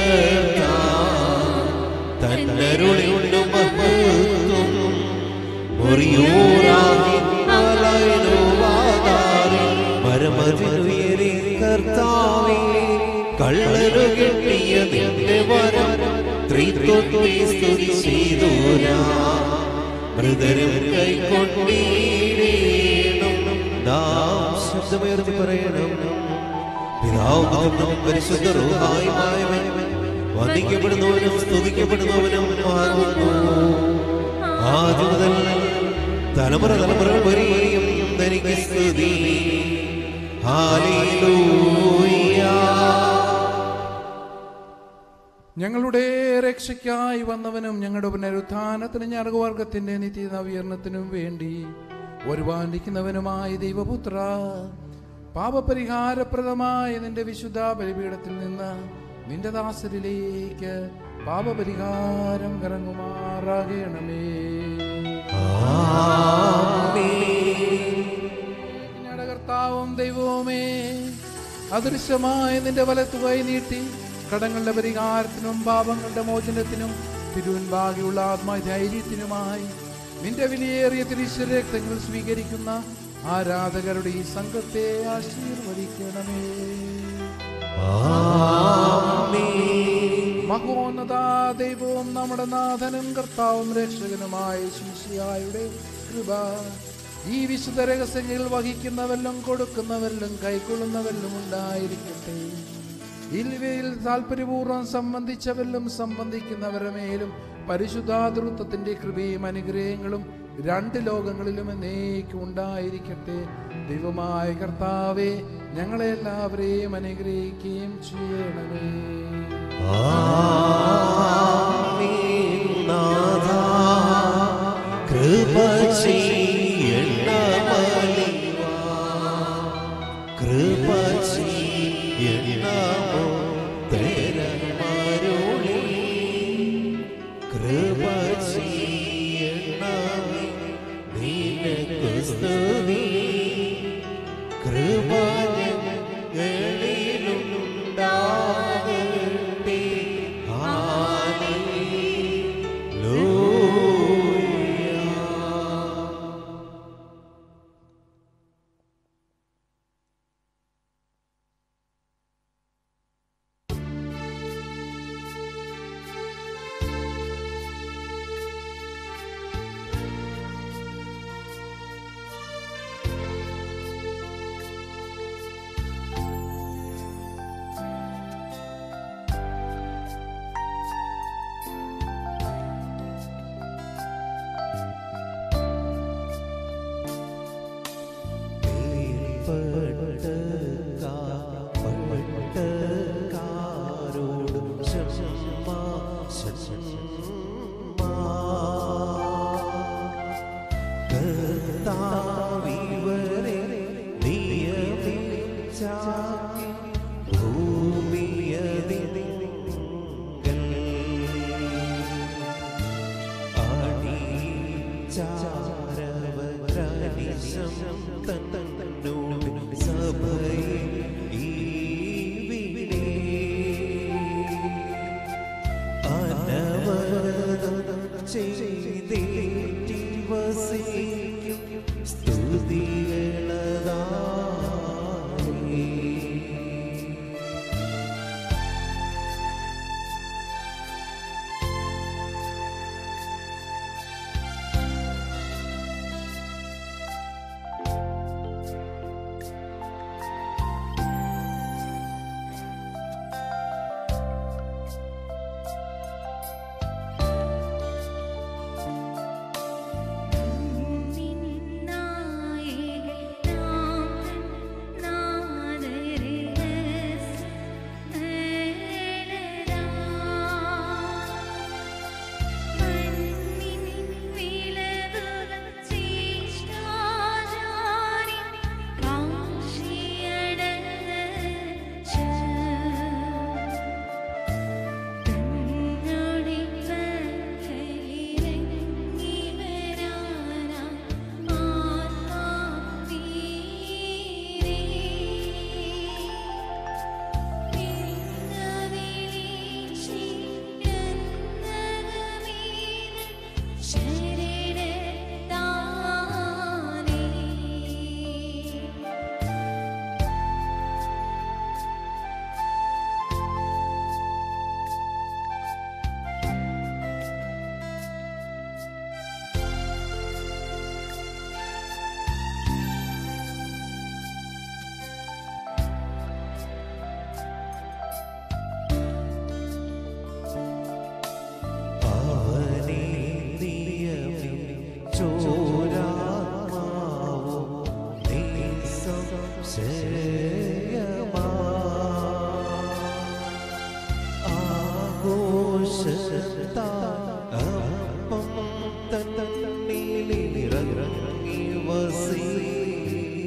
തന്നരുളിണ്ടു മഹത്വം മുറിയൂറാകി അലൈനുവാദാരി പരമതിനുയരെ കർത്താവേ കള്ളനു കിട്ടിയ നിന്റെ വരം ത്രിത്വത്തെ സ്തുതി ചെയ്തൂരാ മൃതരും കൈക്കൊണ്ടീടേണം നാം ശബ്ദമുയർത്തി പറയണം പിതാവും പരിശുദ്ധ റൂഹായുമായവൻ വന്ദിക്കപ്പെടുന്നവനും സ്തുതിക്കപ്പെടുന്നവനും ആകുന്നു ആദ്യം മുതൽ തലമുറ തലമുറകൾ വരെയും തനിക്ക് സ്തുതി ഹല്ലേലൂയ.
ഞങ്ങളുടെ രക്ഷയ്ക്കായി വന്നവനും ഞങ്ങളുടെ പുനരുത്ഥാനത്തിന് ഞർഗവർഗത്തിന്റെ നിത്യ നവീകരണത്തിനും വേണ്ടി വരുവാനിരിക്കുന്നവനുമായ ദൈവപുത്ര പാപപരിഹാരപ്രദമായ നിന്റെ വിശുദ്ധ ബലിപീഠത്തിൽ നിന്ന് നിന്റെ ദാസരിലേക്ക് പാപപരിഹാരം ഇറങ്ങുമാറാകണമേ. ഞങ്ങളുടെ കർത്താവും ദൈവവുമേ, അദൃശ്യമായ നിന്റെ വലത്തുകൈ നീട്ടി കടങ്ങളുടെ പരിഹാരത്തിനും പാപങ്ങളുടെ മോചനത്തിനും തിരുവൻപാകിയുള്ള ആത്മധൈര്യത്തിനുമായി നിന്റെ വിലയേറിയ തിരുശരക്തങ്ങൾ സ്വീകരിക്കുന്ന ആരാധകരുടെ ഈ സംഘത്തെ ആശീർവദിക്കണമേ. മഹോന്നത ദൈവവും നമ്മുടെ നാഥനും കർത്താവും രക്ഷകനുമായ ശിശിയായുടെ കൃപ ഈ വിശുദ്ധ രഹസ്യങ്ങൾ വഹിക്കുന്നവരിലും കൊടുക്കുന്നവരിലും കൈക്കൊള്ളുന്നവരിലും ഉണ്ടായിരിക്കട്ടെ. ഇൽവയിൽ താല്പര്യപൂർവ്വം സംബന്ധിച്ചവരിലും സംബന്ധിക്കുന്നവരുടെ മേലും പരിശുദ്ധാതൃത്വത്തിന്റെ കൃപയും അനുഗ്രഹങ്ങളും രണ്ട് ലോകങ്ങളിലും എന്നേക്കും ഉണ്ടായിരിക്കട്ടെ. ദൈവമായ കർത്താവേ, ഞങ്ങളെ എല്ലാവരെയും അനുഗ്രഹിക്കുകയും ചെയ്യണമേ.
കൃപ ചെയ്യണമേ, കൃപ ചെയ്യണമോ തരമരുളി, കൃപ ചെയ്യണമേ നിനക്കു സ്തുതി, കൃപ ഞങ്ങളിലുണ്ടാകട്ടെ.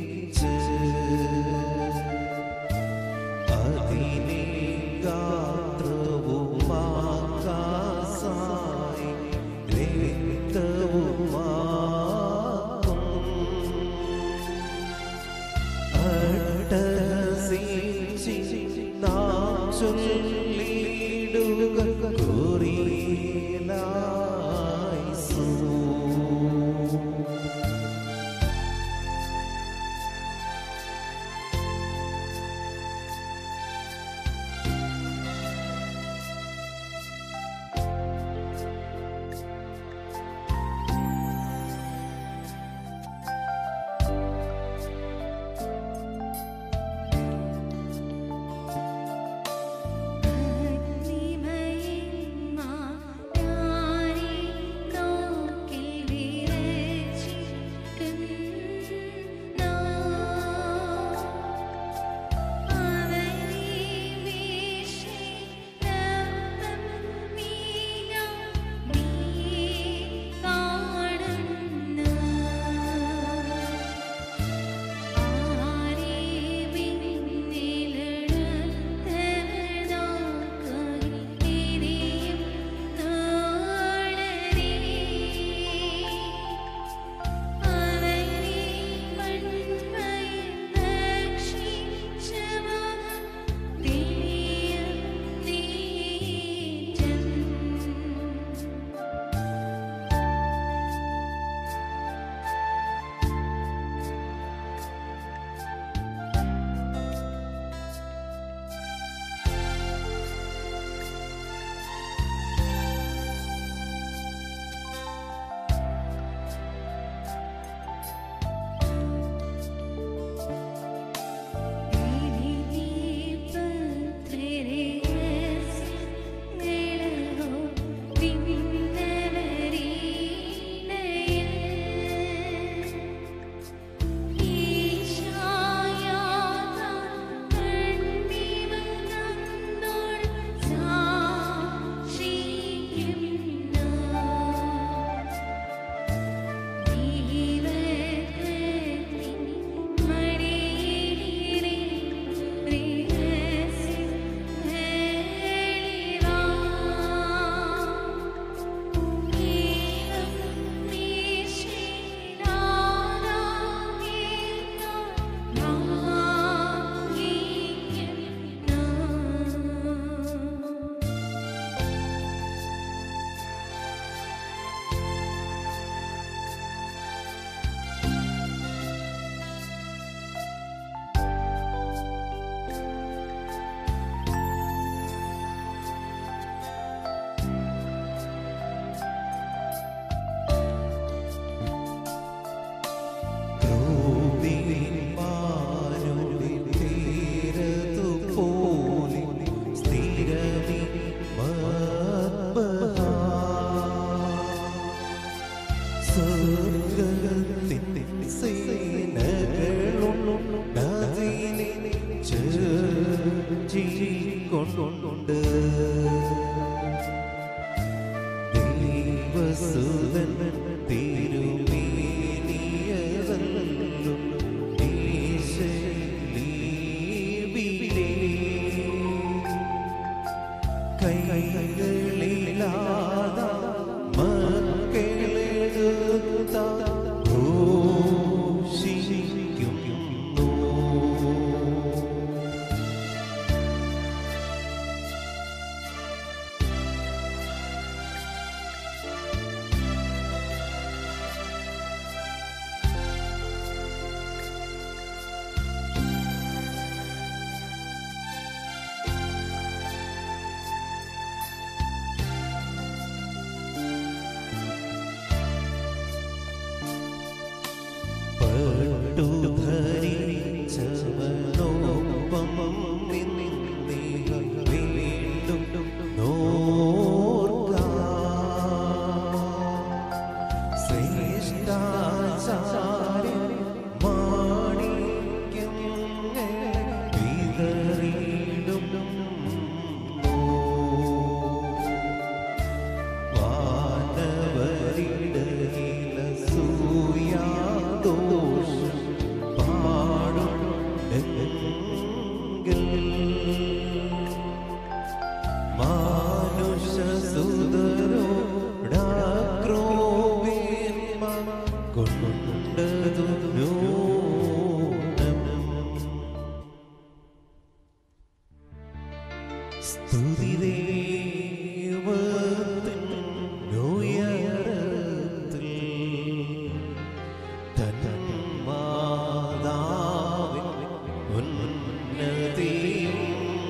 അതിനെ കൈകളിലാത മക്കളെടുത്ത ഘോഷിക്കുന്നു. പട്ടുധരിച്ചവനോപ്പം നിന്നിഹ വീണ്ടും നോർക്കാം. ശ്രേഷ്ഠാചാര്യൻ മാണിക്യം വിതറിയിടും വാനവരിടയില സൂയാദോഷം പാടുണ്ടെങ്കിൽ മാനുഷസുതരോടാക്രോവേന്മ കൊണ്ടതു ന്യൂനം. സ്തുതിദേവത്തിൻ ഉയരത്തിൽ തന്മാതാവിൻ ഉന്നതിയും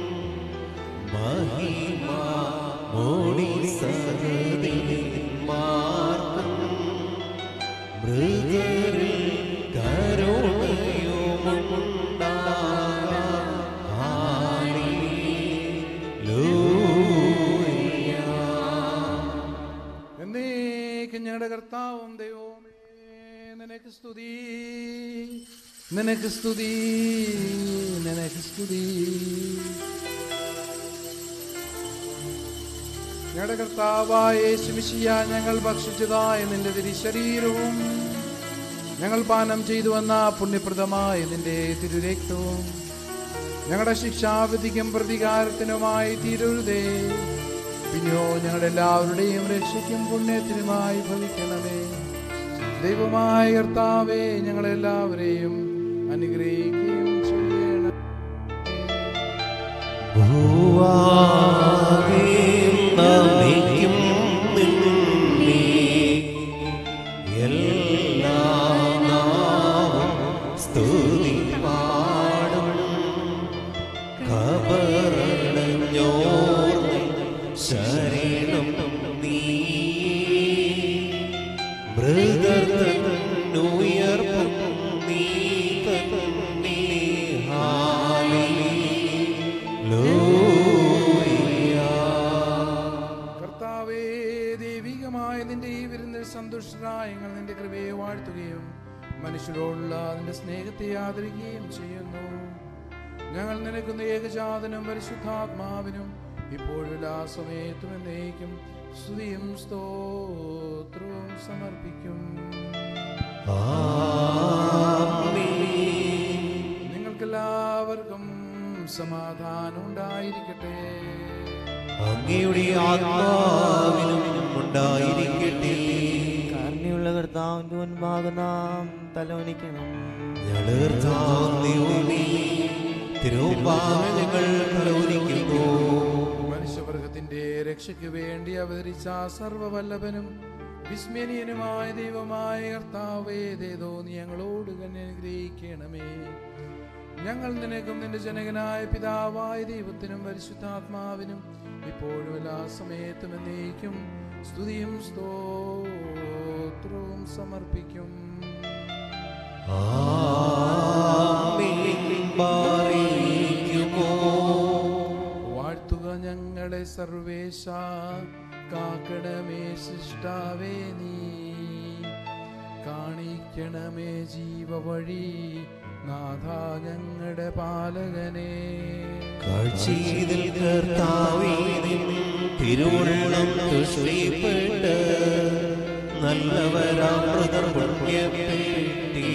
മഹിമാ മോടി സഹതിന്മാർക്കും മൃഗരിൽ കരുണയുമുണ്ടാകാം. ഹല്ലേലൂയ.
എന്നേക്കും ഞങ്ങളുടെ കർത്താവും ദൈവമേ നിനക്ക് സ്തുതി, നിനക്ക് സ്തുതി, നിനക്ക് സ്തുതി. ഞങ്ങളുടെ കർത്താവായ യേശുമിശിഹാ, ഞങ്ങൾ ഭക്ഷിച്ചതായ നിന്റെ തിരുശരീരവും ഞങ്ങൾ പാനം ചെയ്തു വന്ന പുണ്യപ്രദമായ നിന്റെ തിരുരക്തവും ഞങ്ങളുടെ ശിക്ഷാവിധിക്കും പ്രതികാരത്തിനുമായി തീരരുതേ. പിന്നെയോ ഞങ്ങളുടെ എല്ലാവരുടെയും രക്ഷയ്ക്കും പുണ്യത്തിനുമായി ഭവിക്കണമേ. ദൈവമായ കർത്താവേ, ഞങ്ങളെല്ലാവരെയും അനുഗ്രഹിക്കുകയും ചെയ്യണം.
നമിക്കും നിന്നെ എല്ലാ നാവും സ്തുതി പാടും. ഖബറടഞ്ഞോർന്ന് ശരണം നീ മൃദർ തന്നുയർപ്പും നീ തന്നെ. ഹല്ലേലൂയ.
കർത്താവേ, ദൈവികമായ നിന്റെ ഈ വിരുന്നിൽ സന്തുഷ്ടരായ ഞങ്ങൾ നിന്റെ കൃപയെ വാഴ്ത്തുകയും മനുഷ്യരോടുള്ള നിന്റെ സ്നേഹത്തെ ആദരിക്കുകയും ചെയ്യുന്നു. ഞങ്ങൾ നിനക്കുന്ന ഏകജാതനും പരിശുദ്ധാത്മാവിനും ഇപ്പോഴും എല്ലാ സമയത്തും എന്നേക്കും സ്തുതിയും സ്തോത്രവും സമർപ്പിക്കും. നിങ്ങൾക്കെല്ലാവർക്കും സമാധാനം ഉണ്ടായിരിക്കട്ടെ.
അങ്ങയുടെ ആത്മാവിനും ഉണ്ടായിരിക്കട്ടെ.
കാരുണ്യമുള്ള കർത്താവിന്റെ മുൻപാകെ നാം തലവനിക്കണം.
തിരുവാഹനങ്ങൾ തലവനിക്കുന്നു.
മനുഷ്യവർഗത്തിന്റെ രക്ഷയ്ക്ക് വേണ്ടി അവതരിച്ച സർവവല്ലഭനും വിസ്മരണീയനുമായ ദൈവമായ കർത്താവേ, ദേതോ നീ ഞങ്ങളോട് തന്നെ അനുഗ്രഹിക്കണമേ. ഞങ്ങൾ നിനക്കും നിന്റെ ജനകനായ പിതാവായ ദൈവത്തിനും പരിശുദ്ധാത്മാവിനും ഇപ്പോഴും എല്ലാ സമയത്തും എന്നേക്കും സ്തുതിയും സ്തോത്രവും സമർപ്പിക്കും. വാഴ്ത്തുക ഞങ്ങളെ സർവേശ, കാക്കണമേ ശിഷ്ടാവേ നീ, കാണിക്കണമേ ജീവവഴി നാഥ ഞങ്ങളുടെ പാലകനെ.
കാഴ്ചയിൽ കർത്താവേ നിൻ തിരുവുള്ളം തുഷ്ടിപ്പെട്ട് നല്ലവരാമൃതർ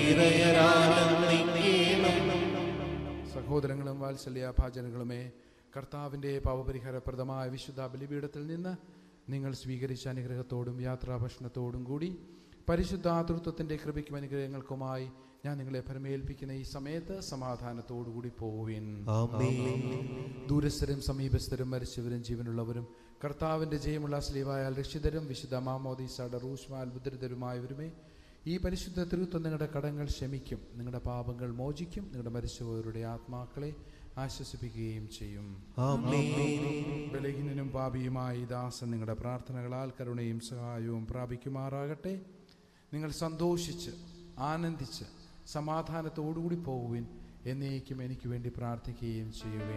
പുണ്യപ്പെട്ടിരയരാനന്ദിക്കണം.
സഹോദരങ്ങളും വാത്സല്യ ഭാജനങ്ങളുമേ, കർത്താവിൻ്റെ പാപപരിഹാരപ്രദമായ വിശുദ്ധ ബലിപീഠത്തിൽ നിന്ന് നിങ്ങൾ സ്വീകരിച്ച അനുഗ്രഹത്തോടും യാത്രാഭക്ഷണത്തോടും കൂടി പരിശുദ്ധാതൃത്വത്തിൻ്റെ കൃപയ്ക്കും അനുഗ്രഹങ്ങൾക്കുമായി ഞാൻ നിങ്ങളെ ഫലമേൽപ്പിക്കുന്ന ഈ സമയത്ത് സമാധാനത്തോടുകൂടി പോവുവിൻ. ദൂരസ്ഥരും സമീപസ്ഥരും മരിച്ചവരും ജീവനുള്ളവരും കർത്താവിൻ്റെ ജയമുള്ള സ്ലീവായാൽ രക്ഷിതരും വിശുദ്ധ മാമോദീസയുടെ റൂഷ്മാൽ മുദ്രിതരുമായവരുമേ, ഈ പരിശുദ്ധ തിരുത്വം നിങ്ങളുടെ കടങ്ങൾ ക്ഷമിക്കും, നിങ്ങളുടെ പാപങ്ങൾ മോചിക്കും, നിങ്ങളുടെ മരിച്ചവരുടെ ആത്മാക്കളെ ആശ്വസിപ്പിക്കുകയും ചെയ്യും. ബലഹീനനും പാപിയുമായ ഈ ദാസൻ നിങ്ങളുടെ പ്രാർത്ഥനകളാൽ കരുണയും സഹായവും പ്രാപിക്കുമാറാകട്ടെ. നിങ്ങൾ സന്തോഷിച്ച് ആനന്ദിച്ച് സമാധാനത്തോടുകൂടി പോകുവിൻ. എന്നേക്കും എനിക്ക് വേണ്ടി പ്രാർത്ഥിക്കുകയും ചെയ്യുവേൻ.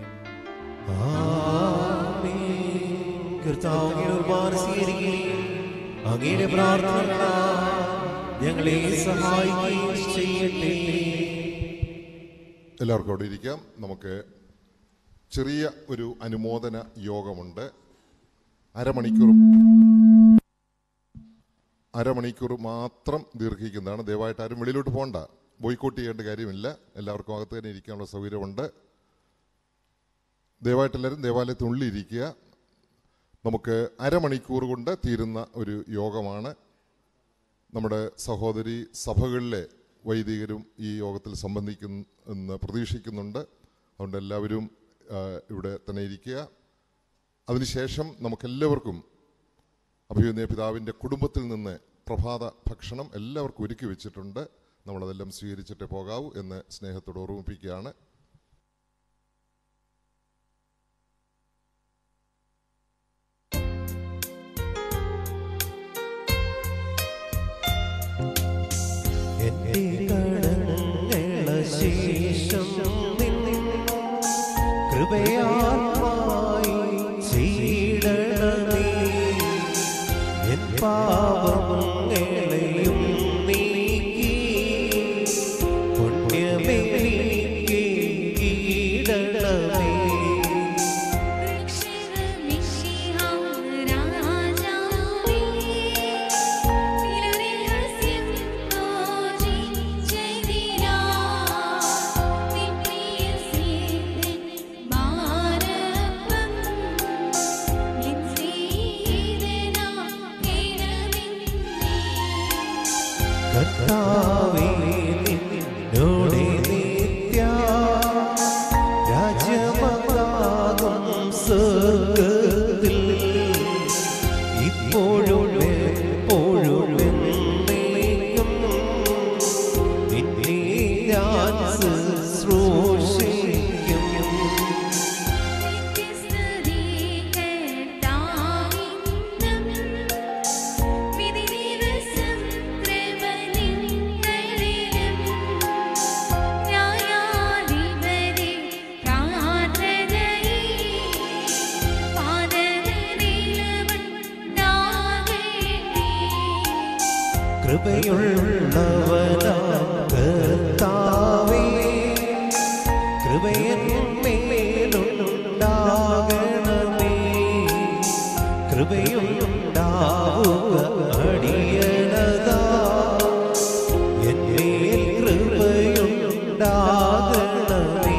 അങ്ങയുടെ പ്രാർത്ഥനകളാൽ ഞങ്ങളെ സഹായിക്കുകയും ചെയ്യട്ടെ.
എല്ലാവർക്കും അവിടെ ഇരിക്കാം. നമുക്ക് ചെറിയ ഒരു അനുമോദന യോഗമുണ്ട്. അരമണിക്കൂർ അരമണിക്കൂർ മാത്രം ദീർഘിക്കുന്നതാണ്. ദയവായിട്ട് ആരും വെളിയിലോട്ട് പോകണ്ട, ബോയ്ക്കോട്ട് ചെയ്യേണ്ട കാര്യമില്ല. എല്ലാവർക്കും അകത്ത് തന്നെ ഇരിക്കാനുള്ള സൗകര്യമുണ്ട്. ദയവായിട്ട് എല്ലാവരും ദേവാലയത്തിനുള്ളിൽ ഇരിക്കുക. നമുക്ക് അരമണിക്കൂർ കൊണ്ട് തീരുന്ന ഒരു യോഗമാണ്. നമ്മുടെ സഹോദരി സഭകളിലെ വൈദികരും ഈ യോഗത്തിൽ സംബന്ധിക്കുമെന്ന് പ്രതീക്ഷിക്കുന്നുണ്ട്. അതുകൊണ്ട് എല്ലാവരും ഇവിടെ തന്നെ ഇരിക്കുക. അതിനുശേഷം നമുക്കെല്ലാവർക്കും അഭിമന്യ പിതാവിൻ്റെ കുടുംബത്തിൽ നിന്ന് പ്രഭാത ഭക്ഷണം എല്ലാവർക്കും ഒരുക്കി വെച്ചിട്ടുണ്ട്. നമ്മളതെല്ലാം സ്വീകരിച്ചിട്ടേ പോകാവൂ എന്ന് സ്നേഹത്തോട് ഓർമ്മിപ്പിക്കുകയാണ്.
കൃപയായി ചെയ്യണമേ, എൻ പാപങ്ങളെയും നീക്കി പുണ്യമെനിക്ക് കീഴണമേ. കർത്താവേ, നിന്നോടെ നിത്യ രാജ്യമതാകും സ്വർഗ്ഗത്തിൽ ഇപ്പോഴും എപ്പോഴും എന്നേക്കും നിന്നെ ഞാൻ ശുശ്രൂഷിക്കും. കൃപയുള്ളവനാം കർത്താവേ, കൃപയെന്മേലുണ്ടാകണമേ. കൃപയുണ്ടാവുക അടിയണതാ, എന്മേൽ കൃപയുണ്ടാകണമേ.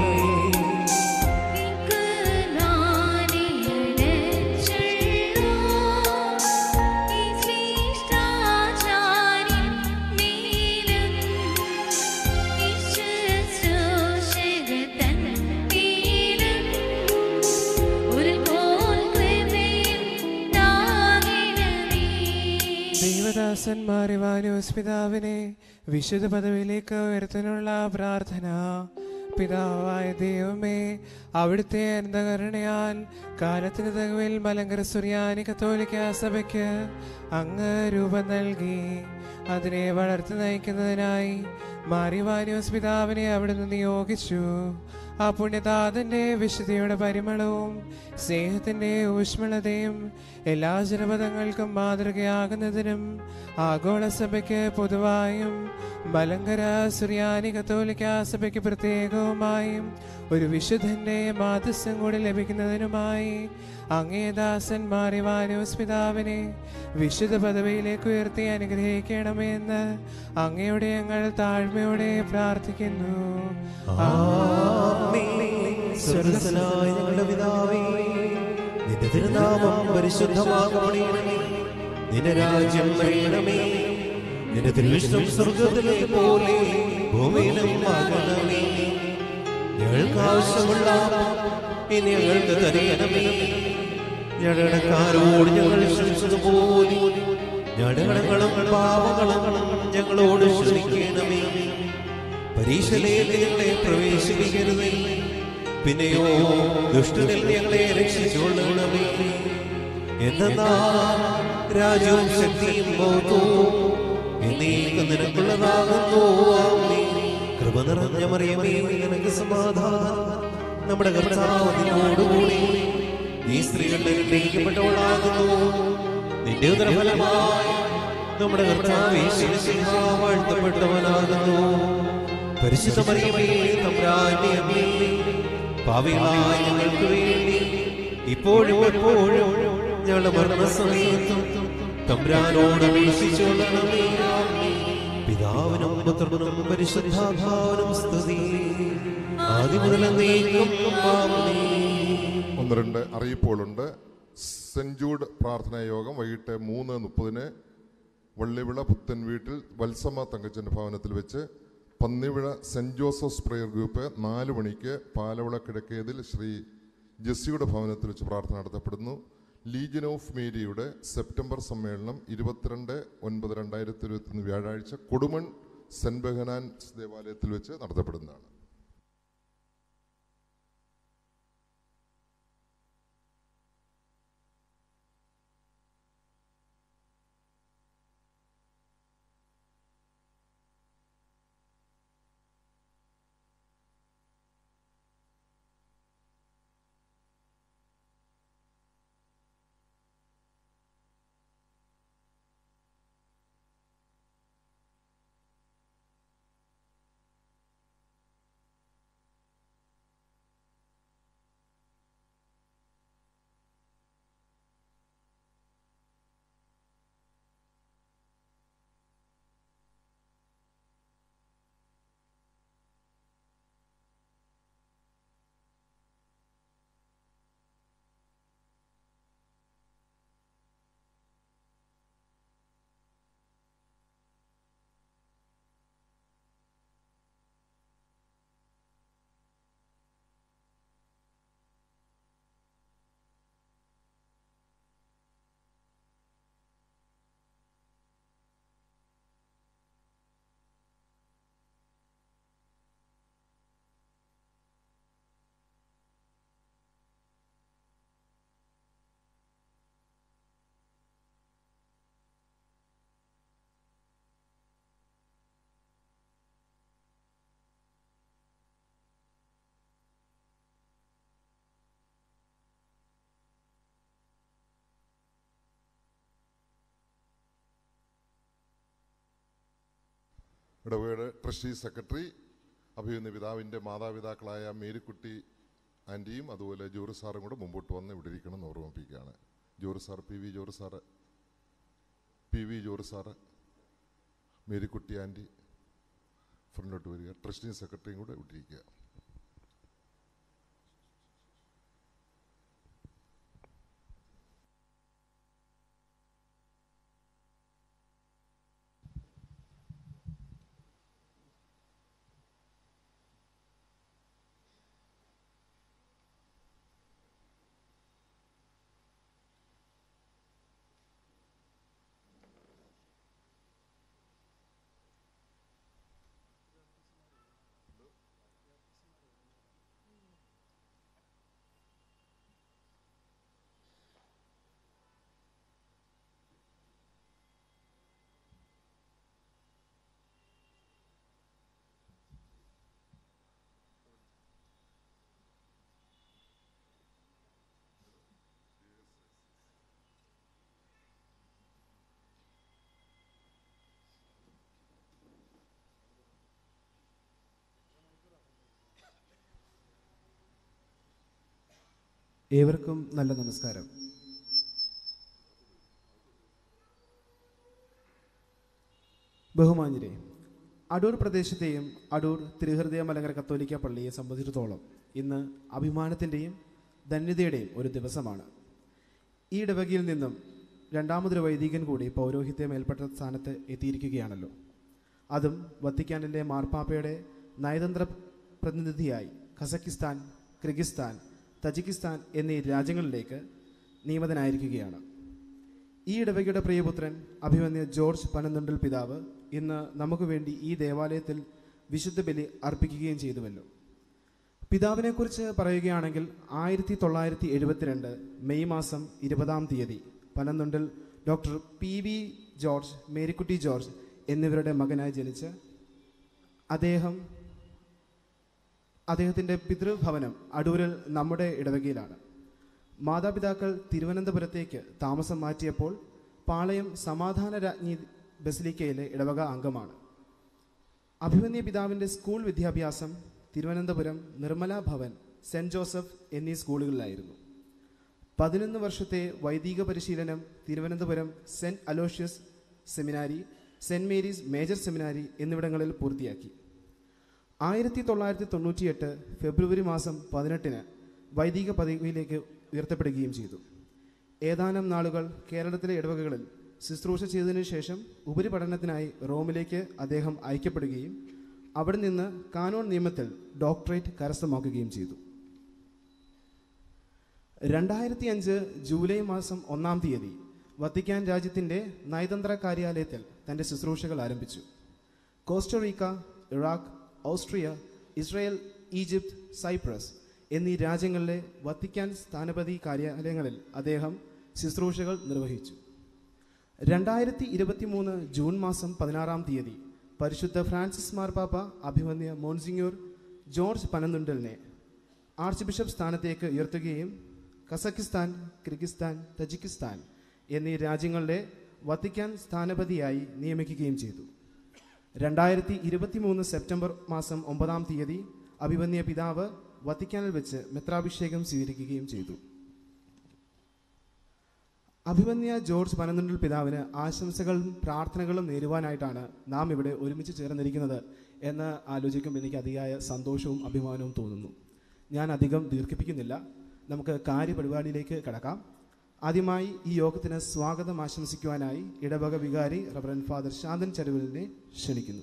ദൈവദാസന്മാരെ വാനോസ് പിതാവിനെ വിശുദ്ധ പദവിയിലേക്ക് ഉയർത്താനുള്ള പ്രാർത്ഥന. പിതാവായ ദൈവമേ, അവിടുത്തെ അനന്തകരുണയാൽ കാലത്തിന് തകവിൽ മലങ്കര സുറിയാനി കത്തോലിക്ക സഭയ്ക്ക് അങ്ങ് രൂപം നൽകി അതിനെ വളർത്തി നയിക്കുന്നതിനായി മാറി വാനോസ് പിതാവിനെ അവിടുന്ന് നിയോഗിച്ചു. ആ പുണ്യതാതന്റെ വിശുദ്ധിയുടെ പരിമളവും സ്നേഹത്തിന്റെ ഊഷ്മളതയും എല്ലാ ജനപദങ്ങൾക്കും മാതൃകയാകുന്നതിനും ആഗോള സഭയ്ക്ക് പൊതുവായും മലങ്കര സുറിയാനി കത്തോലിക്ക സഭയ്ക്ക് പ്രത്യേകവുമായും ഒരു വിശുദ്ധന്റെ മാധ്യസ്ഥം കൂടി ലഭിക്കുന്നതിനുമായി അങ്ങേ ദാസൻ മാറി വാനോസ് പിതാവിനെ വിശുദ്ധ പദവിയിലേക്ക് ഉയർത്തി അനുഗ്രഹിക്കണമെന്ന് അങ്ങയുടെ ഞങ്ങൾ താഴ്മയോടെ പ്രാർത്ഥിക്കുന്നു.
സ്വർഗ്ഗസ്ഥനായ ഞങ്ങളുടെ പിതാവേ, നിന്റെ തിരുനാമം പരിശുദ്ധമാകണമേ. നിന്റെ രാജ്യം വരണമേ. നിന്റെ തിരുവിഷ്ടം സ്വർഗ്ഗത്തിലെ പോലെ ഭൂമിയിലും ആകണമേ. ഞങ്ങൾക്ക് ആവശ്യമുള്ള ഇനി ഞങ്ങൾക്ക് തരയണമേ. ഞങ്ങളുടെ കാരോട് ഞങ്ങൾ ക്ഷമിച്ചതുപോലെ ഞങ്ങളുടെ കടങ്ങളും പാപങ്ങളും ഞങ്ങളോട് ക്ഷമിക്കണമേ. പരീക്ഷയിലേക്ക് ഞങ്ങളെ പ്രവേശിപ്പിക്കരുതേ, പിന്നെയോ ദുഷ്ടനിൽ ഞങ്ങളെ രക്ഷിച്ചുകൊള്ളണമേ. എന്തെന്നാ രാജ്യവും ശക്തിയും ബോധവും എന്നേക്കും നിനക്കുള്ളതാകുന്നു. ആമേൻ. കൃപ നിറഞ്ഞ മറിയമേ, നിനക്ക് സമാധാനം. നമ്മുടെ കർത്താവ് നിന്നോടുകൂടി, നീ സ്ത്രീകളുടെ അനുഗ്രഹിക്കപ്പെട്ടവളാകുന്നു. നിന്റെ ഉദരഫലമായി നമ്മുടെ കർത്താവ് യേശുമിശിഹ വാഴ്ത്തപ്പെട്ടവനാകുന്നു. പരിശുദ്ധ മറിയമേ, തമ്പുരാന്റെ അമ്മേ, പാപികളായ ഞങ്ങൾക്ക് വേണ്ടി ഇപ്പോഴും എപ്പോഴും ഞങ്ങളുടെ മരണസമയത്തും തമ്പുരാനോട് അപേക്ഷിച്ചുകൊള്ളണമേ. പിതാവിനും പുത്രനും പരിശുദ്ധാത്മാവിനും സ്തുതി, ആദ്യം മുതൽ എന്നേക്കും. ആമേൻ.
ഒന്ന് രണ്ട് അറിയിപ്പുകളുണ്ട്. സെന്റ് ജൂഡ് പ്രാർത്ഥനാ യോഗം വൈകിട്ട് മൂന്ന് മുപ്പതിന് വള്ളിവിള പുത്തൻ വീട്ടിൽ വത്സമ്മ തങ്കച്ചൻ്റെ ഭവനത്തിൽ വെച്ച്. Pannivila saint Joseph's prayer group നാല് മണിക്ക് പാലവിള കിഴക്കേതിൽ ശ്രീ ജെസ്സിയുടെ ഭവനത്തിൽ വെച്ച് പ്രാർത്ഥന നടത്തപ്പെടുന്നു. ലീജിയൻ ഓഫ് മേരിയുടെ സെപ്റ്റംബർ സമ്മേളനം ഇരുപത്തിരണ്ട് ഒൻപത് രണ്ടായിരത്തി ഇരുപത്തിയൊന്ന് വ്യാഴാഴ്ച കൊടുമൺ സെന്റ് ബെഹനാൻസ് ദേവാലയത്തിൽ വെച്ച് നടത്തപ്പെടുന്നതാണ്. ഇടവേട് ട്രസ്റ്റി സെക്രട്ടറി അഭിമന്യ പിതാവിൻ്റെ മാതാപിതാക്കളായ മേരിക്കുട്ടി ആൻറ്റിയും അതുപോലെ ജോറി സാറും കൂടെ മുമ്പോട്ട് വന്ന് ഇവിടെ ഇരിക്കണം എന്ന് ഓർമ്മിപ്പിക്കുകയാണ്. Jori sir, P V Jori sir, P V Jori sir, Marykutty aunty ഫ്രണ്ടിലോട്ട് വരിക. ട്രസ്റ്റി സെക്രട്ടറിയും കൂടെ ഇവിടെ ഇരിക്കുക.
ഏവർക്കും നല്ല നമസ്കാരം. ബഹുമാന്യരെ, അടൂർ പ്രദേശത്തെയും അടൂർ തിരുഹൃദയ മലങ്കര കത്തോലിക്ക പള്ളിയെ സംബന്ധിച്ചിടത്തോളം ഇന്ന് അഭിമാനത്തിൻ്റെയും ധന്യതയുടെയും ഒരു ദിവസമാണ്. ഈ ഇടവകയിൽ നിന്നും രണ്ടാമതൊരു വൈദികൻ കൂടി പൗരോഹിത്യ മേൽപ്പെട്ട സ്ഥാനത്ത് എത്തിയിരിക്കുകയാണല്ലോ. അതും വത്തിക്കാനിലെ മാർപ്പാപ്പയുടെ നയതന്ത്ര പ്രതിനിധിയായി കസക്കിസ്ഥാൻ, കിർഗിസ്ഥാൻ, തജിക്കിസ്ഥാൻ എന്നീ രാജ്യങ്ങളിലേക്ക് നിയമിതനായിരിക്കുകയാണ്. ഈ ഇടവകയുടെ പ്രിയപുത്രൻ അഭിമന്യ ജോർജ് പനന്തുണ്ടൽ പിതാവ് ഇന്ന് നമുക്ക് വേണ്ടി ഈ ദേവാലയത്തിൽ വിശുദ്ധ ബലി അർപ്പിക്കുകയും ചെയ്തുവല്ലോ. പിതാവിനെക്കുറിച്ച് പറയുകയാണെങ്കിൽ ആയിരത്തി തൊള്ളായിരത്തി എഴുപത്തിരണ്ട് മെയ് മാസം ഇരുപതാം തീയതി Panamthundal doctor P V George, Marykutty George എന്നിവരുടെ മകനായി ജനിച്ച അദ്ദേഹം അദ്ദേഹത്തിൻ്റെ പിതൃഭവനം അടൂരിൽ നമ്മുടെ ഇടവകയിലാണ്. മാതാപിതാക്കൾ തിരുവനന്തപുരത്തേക്ക് താമസം മാറ്റിയപ്പോൾ പാളയം സമാധാന രാജ്ഞി ബസിലിക്കയിലെ ഇടവക അംഗമാണ്. അഭിമന്യ പിതാവിൻ്റെ സ്കൂൾ വിദ്യാഭ്യാസം തിരുവനന്തപുരം നിർമ്മല ഭവൻ, സെൻറ് ജോസഫ് എന്നീ സ്കൂളുകളിലായിരുന്നു. പതിനൊന്ന് വർഷത്തെ വൈദിക പരിശീലനം Thiruvananthapuram saint Aloysius seminary, saint Mary's major seminary എന്നിവിടങ്ങളിൽ പൂർത്തിയാക്കി. ആയിരത്തി തൊള്ളായിരത്തി തൊണ്ണൂറ്റിയെട്ട് ഫെബ്രുവരി മാസം പതിനെട്ടിന് വൈദിക പദവിയിലേക്ക് ഉയർത്തപ്പെടുകയും ചെയ്തു. ഏതാനും നാളുകൾ കേരളത്തിലെ ഇടവകകളിൽ ശുശ്രൂഷ ചെയ്തതിനു ശേഷം ഉപരിപഠനത്തിനായി റോമിലേക്ക് അദ്ദേഹം അയക്കപ്പെടുകയും അവിടെ നിന്ന് കാനോൺ നിയമത്തിൽ ഡോക്ടറേറ്റ് കരസ്ഥമാക്കുകയും ചെയ്തു. രണ്ടായിരത്തി അഞ്ച് ജൂലൈ മാസം ഒന്നാം തീയതി വത്തിക്കാൻ രാജ്യത്തിൻ്റെ നയതന്ത്ര കാര്യാലയത്തിൽ തൻ്റെ ശുശ്രൂഷകൾ ആരംഭിച്ചു. Costa Rica, Iraq, Austria, Israel, Egypt, Cyprus എന്നീ രാജ്യങ്ങളിലെ വത്തിക്കാൻ സ്ഥാനപതി കാര്യാലയങ്ങളിൽ അദ്ദേഹം ശുശ്രൂഷകൾ നിർവഹിച്ചു. രണ്ടായിരത്തി ഇരുപത്തി മൂന്ന് ജൂൺ മാസം പതിനാറാം തീയതി പരിശുദ്ധ ഫ്രാൻസിസ് മാർപ്പാപ്പ അഭിമന്യ മോൺസിഞ്ഞൂർ ജോർജ് പനന്തുണ്ടലിനെ ആർച്ച് ബിഷപ്പ് സ്ഥാനത്തേക്ക് ഉയർത്തുകയും കസക്കിസ്ഥാൻ, കിർഗിസ്ഥാൻ, തജിക്കിസ്ഥാൻ എന്നീ രാജ്യങ്ങളുടെ വത്തിക്കാൻ സ്ഥാനപതിയായി നിയമിക്കുകയും ചെയ്തു. രണ്ടായിരത്തി ഇരുപത്തി മൂന്ന് സെപ്റ്റംബർ മാസം ഒമ്പതാം തീയതി അഭിമന്യ പിതാവ് വത്തിക്കാനിൽ വെച്ച് മെത്രാഭിഷേകം സ്വീകരിക്കുകയും ചെയ്തു. അഭിമന്യ ജോർജ് പനന്തുണ്ടൽ പിതാവിന് ആശംസകളും പ്രാർത്ഥനകളും നേരുവാനായിട്ടാണ് നാം ഇവിടെ ഒരുമിച്ച് ചേർന്നിരിക്കുന്നത് എന്ന് ആലോചിക്കുമ്പോൾ എനിക്ക് അതിയായ സന്തോഷവും അഭിമാനവും തോന്നുന്നു. ഞാൻ അധികം ദീർഘിപ്പിക്കുന്നില്ല, നമുക്ക് കാര്യപരിപാടിയിലേക്ക് കടക്കാം. ആദ്യമായി ഈ യോഗത്തിന് സ്വാഗതം ആശംസിക്കുവാനായി ഇടവക വികാരി റവറൻ ഫാദർ ശാന്തൻ ചരുവലിനെ ക്ഷണിക്കുന്നു.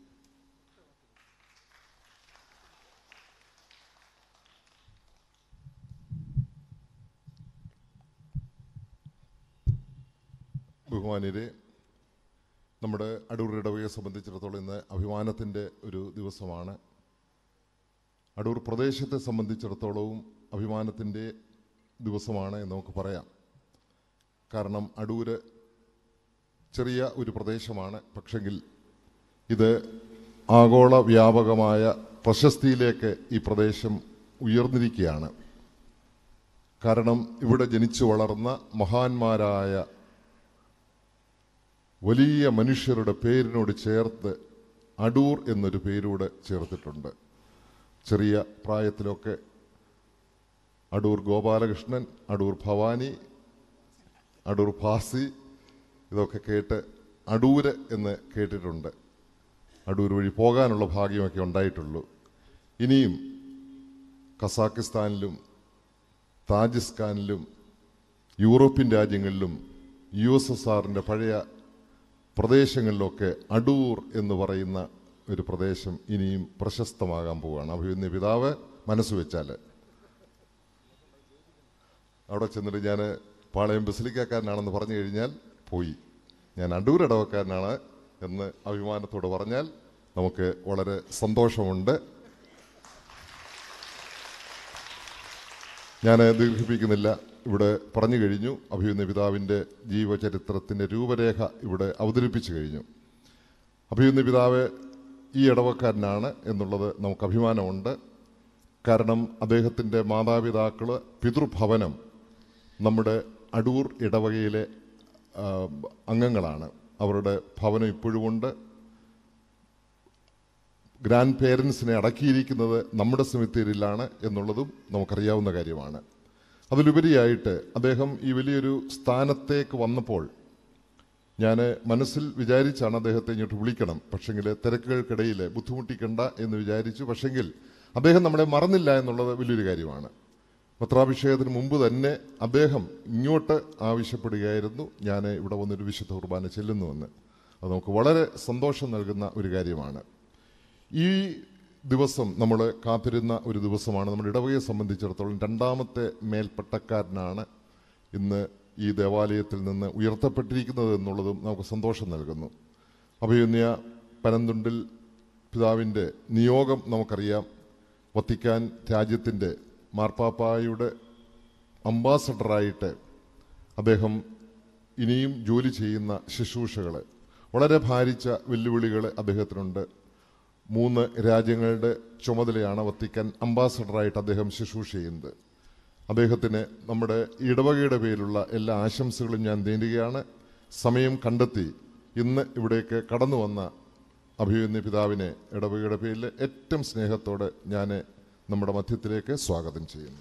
ബഹുമാന്യരെ, നമ്മുടെ അടൂർ ഇടവകയെ സംബന്ധിച്ചിടത്തോളം ഇന്ന് അഭിമാനത്തിൻ്റെ ഒരു ദിവസമാണ്. അടൂർ പ്രദേശത്തെ സംബന്ധിച്ചിടത്തോളവും അഭിമാനത്തിൻ്റെ ദിവസമാണ് എന്ന് നമുക്ക് പറയാം. കാരണം അടൂര് ചെറിയ ഒരു പ്രദേശമാണ്, പക്ഷെങ്കിൽ ഇത് ആഗോള വ്യാപകമായ പ്രശസ്തിയിലേക്ക് ഈ പ്രദേശം ഉയർന്നിരിക്കുകയാണ്. കാരണം ഇവിടെ ജനിച്ചു വളർന്ന മഹാന്മാരായ വലിയ മനുഷ്യരുടെ പേരിനോട് ചേർത്ത് അടൂർ എന്നൊരു പേരൂടെ ചേർത്തിട്ടുണ്ട്. ചെറിയ പ്രായത്തിലൊക്കെ അടൂർ ഗോപാലകൃഷ്ണൻ, അടൂർ ഭവാനി, അടൂർ ഭാസി ഇതൊക്കെ കേട്ട് അടൂര് എന്ന് കേട്ടിട്ടുണ്ട്. അടൂർ വഴി പോകാനുള്ള ഭാഗ്യമൊക്കെ ഉണ്ടായിട്ടുള്ളൂ. ഇനിയും കസാക്കിസ്ഥാനിലും താജിസ്താനിലും യൂറോപ്യൻ രാജ്യങ്ങളിലും യു എസ് എസ് ആറിൻ്റെ പഴയ പ്രദേശങ്ങളിലൊക്കെ അടൂർ എന്ന് പറയുന്ന ഒരു പ്രദേശം ഇനിയും പ്രശസ്തമാകാൻ പോവുകയാണ്. അഭിമന്യ പിതാവ് മനസ്സ് വെച്ചാൽ അവിടെ ചെന്നിട്ട് ഞാൻ പാളയം ബസിലിക്കാരനാണെന്ന് പറഞ്ഞു കഴിഞ്ഞാൽ പോയി, ഞാൻ അടൂർ ഇടവക്കാരനാണ് എന്ന് അഭിമാനത്തോടെ പറഞ്ഞാൽ നമുക്ക് വളരെ സന്തോഷമുണ്ട്. ഞാൻ ദീർഘിപ്പിക്കുന്നില്ല, ഇവിടെ പറഞ്ഞു കഴിഞ്ഞു. അഭിമന്യ പിതാവിൻ്റെ ജീവചരിത്രത്തിൻ്റെ രൂപരേഖ ഇവിടെ അവതരിപ്പിച്ചു കഴിഞ്ഞു. അഭിമന്യ പിതാവ് ഈ ഇടവക്കാരനാണ് എന്നുള്ളത് നമുക്ക് അഭിമാനമുണ്ട്. കാരണം അദ്ദേഹത്തിൻ്റെ മാതാപിതാക്കൾ പിതൃഭവനം നമ്മുടെ അടൂർ ഇടവകയിലെ അംഗങ്ങളാണ്. അവരുടെ ഭവനം ഇപ്പോഴുമുണ്ട്. ഗ്രാൻഡ് പേരൻസിനെ അടക്കിയിരിക്കുന്നത് നമ്മുടെ സെമിത്തേരിയിലാണ് എന്നുള്ളതും നമുക്കറിയാവുന്ന കാര്യമാണ്. അതിലുപരിയായിട്ട് അദ്ദേഹം ഈ വലിയൊരു സ്ഥാനത്തേക്ക് വന്നപ്പോൾ ഞാൻ മനസ്സിൽ വിചാരിച്ചാണ് അദ്ദേഹത്തെ ഇങ്ങോട്ട് വിളിക്കണം, പക്ഷെങ്കിൽ തിരക്കുകൾക്കിടയിൽ ബുദ്ധിമുട്ടിക്കണ്ട എന്ന് വിചാരിച്ചു. പക്ഷെങ്കിൽ അദ്ദേഹം നമ്മളെ മറന്നില്ല എന്നുള്ളത് വലിയൊരു കാര്യമാണ്. പത്രാഭിഷേകത്തിന് മുമ്പ് തന്നെ അദ്ദേഹം ഇങ്ങോട്ട് ആവശ്യപ്പെടുകയായിരുന്നു, ഞാൻ ഇവിടെ വന്നൊരു വിശുദ്ധ കുർബാന ചെല്ലുന്നുവെന്ന്. അത് നമുക്ക് വളരെ സന്തോഷം നൽകുന്ന ഒരു കാര്യമാണ്. ഈ ദിവസം നമ്മൾ കാത്തിരുന്ന ഒരു ദിവസമാണ്. നമ്മുടെ ഇടവകയെ സംബന്ധിച്ചിടത്തോളം രണ്ടാമത്തെ മേൽപ്പട്ടക്കാരനാണ് ഇന്ന് ഈ ദേവാലയത്തിൽ നിന്ന് ഉയർത്തപ്പെട്ടിരിക്കുന്നത് എന്നുള്ളതും നമുക്ക് സന്തോഷം നൽകുന്നു. അഭിമന്യ പനന്തുണ്ടിൽ പിതാവിൻ്റെ നിയോഗം നമുക്കറിയാം. വത്തിക്കാൻ രാജ്യത്തിൻ്റെ മാർപ്പാപ്പായുടെ അംബാസഡറായിട്ട് അദ്ദേഹം ഇനിയും ജോലി ചെയ്യുന്ന ശുശ്രൂഷകൾ, വളരെ ഭാരിച്ച വെല്ലുവിളികൾ അദ്ദേഹത്തിനുണ്ട്. മൂന്ന് രാജ്യങ്ങളുടെ ചുമതലയാണ് വത്തിക്കാൻ അംബാസഡറായിട്ട് അദ്ദേഹം ശുശ്രൂഷ ചെയ്യുന്നത്. അദ്ദേഹത്തിന് നമ്മുടെ ഇടവകയുടെ പേരിലുള്ള എല്ലാ ആശംസകളും ഞാൻ നേരുകയാണ്. സമയം കണ്ടെത്തി ഇന്ന് ഇവിടേക്ക് കടന്നു വന്ന അഭിമന്യ പിതാവിനെ ഇടവകയുടെ പേരിൽ ഏറ്റവും സ്നേഹത്തോടെ ഞാൻ നമ്മുടെ മധ്യത്തിലേക്ക് സ്വാഗതം ചെയ്യുന്നു.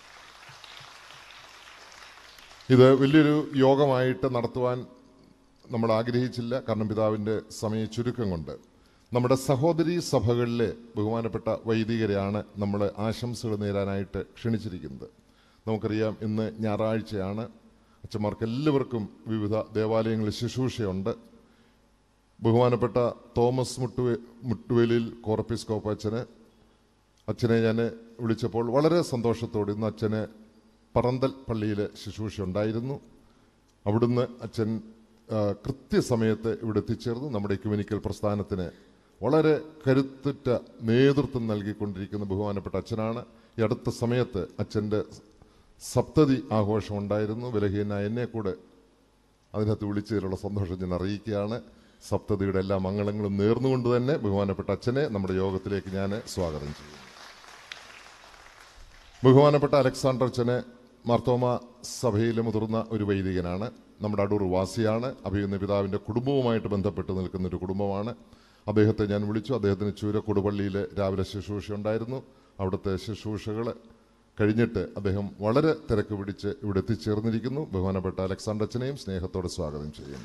ഇത് വലിയൊരു യോഗമായിട്ട് നടത്തുവാൻ നമ്മൾ ആഗ്രഹിച്ചില്ല, കാരണം പിതാവിൻ്റെ സമയ ചുരുക്കം കൊണ്ട്. നമ്മുടെ സഹോദരി സഭകളിലെ ബഹുമാനപ്പെട്ട വൈദികരെയാണ് നമ്മൾ ആശംസകൾ നേരാനായിട്ട് ക്ഷണിച്ചിരിക്കുന്നത്. നമുക്കറിയാം ഇന്ന് ഞായറാഴ്ചയാണ്. അച്ഛന്മാർക്ക് എല്ലാവർക്കും വിവിധ ദേവാലയങ്ങളിൽ ശുശ്രൂഷയുണ്ട്. ബഹുമാനപ്പെട്ട തോമസ് മുട്ടുവേ മുട്ടുവേലിൽ കോർപ്പിസ്കോപ്പ് അച്ഛന് അച്ഛനെ ഞാൻ വിളിച്ചപ്പോൾ വളരെ സന്തോഷത്തോടെ ഇന്ന് അച്ഛന് പറന്തൽ പള്ളിയിൽ ശുശ്രൂഷ ഉണ്ടായിരുന്നു. അവിടുന്ന് അച്ഛൻ കൃത്യസമയത്ത് ഇവിടെ എത്തിച്ചേർന്നു. നമ്മുടെ എക്യുമെനിക്കൽ പ്രസ്ഥാനത്തിന് വളരെ കരുത്തുറ്റ നേതൃത്വം നൽകിക്കൊണ്ടിരിക്കുന്ന ബഹുമാനപ്പെട്ട അച്ഛനാണ്. ഈ അടുത്ത സമയത്ത് അച്ഛൻ്റെ സപ്തതി ആഘോഷം ഉണ്ടായിരുന്നു. ബലഹീനായ എന്നെ കൂടെ അതിനകത്ത് വിളിച്ചതിലുള്ള സന്തോഷം ഞാൻ അറിയിക്കുകയാണ്. സപ്തതിയുടെ എല്ലാ മംഗളങ്ങളും നേർന്നുകൊണ്ട് തന്നെ ബഹുമാനപ്പെട്ട അച്ഛനെ നമ്മുടെ യോഗത്തിലേക്ക് ഞാൻ സ്വാഗതം ചെയ്യുന്നു. ബഹുമാനപ്പെട്ട അലക്സാണ്ടർ അച്ഛന് മാർത്തോമ സഭയിലെ മുതിർന്ന ഒരു വൈദികനാണ്. നമ്മുടെ അടൂർ വാസിയാണ്. അഭിമന്യ പിതാവിൻ്റെ കുടുംബവുമായിട്ട് ബന്ധപ്പെട്ട് നിൽക്കുന്ന ഒരു കുടുംബമാണ്. അദ്ദേഹത്തെ ഞാൻ വിളിച്ചു. അദ്ദേഹത്തിന് ചൂരക്കൊടുപള്ളിയിൽ രാവിലെ ശുശ്രൂഷ ഉണ്ടായിരുന്നു. അവിടുത്തെ ശുശ്രൂഷകൾ കഴിഞ്ഞിട്ട് അദ്ദേഹം വളരെ തിരക്ക് പിടിച്ച് ഇവിടെ എത്തിച്ചേർന്നിരിക്കുന്നു. ബഹുമാനപ്പെട്ട അലക്സാണ്ടർ അച്ഛനെയും സ്നേഹത്തോടെ സ്വാഗതം ചെയ്യുന്നു.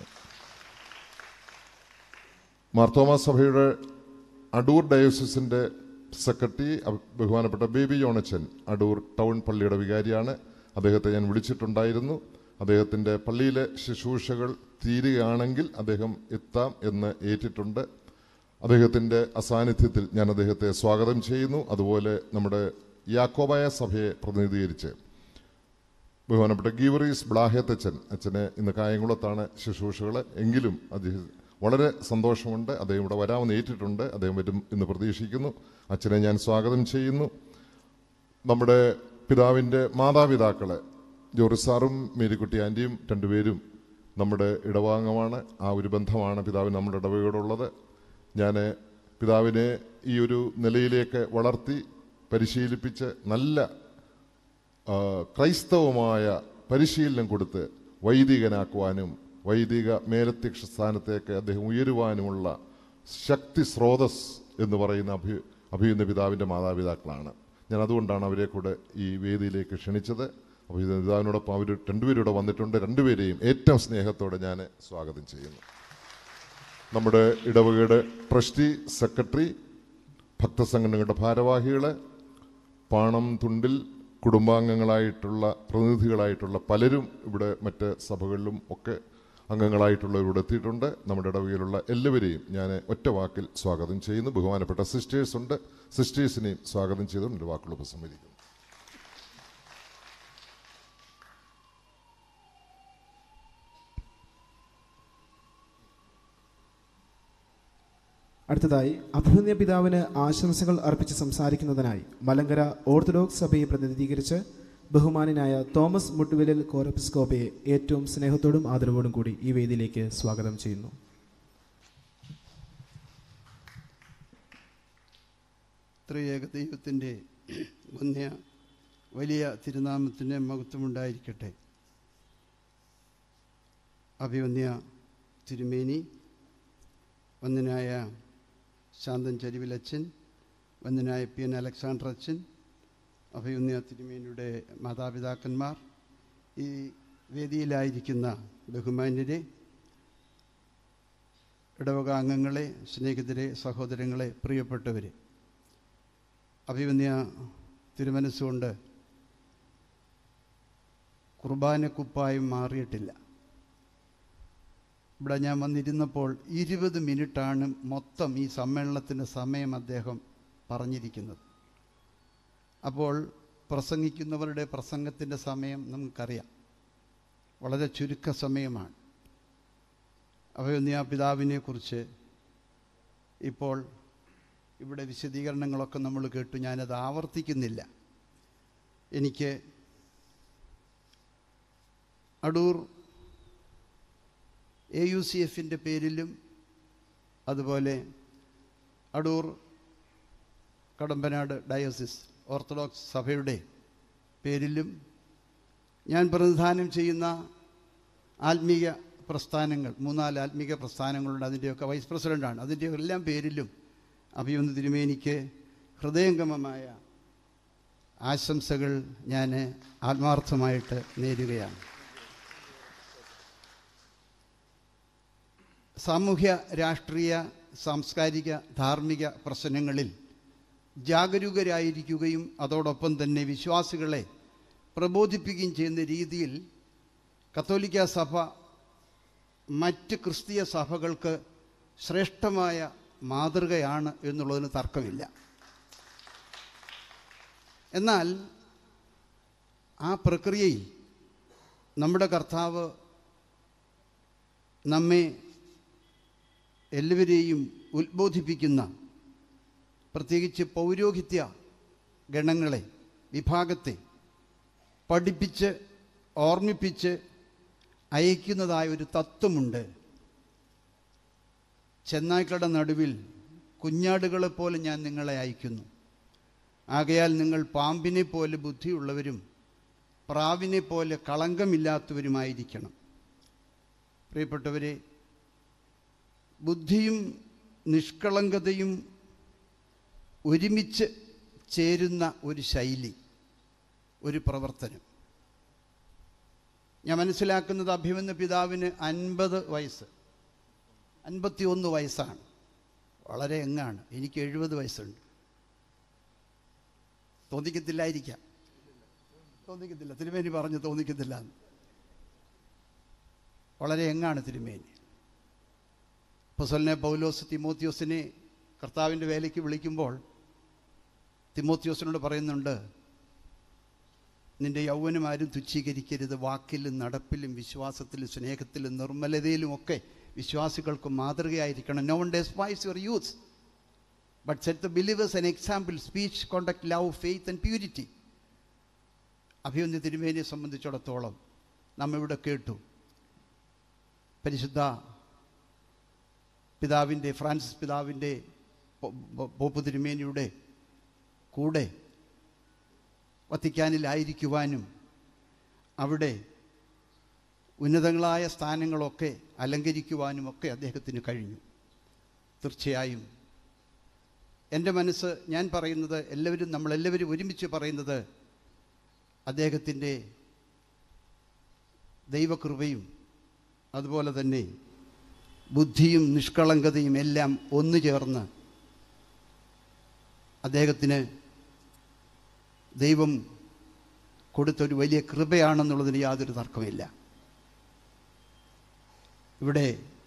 മാർത്തോമ സഭയുടെ അടൂർ ഡയോസിസിൻ്റെ സെക്രട്ടറി ബഹുമാനപ്പെട്ട ബേബി യോണച്ചൻ അടൂർ ടൗൺ പള്ളിയുടെ വികാരിയാണ്. അദ്ദേഹത്തെ ഞാൻ വിളിച്ചിട്ടുണ്ടായിരുന്നു. അദ്ദേഹത്തിൻ്റെ പള്ളിയിലെ ശുശ്രൂഷകൾ തീരുകയാണെങ്കിൽ അദ്ദേഹം എത്താം എന്ന് ഏറ്റിട്ടുണ്ട്. അദ്ദേഹത്തിൻ്റെ അസാന്നിധ്യത്തിൽ ഞാൻ അദ്ദേഹത്തെ സ്വാഗതം ചെയ്യുന്നു. അതുപോലെ നമ്മുടെ യാക്കോബായ സഭയെ പ്രതിനിധീകരിച്ച് ബഹുമാനപ്പെട്ട ഗീവറീസ് ബ്ലാഹേത്തച്ഛൻ അച്ഛന് ഇന്ന് കായംകുളത്താണ് ശുശ്രൂഷകൾ. എങ്കിലും അദ്ദേഹം വളരെ സന്തോഷമുണ്ട്. അദ്ദേഹം ഇവിടെ വരാമെന്ന് ഏറ്റിട്ടുണ്ട്. അദ്ദേഹം വരും എന്ന് പ്രതീക്ഷിക്കുന്നു. അച്ഛനെ ഞാൻ സ്വാഗതം ചെയ്യുന്നു. നമ്മുടെ പിതാവിൻ്റെ മാതാപിതാക്കളെ ജോറിസാറും മേരിക്കുട്ടി ആൻറ്റിയും രണ്ടുപേരും നമ്മുടെ ഇടവാംഗമാണ്. ആ ഒരു ബന്ധമാണ് പിതാവിന് നമ്മുടെ ഇടവകയോടുള്ളത്. ഞാൻ പിതാവിനെ ഈ ഒരു നിലയിലേക്ക് വളർത്തി പരിശീലിപ്പിച്ച് നല്ല ക്രൈസ്തവമായ പരിശീലനം കൊടുത്ത് വൈദികനാക്കുവാനും വൈദിക മേലധ്യക്ഷ സ്ഥാനത്തേക്ക് അദ്ദേഹം ഉയരുവാനുമുള്ള ശക്തി സ്രോതസ് എന്ന് പറയുന്ന അഭി അഭിയുന്ന പിതാവിൻ്റെ മാതാപിതാക്കളാണ്. ഞാൻ അതുകൊണ്ടാണ് അവരെ കൂടെ ഈ വേദിയിലേക്ക് ക്ഷണിച്ചത്. അഭിയുന്ന പിതാവിനോടൊപ്പം അവർ രണ്ടുപേരും വന്നിട്ടുണ്ട്. രണ്ടുപേരെയും ഏറ്റവും സ്നേഹത്തോടെ ഞാൻ സ്വാഗതം ചെയ്യുന്നു. നമ്മുടെ ഇടവകയുടെ ട്രസ്റ്റി സെക്രട്ടറി, ഭക്തസംഘടനകളുടെ ഭാരവാഹികൾ, പാണം തുണ്ടിൽ കുടുംബാംഗങ്ങളായിട്ടുള്ള പ്രതിനിധികളായിട്ടുള്ള പലരും ഇവിടെ മറ്റ് സഭകളിലും ഒക്കെ അംഗങ്ങളായിട്ടുള്ളവരിവിടെ എത്തിയിട്ടുണ്ട്. നമ്മുടെ ഇടവകയിലുള്ള എല്ലാവരെയും ഞാൻ ഒറ്റ വാക്കിൽ സ്വാഗതം ചെയ്യുന്നു. ബഹുമാനപ്പെട്ട സിസ്റ്റേഴ്സ് ഉണ്ട്, സിസ്റ്റേഴ്സിനെയും സ്വാഗതം ചെയ്തുകൊണ്ട് എൻ്റെ വാക്കുകൾ ഉപസംഹരിക്കുന്നു.
അടുത്തതായി അഭിമന്യ പിതാവിന് ആശംസകൾ അർപ്പിച്ച് സംസാരിക്കുന്നതിനായി മലങ്കര ഓർത്തഡോക്സ് സഭയെ പ്രതിനിധീകരിച്ച് ബഹുമാനായ തോമസ് മുട്ടുവിലിൽ കോറപ്പിസ്കോപ്പയെ ഏറ്റവും സ്നേഹത്തോടും ആദരവോടും കൂടി ഈ വേദിയിലേക്ക് സ്വാഗതം ചെയ്യുന്നു.
ത്രിയേക ദൈവത്തിൻ്റെ വന്യ വലിയ തിരുനാമത്തിന് മഹത്വമുണ്ടായിരിക്കട്ടെ. അഭിവന്യ തിരുമേനി, വന്ദനായ ശാന്തൻ ചരിവിലച്ഛൻ, വന്ദനായ പി എൻ അലക്സാണ്ടർ അച്ഛൻ, അഭിവന്യ തിരുമേനിയുടെ മാതാപിതാക്കന്മാർ, ഈ വേദിയിലായിരിക്കുന്ന ബഹുമാന്യരെ, ഇടവക അംഗങ്ങളെ, സ്നേഹിതരെ, സഹോദരങ്ങളെ, പ്രിയപ്പെട്ടവരെ, അഭിമന്യ തിരുമനസ്സുകൊണ്ട് കുർബാനക്കുപ്പായും മാറിയിട്ടില്ല. ഇവിടെ ഞാൻ വന്നിരുന്നപ്പോൾ ഇരുപത് മിനിറ്റാണ് മൊത്തം ഈ സമ്മേളനത്തിൻ്റെ സമയം അദ്ദേഹം പറഞ്ഞിരിക്കുന്നത്. അപ്പോൾ പ്രസംഗിക്കുന്നവരുടെ പ്രസംഗത്തിൻ്റെ സമയം നമുക്കറിയാം, വളരെ ചുരുക്ക സമയമാണ്. അഭിമന്യ പിതാവിനെ കുറിച്ച് ഇപ്പോൾ ഇവിടെ വിശദീകരണങ്ങളൊക്കെ നമ്മൾ കേട്ടു, ഞാനത് ആവർത്തിക്കുന്നില്ല. എനിക്ക് അടൂർ എ യു സി എഫിൻ്റെ പേരിലും അതുപോലെ അടൂർ കടമ്പനാട് ഡയോസിസ് ഓർത്തഡോക്സ് സഭയുടെ പേരിലും ഞാൻ പ്രതിനിധാനം ചെയ്യുന്ന ആത്മീയ പ്രസ്ഥാനങ്ങൾ, മൂന്നാല് ആത്മീക പ്രസ്ഥാനങ്ങളുണ്ട്, അതിൻ്റെയൊക്കെ വൈസ് പ്രസിഡൻ്റാണ്, അതിൻ്റെ എല്ലാം പേരിലും അഭിമന്യ തിരുമേനിക്ക് ഹൃദയംഗമമായ ആശംസകൾ ഞാൻ ആത്മാർത്ഥമായിട്ട് നേരുകയാണ്. സാമൂഹ്യ രാഷ്ട്രീയ സാംസ്കാരിക ധാർമ്മിക പ്രശ്നങ്ങളിൽ ജാഗരൂകരായിരിക്കുകയും അതോടൊപ്പം തന്നെ വിശ്വാസികളെ പ്രബോധിപ്പിക്കുകയും ചെയ്യുന്ന രീതിയിൽ കത്തോലിക്ക സഭ മറ്റ് ക്രിസ്തീയ സഭകൾക്ക് ശ്രേഷ്ഠമായ മാതൃകയാണ് എന്നുള്ളതിന് തർക്കമില്ല. എന്നാൽ ആ പ്രക്രിയയിൽ നമ്മുടെ കർത്താവ് നമ്മെ എല്ലാവരെയും ഉത്ബോധിപ്പിക്കുന്ന, പ്രത്യേകിച്ച് പൗരോഹിത്യ ഗണങ്ങളെ, വിഭാഗത്തെ പഠിപ്പിച്ച് ഓർമ്മിപ്പിച്ച് അയക്കുന്നതായ ഒരു തത്വമുണ്ട്. ചെന്നായ്ക്കളുടെ നടുവിൽ കുഞ്ഞാടുകളെപ്പോലെ ഞാൻ നിങ്ങളെ അയക്കുന്നു, ആകയാൽ നിങ്ങൾ പാമ്പിനെ പോലെ ബുദ്ധിയുള്ളവരും പ്രാവിനെ പോലെ കളങ്കമില്ലാത്തവരുമായിരിക്കണം. പ്രിയപ്പെട്ടവരെ, ബുദ്ധിയും നിഷ്കളങ്കതയും ഒരുമിച്ച് ചേരുന്ന ഒരു ശൈലി, ഒരു പ്രവർത്തനം. ഞാൻ മനസ്സിലാക്കുന്നത് അഭിമന്യ പിതാവിന് അൻപത് വയസ്സ് അൻപത്തി ഒന്ന് വയസ്സാണ്, വളരെ യങ്ങാണ്. എനിക്ക് എഴുപത് വയസ്സുണ്ട്. തോന്നിക്കത്തില്ലായിരിക്കാം, തോന്നിക്കത്തില്ല, തിരുമേനി പറഞ്ഞു തോന്നിക്കത്തില്ല. വളരെ യങ്ങാണ് തിരുമേനി. അപ്പോസ്തലനായ പൗലോസ് തിമോത്തിയോസിനെ കർത്താവിൻ്റെ വേലയ്ക്ക് വിളിക്കുമ്പോൾ തിമോത്തിയോസിനോട് പറയുന്നുണ്ട്, നിന്റെ യൗവനം ആരും തുച്ഛീകരിക്കരുത്, വാക്കിലും നടപ്പിലും വിശ്വാസത്തിലും സ്നേഹത്തിലും നിർമ്മലതയിലും ഒക്കെ വിശ്വാസികൾക്ക് മാതൃകയായിരിക്കണം. No one despise your youth but set the believers an example, speech, conduct, love, faith and purity. അഭിമന്യ തിരുമേനിയെ സംബന്ധിച്ചിടത്തോളം നാം ഇവിടെ കേട്ടു, പരിശുദ്ധ പിതാവിൻ്റെ, ഫ്രാൻസിസ് പിതാവിൻ്റെ, പോപ്പ് തിരുമേനിയുടെ കൂടെ വത്തിക്കാനിലായിരിക്കുവാനും അവിടെ ഉന്നതങ്ങളായ സ്ഥാനങ്ങളൊക്കെ അലങ്കരിക്കുവാനും ഒക്കെ അദ്ദേഹത്തിന് കഴിഞ്ഞു. തീർച്ചയായും എൻ്റെ മനസ്സ്, ഞാൻ പറയുന്നത്, എല്ലാവരും നമ്മളെല്ലാവരും ഒരുമിച്ച് പറയുന്നത്, അദ്ദേഹത്തിൻ്റെ ദൈവകൃപയും അതുപോലെ തന്നെ ബുദ്ധിയും നിഷ്കളങ്കതയും എല്ലാം ഒന്നു ചേർന്ന് അദ്ദേഹത്തിന് ദൈവം കൊടുത്തൊരു വലിയ കൃപയാണെന്നുള്ളതിന് യാതൊരു തർക്കമില്ല. ഇവിടെ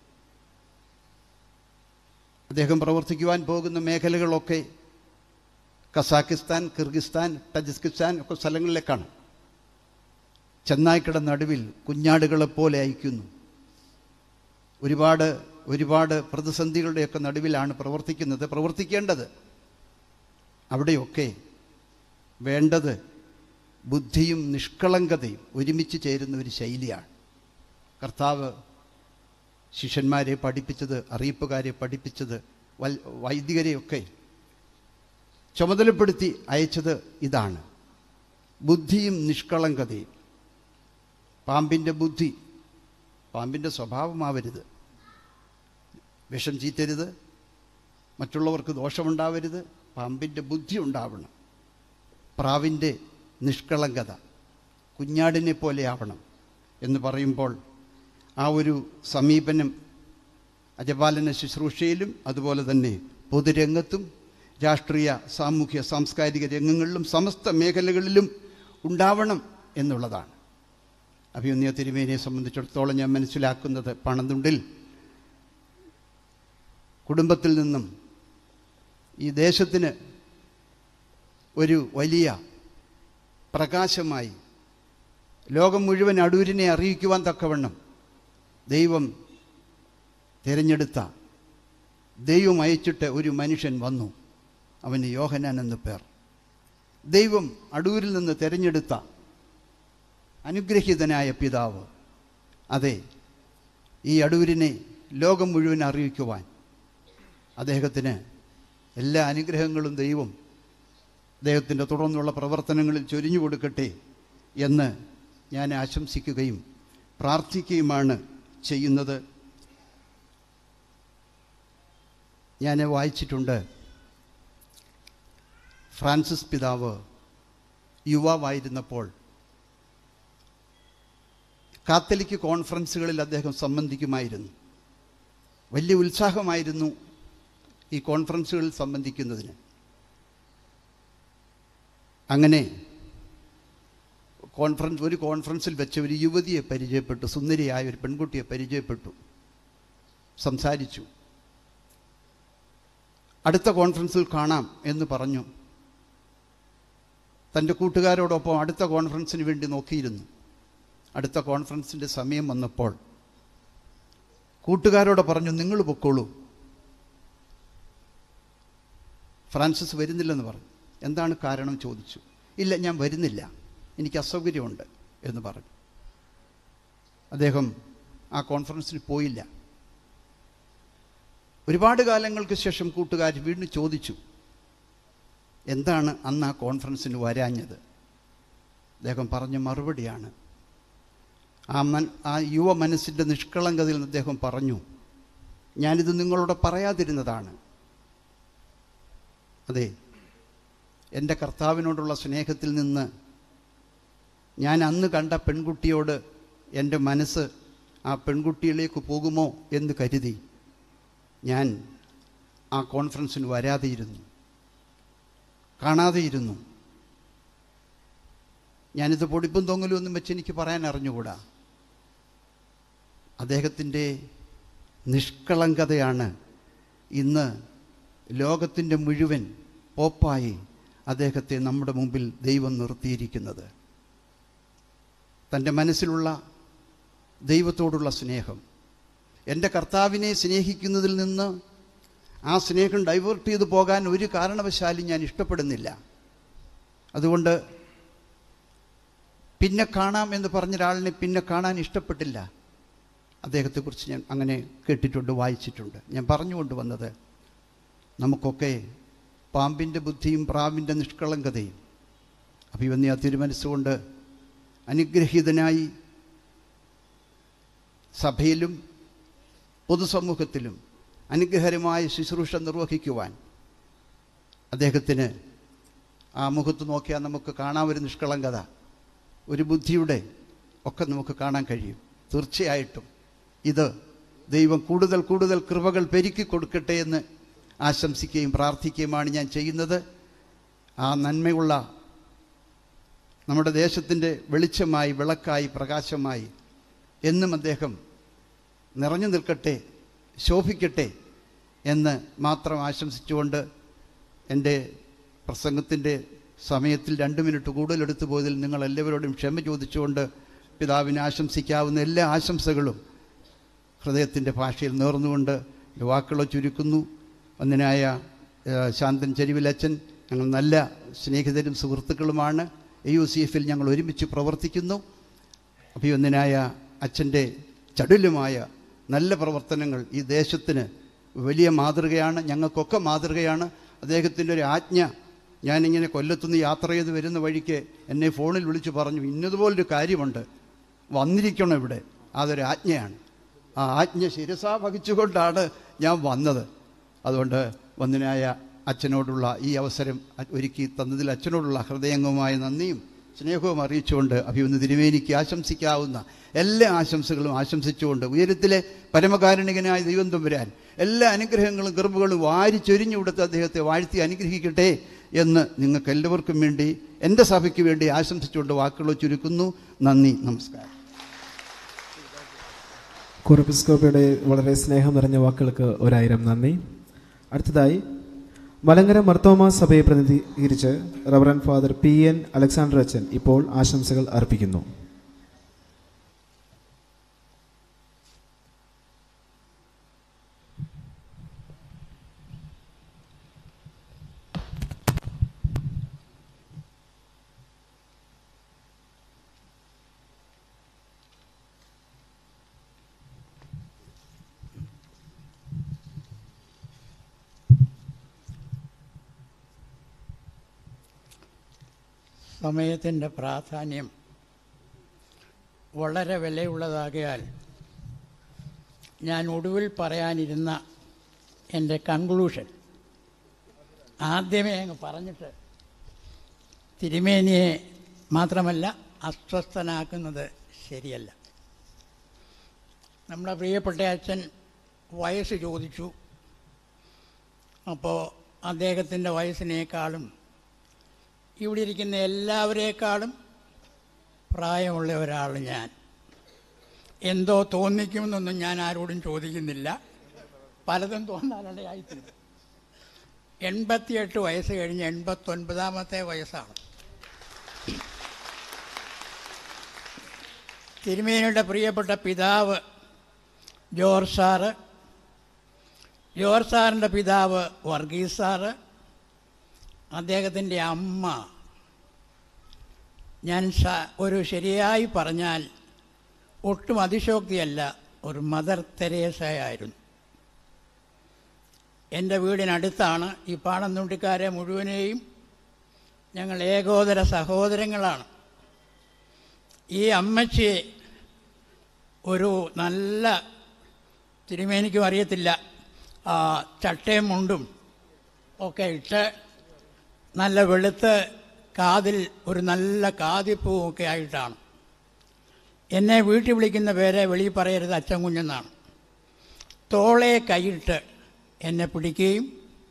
അദ്ദേഹം പ്രവർത്തിക്കുവാൻ പോകുന്ന മേഖലകളൊക്കെ കസാക്കിസ്ഥാൻ, കിർഗിസ്ഥാൻ, തജിക്കിസ്ഥാൻ ഒക്കെ സ്ഥലങ്ങളിലേക്കാണ്. ചെന്നായ്ക്കളുടെ നടുവിൽ കുഞ്ഞാടുകളെപ്പോലെ അയക്കുന്നു. ഒരുപാട് ഒരുപാട് പ്രതിസന്ധികളുടെയൊക്കെ നടുവിലാണ് പ്രവർത്തിക്കുന്നത്, പ്രവർത്തിക്കേണ്ടത്. അവിടെയൊക്കെ വേണ്ടത് ബുദ്ധിയും നിഷ്കളങ്കതയും ഒരുമിച്ച് ചേരുന്ന ഒരു ശൈലിയാണ്. കർത്താവ് ശിഷ്യന്മാരെ പഠിപ്പിച്ചത്, അറിയിപ്പുകാരെ പഠിപ്പിച്ചത്, വൽ വൈദികരെയൊക്കെ ചുമതലപ്പെടുത്തി അയച്ചത് ഇതാണ്, ബുദ്ധിയും നിഷ്കളങ്കതയും. പാമ്പിൻ്റെ ബുദ്ധി, പാമ്പിൻ്റെ സ്വഭാവമാവരുത്, വിഷം ചീറ്റരുത്, മറ്റുള്ളവർക്ക് ദോഷമുണ്ടാവരുത്, പാമ്പിൻ്റെ ബുദ്ധി ഉണ്ടാവണം. പ്രാവിൻ്റെ നിഷ്കളങ്കത, കുഞ്ഞാടിനെ പോലെ ആവണം എന്ന് പറയുമ്പോൾ ആ ഒരു സമീപനം അജപാലന ശുശ്രൂഷയിലും അതുപോലെ തന്നെ പൊതുരംഗത്തും രാഷ്ട്രീയ സാമൂഹ്യ സാംസ്കാരിക രംഗങ്ങളിലും സമസ്ത മേഖലകളിലും ഉണ്ടാവണം എന്നുള്ളതാണ്. അഭിമന്യ തിരുമേനിയെ സംബന്ധിച്ചിടത്തോളം ഞാൻ മനസ്സിലാക്കുന്നത് പണന്തുണ്ടിൽ കുടുംബത്തിൽ നിന്നും ഈ ദേശത്തിന് ഒരു വലിയ പ്രകാശമായി ലോകം മുഴുവൻ അടൂരിനെ അറിയിക്കുവാൻ തക്കവണ്ണം ദൈവം തിരഞ്ഞെടുത്ത, ദൈവം അയച്ചിട്ട് ഒരു മനുഷ്യൻ വന്നു. അവന് യോഹന്നാൻ എന്ന് പേർ. ദൈവം അടൂരിൽ നിന്ന് തിരഞ്ഞെടുത്ത അനുഗ്രഹീതനായ പിതാവ്. അതെ, ഈ അടൂരിനെ ലോകം മുഴുവൻ അറിയിക്കുവാൻ അദ്ദേഹത്തിന് എല്ലാ അനുഗ്രഹങ്ങളും ദൈവം അദ്ദേഹത്തിൻ്റെ തുടർന്നുള്ള പ്രവർത്തനങ്ങളിൽ ചൊരിഞ്ഞു കൊടുക്കട്ടെ എന്ന് ഞാൻ ആശംസിക്കുകയും പ്രാർത്ഥിക്കുകയുമാണ് ചെയ്യുന്നത്. ഞാൻ വായിച്ചിട്ടുണ്ട്, ഫ്രാൻസിസ് പിതാവ് യുവാവായിരുന്നപ്പോൾ കാത്തലിക് കോൺഫറൻസുകളിൽ അദ്ദേഹം സംബന്ധിക്കുമായിരുന്നു. വലിയ ഉത്സാഹമായിരുന്നു ഈ കോൺഫറൻസുകളിൽ സംബന്ധിക്കുന്നതിന്. അങ്ങനെ കോൺഫറൻസ് ഒരു കോൺഫറൻസിൽ വെച്ച് ഒരു യുവതിയെ പരിചയപ്പെട്ടു, സുന്ദരിയായ ഒരു പെൺകുട്ടിയെ പരിചയപ്പെട്ടു, സംസാരിച്ചു. അടുത്ത കോൺഫറൻസിൽ കാണാം എന്ന് പറഞ്ഞു. തൻ്റെ കൂട്ടുകാരോടൊപ്പം അടുത്ത കോൺഫറൻസിന് വേണ്ടി നോക്കിയിരുന്നു. അടുത്ത കോൺഫറൻസിൻ്റെ സമയം വന്നപ്പോൾ കൂട്ടുകാരോട് പറഞ്ഞു, നിങ്ങൾ പൊക്കോളൂ. ഫ്രാൻസിസ് വരുന്നില്ലെന്ന് പറഞ്ഞു. എന്താണ് കാരണം ചോദിച്ചു. ഇല്ല, ഞാൻ വരുന്നില്ല, എനിക്ക് അസൗകര്യമുണ്ട് എന്ന് പറഞ്ഞു. അദ്ദേഹം ആ കോൺഫറൻസിന് പോയില്ല. ഒരുപാട് കാലങ്ങൾക്ക് ശേഷം കൂട്ടുകാർ വീണ്ടും ചോദിച്ചു, എന്താണ് അന്ന് ആ കോൺഫറൻസിന് വരാഞ്ഞത്? അദ്ദേഹം പറഞ്ഞ മറുപടിയാണ്, ആ മൻ ആ യുവ മനസ്സിൻ്റെ നിഷ്കളങ്കതയിൽ നിന്ന് അദ്ദേഹം പറഞ്ഞു, ഞാനിത് നിങ്ങളോട് പറയാതിരുന്നതാണ്. അതെ, എൻ്റെ കർത്താവിനോടുള്ള സ്നേഹത്തിൽ നിന്ന് ഞാൻ അന്ന് കണ്ട പെൺകുട്ടിയോട് എൻ്റെ മനസ്സ് ആ പെൺകുട്ടിയിലേക്ക് പോകുമോ എന്ന് കരുതി ഞാൻ ആ കോൺഫറൻസിന് വരാതെയിരുന്നു, കാണാതെയിരുന്നു. ഞാനിത് പൊടിപ്പും തൊങ്ങലും ഒന്നും വെച്ച് എനിക്ക് പറയാൻ അറിഞ്ഞുകൂടാ. അദ്ദേഹത്തിൻ്റെ നിഷ്കളങ്കതയാണ് ഇന്ന് ലോകത്തിൻ്റെ മുഴുവൻ പോപ്പായി അദ്ദേഹത്തെ നമ്മുടെ മുമ്പിൽ ദൈവം നിർത്തിയിരിക്കുന്നത്. തൻ്റെ മനസ്സിലുള്ള ദൈവത്തോടുള്ള സ്നേഹം, എൻ്റെ കർത്താവിനെ സ്നേഹിക്കുന്നതിൽ നിന്ന് ആ സ്നേഹം ഡൈവേർട്ട് ചെയ്തു പോകാൻ ഒരു കാരണവശാലും ഞാൻ ഇഷ്ടപ്പെടുന്നില്ല. അതുകൊണ്ട് പിന്നെ കാണാം എന്ന് പറഞ്ഞൊരാളിനെ പിന്നെ കാണാൻ ഇഷ്ടപ്പെട്ടില്ല. അദ്ദേഹത്തെക്കുറിച്ച് ഞാൻ അങ്ങനെ കേട്ടിട്ടുണ്ട്, വായിച്ചിട്ടുണ്ട്. ഞാൻ പറഞ്ഞുകൊണ്ട് വന്നത്, നമുക്കൊക്കെ പാമ്പിൻ്റെ ബുദ്ധിയും പ്രാവിൻ്റെ നിഷ്കളങ്കതയും അഭിവന്യ തിരുമനസ്സുകൊണ്ട് അനുഗ്രഹീതനായി സഭയിലും പൊതുസമൂഹത്തിലും അനുഗ്രഹകരമായ ശുശ്രൂഷ നിർവഹിക്കുവാൻ അദ്ദേഹത്തിന് ആ മുഖത്ത് നോക്കിയാൽ നമുക്ക് കാണാൻ ഒരു നിഷ്കളങ്കത, ഒരു ബുദ്ധിയുടെ ഒക്കെ നമുക്ക് കാണാൻ കഴിയും. തീർച്ചയായിട്ടും ഇത് ദൈവം കൂടുതൽ കൂടുതൽ കൃപകൾ പെരുക്കി കൊടുക്കട്ടെ എന്ന് ആശംസിക്കുകയും പ്രാർത്ഥിക്കുകയുമാണ് ഞാൻ ചെയ്യുന്നത്. ആ നന്മയുള്ള നമ്മുടെ ദേശത്തിൻ്റെ വെളിച്ചമായി, വിളക്കായി, പ്രകാശമായി എന്നും അദ്ദേഹം നിറഞ്ഞു നിൽക്കട്ടെ, ശോഭിക്കട്ടെ എന്ന് മാത്രം ആശംസിച്ചുകൊണ്ട് എൻ്റെ പ്രസംഗത്തിൻ്റെ സമയത്തിൽ രണ്ട് മിനിറ്റ് കൂടുതലെടുത്തു പോയതിൽ നിങ്ങൾ എല്ലാവരോടും ക്ഷമ ചോദിച്ചുകൊണ്ട് പിതാവിനെ ആശംസിക്കാവുന്ന എല്ലാ ആശംസകളും ഹൃദയത്തിൻ്റെ ഭാഷയിൽ നേർന്നുകൊണ്ട് വാക്കുകളെ ചുരുക്കുന്നു. വന്ദനായ ശാന്തൻ ചെരുവിലച്ചൻ, ഞങ്ങൾ നല്ല സ്നേഹിതരും സുഹൃത്തുക്കളുമാണ്. എ യു സി എഫിൽ ഞങ്ങൾ ഒരുമിച്ച് പ്രവർത്തിക്കുന്നു. അഭിവന്ദനായ അച്ഛൻ്റെ ചടുലമായ നല്ല പ്രവർത്തനങ്ങൾ ഈ ദേശത്തിന് വലിയ മാതൃകയാണ്, ഞങ്ങൾക്കൊക്കെ മാതൃകയാണ്. അദ്ദേഹത്തിൻ്റെ ഒരു ആജ്ഞ, ഞാനിങ്ങനെ കൊല്ലത്തുനിന്ന് യാത്ര ചെയ്ത് വരുന്ന വഴിക്ക് എന്നെ ഫോണിൽ വിളിച്ച് പറഞ്ഞു, ഇന്നതുപോലൊരു കാര്യമുണ്ട്, വന്നിരിക്കണം ഇവിടെ. അതൊരു ആജ്ഞയാണ്. ആ ആജ്ഞ ശിരസാ വഹിച്ചുകൊണ്ടാണ് ഞാൻ വന്നത്. അതുകൊണ്ട് വന്ദനായ അച്ഛനോടുള്ള ഈ അവസരം ഒരുക്കി തന്നതിൽ അച്ഛനോടുള്ള ഹൃദയംഗമായ നന്ദിയും സ്നേഹവും അറിയിച്ചുകൊണ്ട് അഭിമന്യ തിരുമേനിക്ക് ആശംസിക്കാവുന്ന എല്ലാ ആശംസകളും ആശംസിച്ചുകൊണ്ട് ഉയരത്തിലെ പരമകാരുണികനായ ദൈവം തമ്പുരാൻ എല്ലാ അനുഗ്രഹങ്ങളും കൃപകളും വാരിച്ചൊരിഞ്ഞു കൊടുത്ത് അദ്ദേഹത്തെ വാഴ്ത്തി അനുഗ്രഹിക്കട്ടെ എന്ന് നിങ്ങൾക്ക് എല്ലാവർക്കും വേണ്ടി എൻ്റെ സഭയ്ക്ക് വേണ്ടി ആശംസിച്ചുകൊണ്ട് വാക്കുകൾ ചുരുക്കുന്നു. നന്ദി, നമസ്കാരം.
കോറെപ്പിസ്കോപ്പയുടെ വളരെ സ്നേഹം നിറഞ്ഞ വാക്കുകൾക്ക് ഒരായിരം നന്ദി. അടുത്തതായി മലങ്കര മർത്തോമ സഭയെ പ്രതിനിധീകരിച്ച് reverend father P N Alexander അച്ഛൻ ഇപ്പോൾ ആശംസകൾ അർപ്പിക്കുന്നു.
സമയത്തിൻ്റെ പ്രാധാന്യം വളരെ വിലയുള്ളതാകയാൽ ഞാൻ ഒടുവിൽ പറയാനിരുന്ന എൻ്റെ കൺക്ലൂഷൻ ആദ്യമേ അങ്ങ് പറഞ്ഞിട്ട് തിരുമേനിയെ മാത്രമല്ല അസ്വസ്ഥനാക്കുന്നത് ശരിയല്ല. നമ്മുടെ പ്രിയപ്പെട്ട അച്ഛൻ വയസ്സ് ചോദിച്ചു. അപ്പോൾ അദ്ദേഹത്തിൻ്റെ വയസ്സിനേക്കാളും ഇവിടെ ഇരിക്കുന്ന എല്ലാവരേക്കാളും പ്രായമുള്ള ഒരാൾ ഞാൻ. എന്തോ തോന്നിക്കുമെന്നൊന്നും ഞാൻ ആരോടും ചോദിക്കുന്നില്ല, പലതും തോന്നാനിടയായിത്തീരും. എൺപത്തിയെട്ട് വയസ്സ് കഴിഞ്ഞ് എൺപത്തൊൻപതാമത്തെ വയസ്സാണ്. തിരുമേനിയുടെ പ്രിയപ്പെട്ട പിതാവ് ജോർജ് സാറ്, ജോർജ് സാറിൻ്റെ പിതാവ് വർഗീസ് സാറ്, അദ്ദേഹത്തിൻ്റെ അമ്മ, ഞാൻ ഒരു ശരിയായി പറഞ്ഞാൽ ഒട്ടും അതിശോക്തിയല്ല, ഒരു മദർ തെരേസയായിരുന്നു. എൻ്റെ വീടിനടുത്താണ്. ഈ പാണന്തുണ്ടിക്കാരെ മുഴുവനെയും ഞങ്ങൾ ഏകോദര സഹോദരങ്ങളാണ്. ഈ അമ്മച്ചിയെ ഒരു നല്ല, തിരുമേനിക്കും അറിയത്തില്ല, ചട്ടയും മുണ്ടും ഒക്കെ ഇട്ട് നല്ല വെളുത്ത് കാതിൽ ഒരു നല്ല കാതിപ്പൂവും ഒക്കെ ആയിട്ടാണ്. എന്നെ വീട്ടിൽ വിളിക്കുന്ന പേരെ വെളിയിൽ പറയരുത്, അച്ഛൻ കുഞ്ഞെന്നാണ്. തോളെ കൈയിട്ട് എന്നെ പിടിക്കുകയും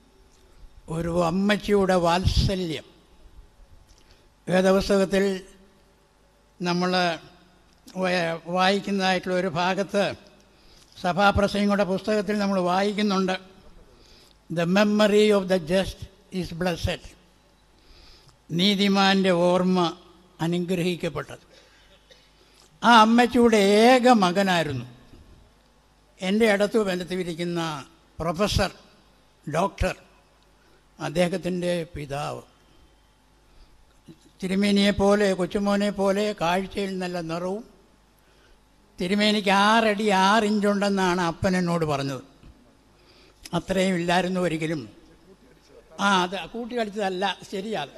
ഒരു അമ്മച്ചിയുടെ വാത്സല്യം. വേദപുസ്തകത്തിൽ നമ്മൾ വായിക്കുന്നതായിട്ടുള്ള ഒരു ഭാഗത്ത്, സഭാപ്രസംഗങ്ങളുടെ പുസ്തകത്തിൽ നമ്മൾ വായിക്കുന്നുണ്ട്, the memory of the just is blessed. നീതിമാൻ്റെ ഓർമ്മ അനുഗ്രഹിക്കപ്പെട്ടത്. ആ അമ്മച്ചിയുടെ ഏക മകനായിരുന്നു എൻ്റെ അടുത്ത് ബന്ധത്തിരിക്കുന്ന പ്രൊഫസർ ഡോക്ടർ, അദ്ദേഹത്തിൻ്റെ പിതാവ്. തിരുമേനിയെപ്പോലെ, കൊച്ചുമോനെ പോലെ കാഴ്ചയിൽ നല്ല നിറവും. തിരുമേനിക്ക് ആറടി ആറിഞ്ചുണ്ടെന്നാണ് അപ്പൻ എന്നോട് പറഞ്ഞത്. അത്രയും ഇല്ലായിരുന്നു ഒരിക്കലും. ആ അത് കൂട്ടി കളിച്ചതല്ല, ശരിയാണ്.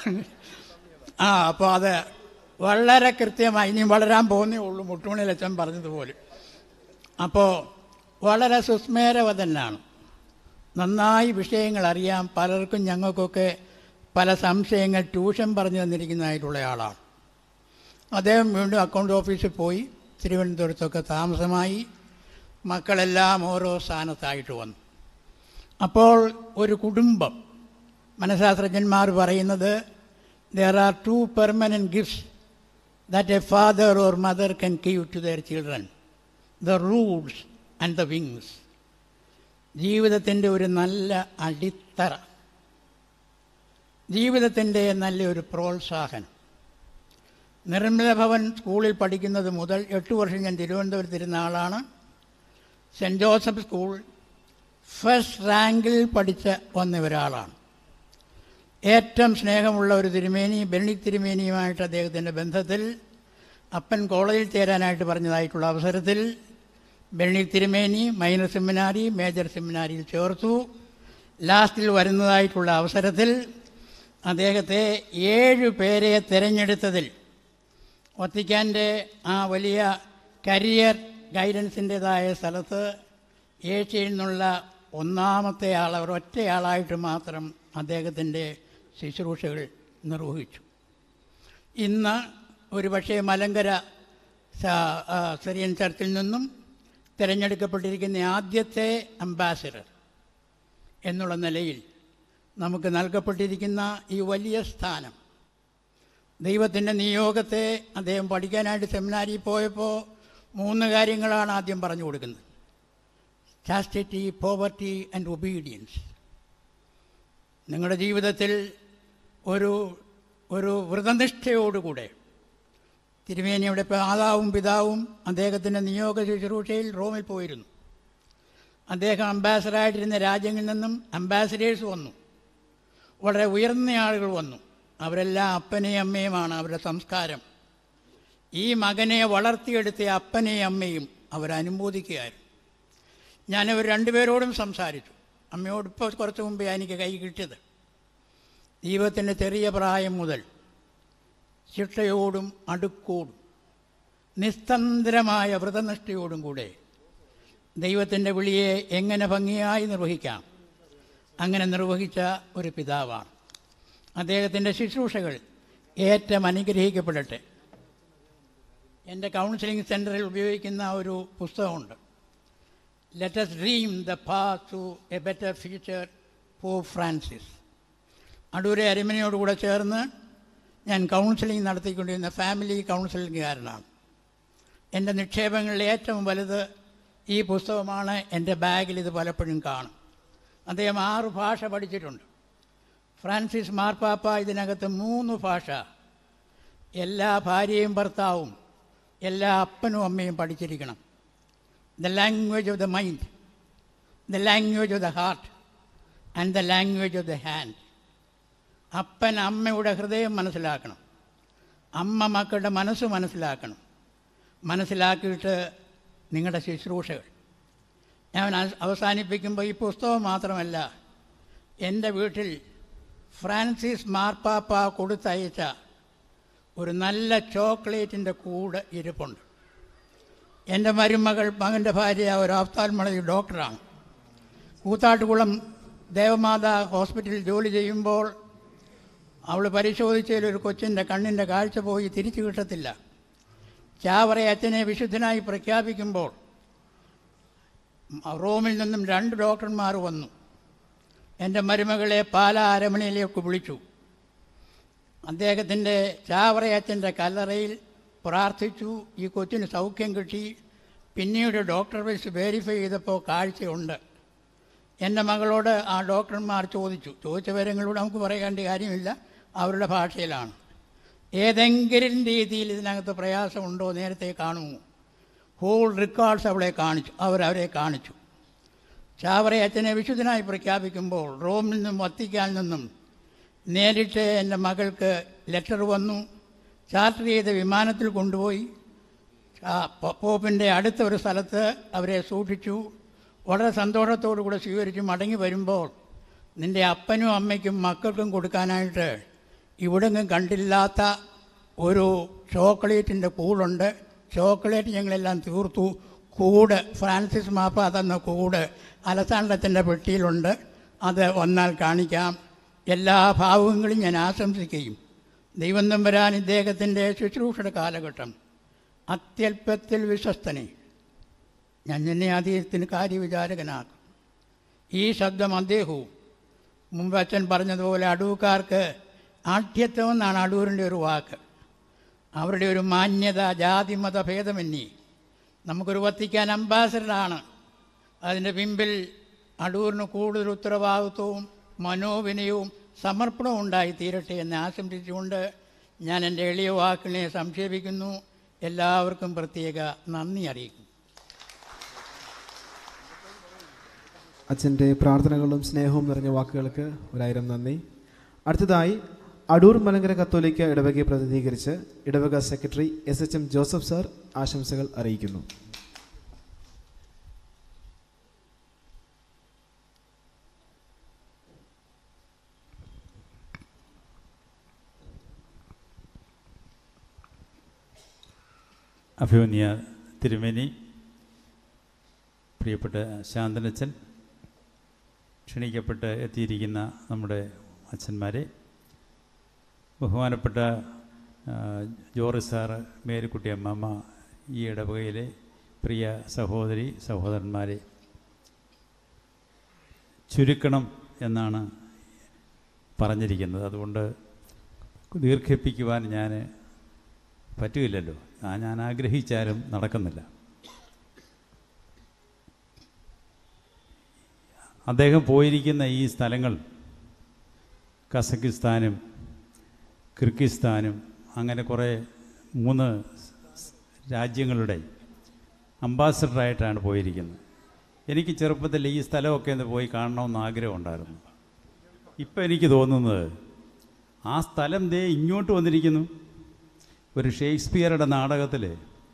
ആ അപ്പോൾ അത് വളരെ കൃത്യമായി, ഇനി വളരാൻ പോകുന്നേ ഉള്ളൂ, മുട്ടുമണി ലച്ചൻ പറഞ്ഞതുപോലെ. അപ്പോൾ വളരെ സുസ്മേരവതനാണ്, നന്നായി വിഷയങ്ങൾ അറിയാം. പലർക്കും ഞങ്ങൾക്കൊക്കെ പല സംശയങ്ങൾ ട്യൂഷൻ പറഞ്ഞു തന്നിരിക്കുന്നതായിട്ടുള്ള ആളാണ്. അദ്ദേഹം വീണ്ടും അക്കൗണ്ട് ഓഫീസിൽ പോയി തിരുവനന്തപുരത്തൊക്കെ താമസമായി. മക്കളെല്ലാം ഓരോ സ്ഥാനത്തായിട്ട് വന്നു. അപ്പോൾ ഒരു കുടുംബം, മനഃശാസ്ത്രജ്ഞന്മാർ പറയുന്നത്, there are two permanent gifts that a father or mother can give to their children, the roots and the wings. ജീവിതത്തിൻ്റെ ഒരു നല്ല അടിത്തറ, ജീവിതത്തിൻ്റെ നല്ലൊരു പ്രോത്സാഹനം. നിർമ്മല ഭവൻ സ്കൂളിൽ പഠിക്കുന്നത് മുതൽ എട്ട് വർഷം ഞാൻ തിരുവനന്തപുരത്തിരുന്ന ആളാണ്. സെൻറ്റ് ജോസഫ് സ്കൂൾ ഫസ്റ്റ് റാങ്കിൽ പഠിച്ച് വന്ന ഒരാളാണ്. ഏറ്റവും സ്നേഹമുള്ള ഒരു തിരുമേനി, ബെനഡിക്ട് തിരുമേനിയുമായിട്ട് അദ്ദേഹത്തിൻ്റെ ബന്ധത്തിൽ അപ്പൻ കോളേജിൽ ചേരാനായിട്ട് പറഞ്ഞതായിട്ടുള്ള അവസരത്തിൽ ബെനഡിക്ട് തിരുമേനി മൈനർ സെമിനാരി, മേജർ സെമിനാരിയിൽ ചേർത്തു. ലാസ്റ്റിൽ വരുന്നതായിട്ടുള്ള അവസരത്തിൽ അദ്ദേഹത്തെ ഏഴു പേരെ തിരഞ്ഞെടുത്തതിൽ വത്തിക്കാൻ്റെ ആ വലിയ കരിയർ ഗൈഡൻസിൻ്റേതായ സ്ഥലത്ത് ഏഷ്യയിൽ നിന്നുള്ള ഒന്നാമത്തെ ആൾ, അവർ ഒറ്റയാളായിട്ട് മാത്രം അദ്ദേഹത്തിൻ്റെ ശുശ്രൂഷകൾ നിർവഹിച്ചു. ഇന്ന് ഒരു പക്ഷേ മലങ്കര സിറിയൻ ചർച്ചിൽ നിന്നും തിരഞ്ഞെടുക്കപ്പെട്ടിരിക്കുന്ന ആദ്യത്തെ അംബാസിഡർ എന്നുള്ള നിലയിൽ നമുക്ക് നൽകപ്പെട്ടിരിക്കുന്ന ഈ വലിയ സ്ഥാനം, ദൈവത്തിൻ്റെ നിയോഗത്തെ അദ്ദേഹം പഠിക്കാനായിട്ട് സെമിനാരിയിൽ പോയപ്പോൾ മൂന്ന് കാര്യങ്ങളാണ് ആദ്യം പറഞ്ഞു കൊടുക്കുന്നത്: ചാസ്റ്റിറ്റി, പോവർട്ടി ആൻഡ് ഒബീഡിയൻസ്. നിങ്ങളുടെ ജീവിതത്തിൽ ഒരു ഒരു വ്രതനിഷ്ഠയോടുകൂടെ തിരുമേനിയുടെ മാതാവും പിതാവും അദ്ദേഹത്തിൻ്റെ നിയോഗ ശുശ്രൂഷയിൽ റോമിൽ പോയിരുന്നു. അദ്ദേഹം അംബാസഡറായിട്ടിരുന്ന രാജ്യങ്ങളിൽ നിന്നും അംബാസഡേഴ്സ് വന്നു, വളരെ ഉയർന്ന ആളുകൾ വന്നു. അവരെല്ലാം അപ്പനെയും അമ്മയുമാണ് അവരുടെ സംസ്കാരം. ഈ മകനെ വളർത്തിയെടുത്ത അപ്പനെയും അമ്മയും അവരനുമോദിക്കുകയായിരുന്നു. ഞാനവർ രണ്ടുപേരോടും സംസാരിച്ചു. അമ്മയോട് ഇപ്പോൾ കുറച്ച് മുമ്പേ എനിക്ക് കൈ കിട്ടിയത്. ദൈവത്തിൻ്റെ ചെറിയ പ്രായം മുതൽ ശിക്ഷയോടും അടുക്കോടും നിസ്തന്ത്രമായ വ്രതനിഷ്ഠയോടും കൂടെ ദൈവത്തിൻ്റെ വിളിയെ എങ്ങനെ ഭംഗിയായി നിർവഹിക്കാം, അങ്ങനെ നിർവഹിച്ച ഒരു പിതാവാണ്. അദ്ദേഹത്തിൻ്റെ ശുശ്രൂഷകൾ ഏറ്റവും അനുഗ്രഹിക്കപ്പെടട്ടെ. എൻ്റെ കൗൺസിലിംഗ് സെൻറ്ററിൽ ഉപയോഗിക്കുന്ന ഒരു പുസ്തകമുണ്ട്, let us dream the path to a better future pope Francis. അടൂരെ അരിമനയോടുകൂടെ ചേർന്ന് ഞാൻ കൗൺസിലിംഗ് നടത്തിക്കൊണ്ടിരുന്ന ഫാമിലി കൗൺസിലിംഗുകാരനാണ്. എൻ്റെ നിക്ഷേപങ്ങളിൽ ഏറ്റവും വലുത് ഈ പുസ്തകമാണ്. എൻ്റെ ബാഗിൽ ഇത് പലപ്പോഴും കാണും. അദ്ദേഹം ആറ് ഭാഷ പഠിച്ചിട്ടുണ്ട്. ഫ്രാൻസിസ് മാർപ്പാപ്പ ഇതിനകത്ത് മൂന്ന് ഭാഷ എല്ലാ ഭാര്യയും ഭർത്താവും എല്ലാ അപ്പനും അമ്മയും പഠിച്ചിരിക്കണം. The language of the mind, the language of the heart and the language of the hand. അപ്പൻ അമ്മയുടെ ഹൃദയം മനസ്സിലാക്കണം, അമ്മ മക്കളുടെ മനസ്സ് മനസ്സിലാക്കണം. മനസ്സിലാക്കിയിട്ട് നിങ്ങളുടെ ശുശ്രൂഷകൾ. ഞാൻ അവസാനിപ്പിക്കുമ്പോൾ ഈ പുസ്തകം മാത്രമല്ല, എൻ്റെ വീട്ടിൽ ഫ്രാൻസിസ് മാർപ്പാപ്പ കൊടുത്തയച്ച ഒരു നല്ല ചോക്ലേറ്റിൻ്റെ കൂട് ഇരിപ്പുണ്ട്. എൻ്റെ മരുമകൾ മകൻ്റെ ഭാര്യ ഒരു ഓഫ്താൽമോളജി ഡോക്ടറാണ്. കൂത്താട്ടുകുളം ദേവമാതാ ഹോസ്പിറ്റലിൽ ജോലി ചെയ്യുമ്പോൾ അവൾ പരിശോധിച്ചതിൽ ഒരു കൊച്ചിൻ്റെ കണ്ണിൻ്റെ കാഴ്ച പോയി തിരിച്ചു കിട്ടത്തില്ല. ചാവറ അച്ഛനെ വിശുദ്ധനായി പ്രഖ്യാപിക്കുമ്പോൾ റോമിൽ നിന്നും രണ്ട് ഡോക്ടർമാർ വന്നു. എൻ്റെ മരുമകളെ പാലാ അരമനയിലേക്ക് വിളിച്ചു. അദ്ദേഹത്തിൻ്റെ ചാവറ അച്ഛൻ്റെ കല്ലറയിൽ പ്രാർത്ഥിച്ചു. ഈ കൊച്ചിന് സൗഖ്യം കിട്ടി. പിന്നീട് ഡോക്ടർ വെച്ച് വെരിഫൈ ചെയ്തപ്പോൾ കാഴ്ചയുണ്ട്. എൻ്റെ മകളോട് ആ ഡോക്ടർമാർ ചോദിച്ചു. ചോദിച്ച വിവരങ്ങളോട് നമുക്ക് പറയേണ്ട കാര്യമില്ല, അവരുടെ ഭാഷയിലാണ്. ഏതെങ്കിലും രീതിയിൽ ഇതിനകത്ത് പ്രയാസമുണ്ടോ നേരത്തെ കാണുമോ? ഹോൾ റെക്കോർഡ്സ് അവളെ കാണിച്ചു അവരവരെ കാണിച്ചു. ചാവറ അച്ഛനെ വിശുദ്ധനായി പ്രഖ്യാപിക്കുമ്പോൾ റോമിൽ നിന്നും വത്തിക്കാനിൽ നിന്നും നേരിട്ട് എൻ്റെ മകൾക്ക് ലെറ്റർ വന്നു. ചാർട്ടർ ചെയ്ത വിമാനത്തിൽ കൊണ്ടുപോയി പോപ്പിൻ്റെ അടുത്ത ഒരു സ്ഥലത്ത് അവരെ സൂക്ഷിച്ചു. വളരെ സന്തോഷത്തോടു കൂടെ സ്വീകരിച്ച് മടങ്ങി വരുമ്പോൾ നിൻ്റെ അപ്പനും അമ്മയ്ക്കും മക്കൾക്കും കൊടുക്കാനായിട്ട് ഇവിടെങ്ങും കണ്ടില്ലാത്ത ഒരു ചോക്ലേറ്റിൻ്റെ കൂടുണ്ട്. ചോക്ലേറ്റ് ഞങ്ങളെല്ലാം തീർത്തു. കൂട് ഫ്രാൻസിസ് മാപ്പ തന്ന കൂട് അലസാണ്ടത്തിൻ്റെ പെട്ടിയിലുണ്ട്. അത് വന്നാൽ കാണിക്കാം. എല്ലാ ഭാവങ്ങളും ഞാൻ ആശംസിക്കുകയും ദൈവം തമ്പുരാൻ ഇദ്ദേഹത്തിൻ്റെ ശുശ്രൂഷയുടെ കാലഘട്ടം അത്യല്പത്തിൽ വിശ്വസ്തനെ ഞാൻ എന്നെ അദ്ദേഹത്തിന് കാര്യവിചാരകനാക്കും. ഈ ശബ്ദം അദ്ദേഹവും മുമ്പ് അച്ഛൻ പറഞ്ഞതുപോലെ അടൂക്കാർക്ക് ആഠ്യത്വം എന്നാണ് അടൂരിൻ്റെ ഒരു വാക്ക്. അവരുടെ ഒരു മാന്യത, ജാതിമത ഭേദമന്യേ നമുക്കൊരു വത്തിക്കാൻ അംബാസഡറാണ്. അതിൻ്റെ പിമ്പിൽ അടൂരിന് കൂടുതൽ ഉത്തരവാദിത്വവും മനോവിനയവും സമർപ്പണവും ഉണ്ടായി തീരട്ടെ എന്ന് ആശംസിച്ചുകൊണ്ട് ഞാൻ എൻ്റെ എളിയ വാക്കിനെ സംക്ഷേപിക്കുന്നു. എല്ലാവർക്കും പ്രത്യേക നന്ദി അറിയിക്കുന്നു.
അച്ഛൻ്റെ പ്രാർത്ഥനകളും സ്നേഹവും നിറഞ്ഞ വാക്കുകൾക്ക് ഒരായിരം നന്ദി. അടുത്തതായി അടൂർ മലങ്കര കത്തോലിക്ക ഇടവകയെ പ്രതിനിധീകരിച്ച് ഇടവക secretary S H M Joseph sir ആശംസകൾ അറിയിക്കുന്നു.
അഭിമന്യ തിരുമേനി, പ്രിയപ്പെട്ട ശാന്തനച്ചൻ, ക്ഷണിക്കപ്പെട്ട് എത്തിയിരിക്കുന്ന നമ്മുടെ അച്ഛന്മാരെ, ബഹുമാനപ്പെട്ട ജോർജ് സാറ്, മേരിക്കുട്ടി അമ്മമ്മ, ഈ ഇടവകയിലെ പ്രിയ സഹോദരി സഹോദരന്മാരെ, ചുരുക്കണം എന്നാണ് പറഞ്ഞിരിക്കുന്നത്. അതുകൊണ്ട് ദീർഘിപ്പിക്കുവാൻ ഞാൻ പറ്റുകയില്ലല്ലോ. ആ ഞാൻ ആഗ്രഹിച്ചാലും നടക്കുന്നില്ല. അദ്ദേഹം പോയിരിക്കുന്ന ഈ സ്ഥലങ്ങൾ കസക്കിസ്ഥാനും കിർഗിസ്ഥാനും അങ്ങനെ കുറേ മൂന്ന് രാജ്യങ്ങളുടെ അംബാസഡറായിട്ടാണ് പോയിരിക്കുന്നത്. എനിക്ക് ചെറുപ്പത്തിൽ ഈ സ്ഥലമൊക്കെ ഒന്ന് പോയി കാണണമെന്ന് ആഗ്രഹമുണ്ടായിരുന്നു. ഇപ്പം എനിക്ക് തോന്നുന്നത് ആ സ്ഥലം ദേ ഇങ്ങോട്ട് വന്നിരിക്കുന്നു. ഒരു ഷേക്സ്പിയറുടെ നാടകത്തിൽ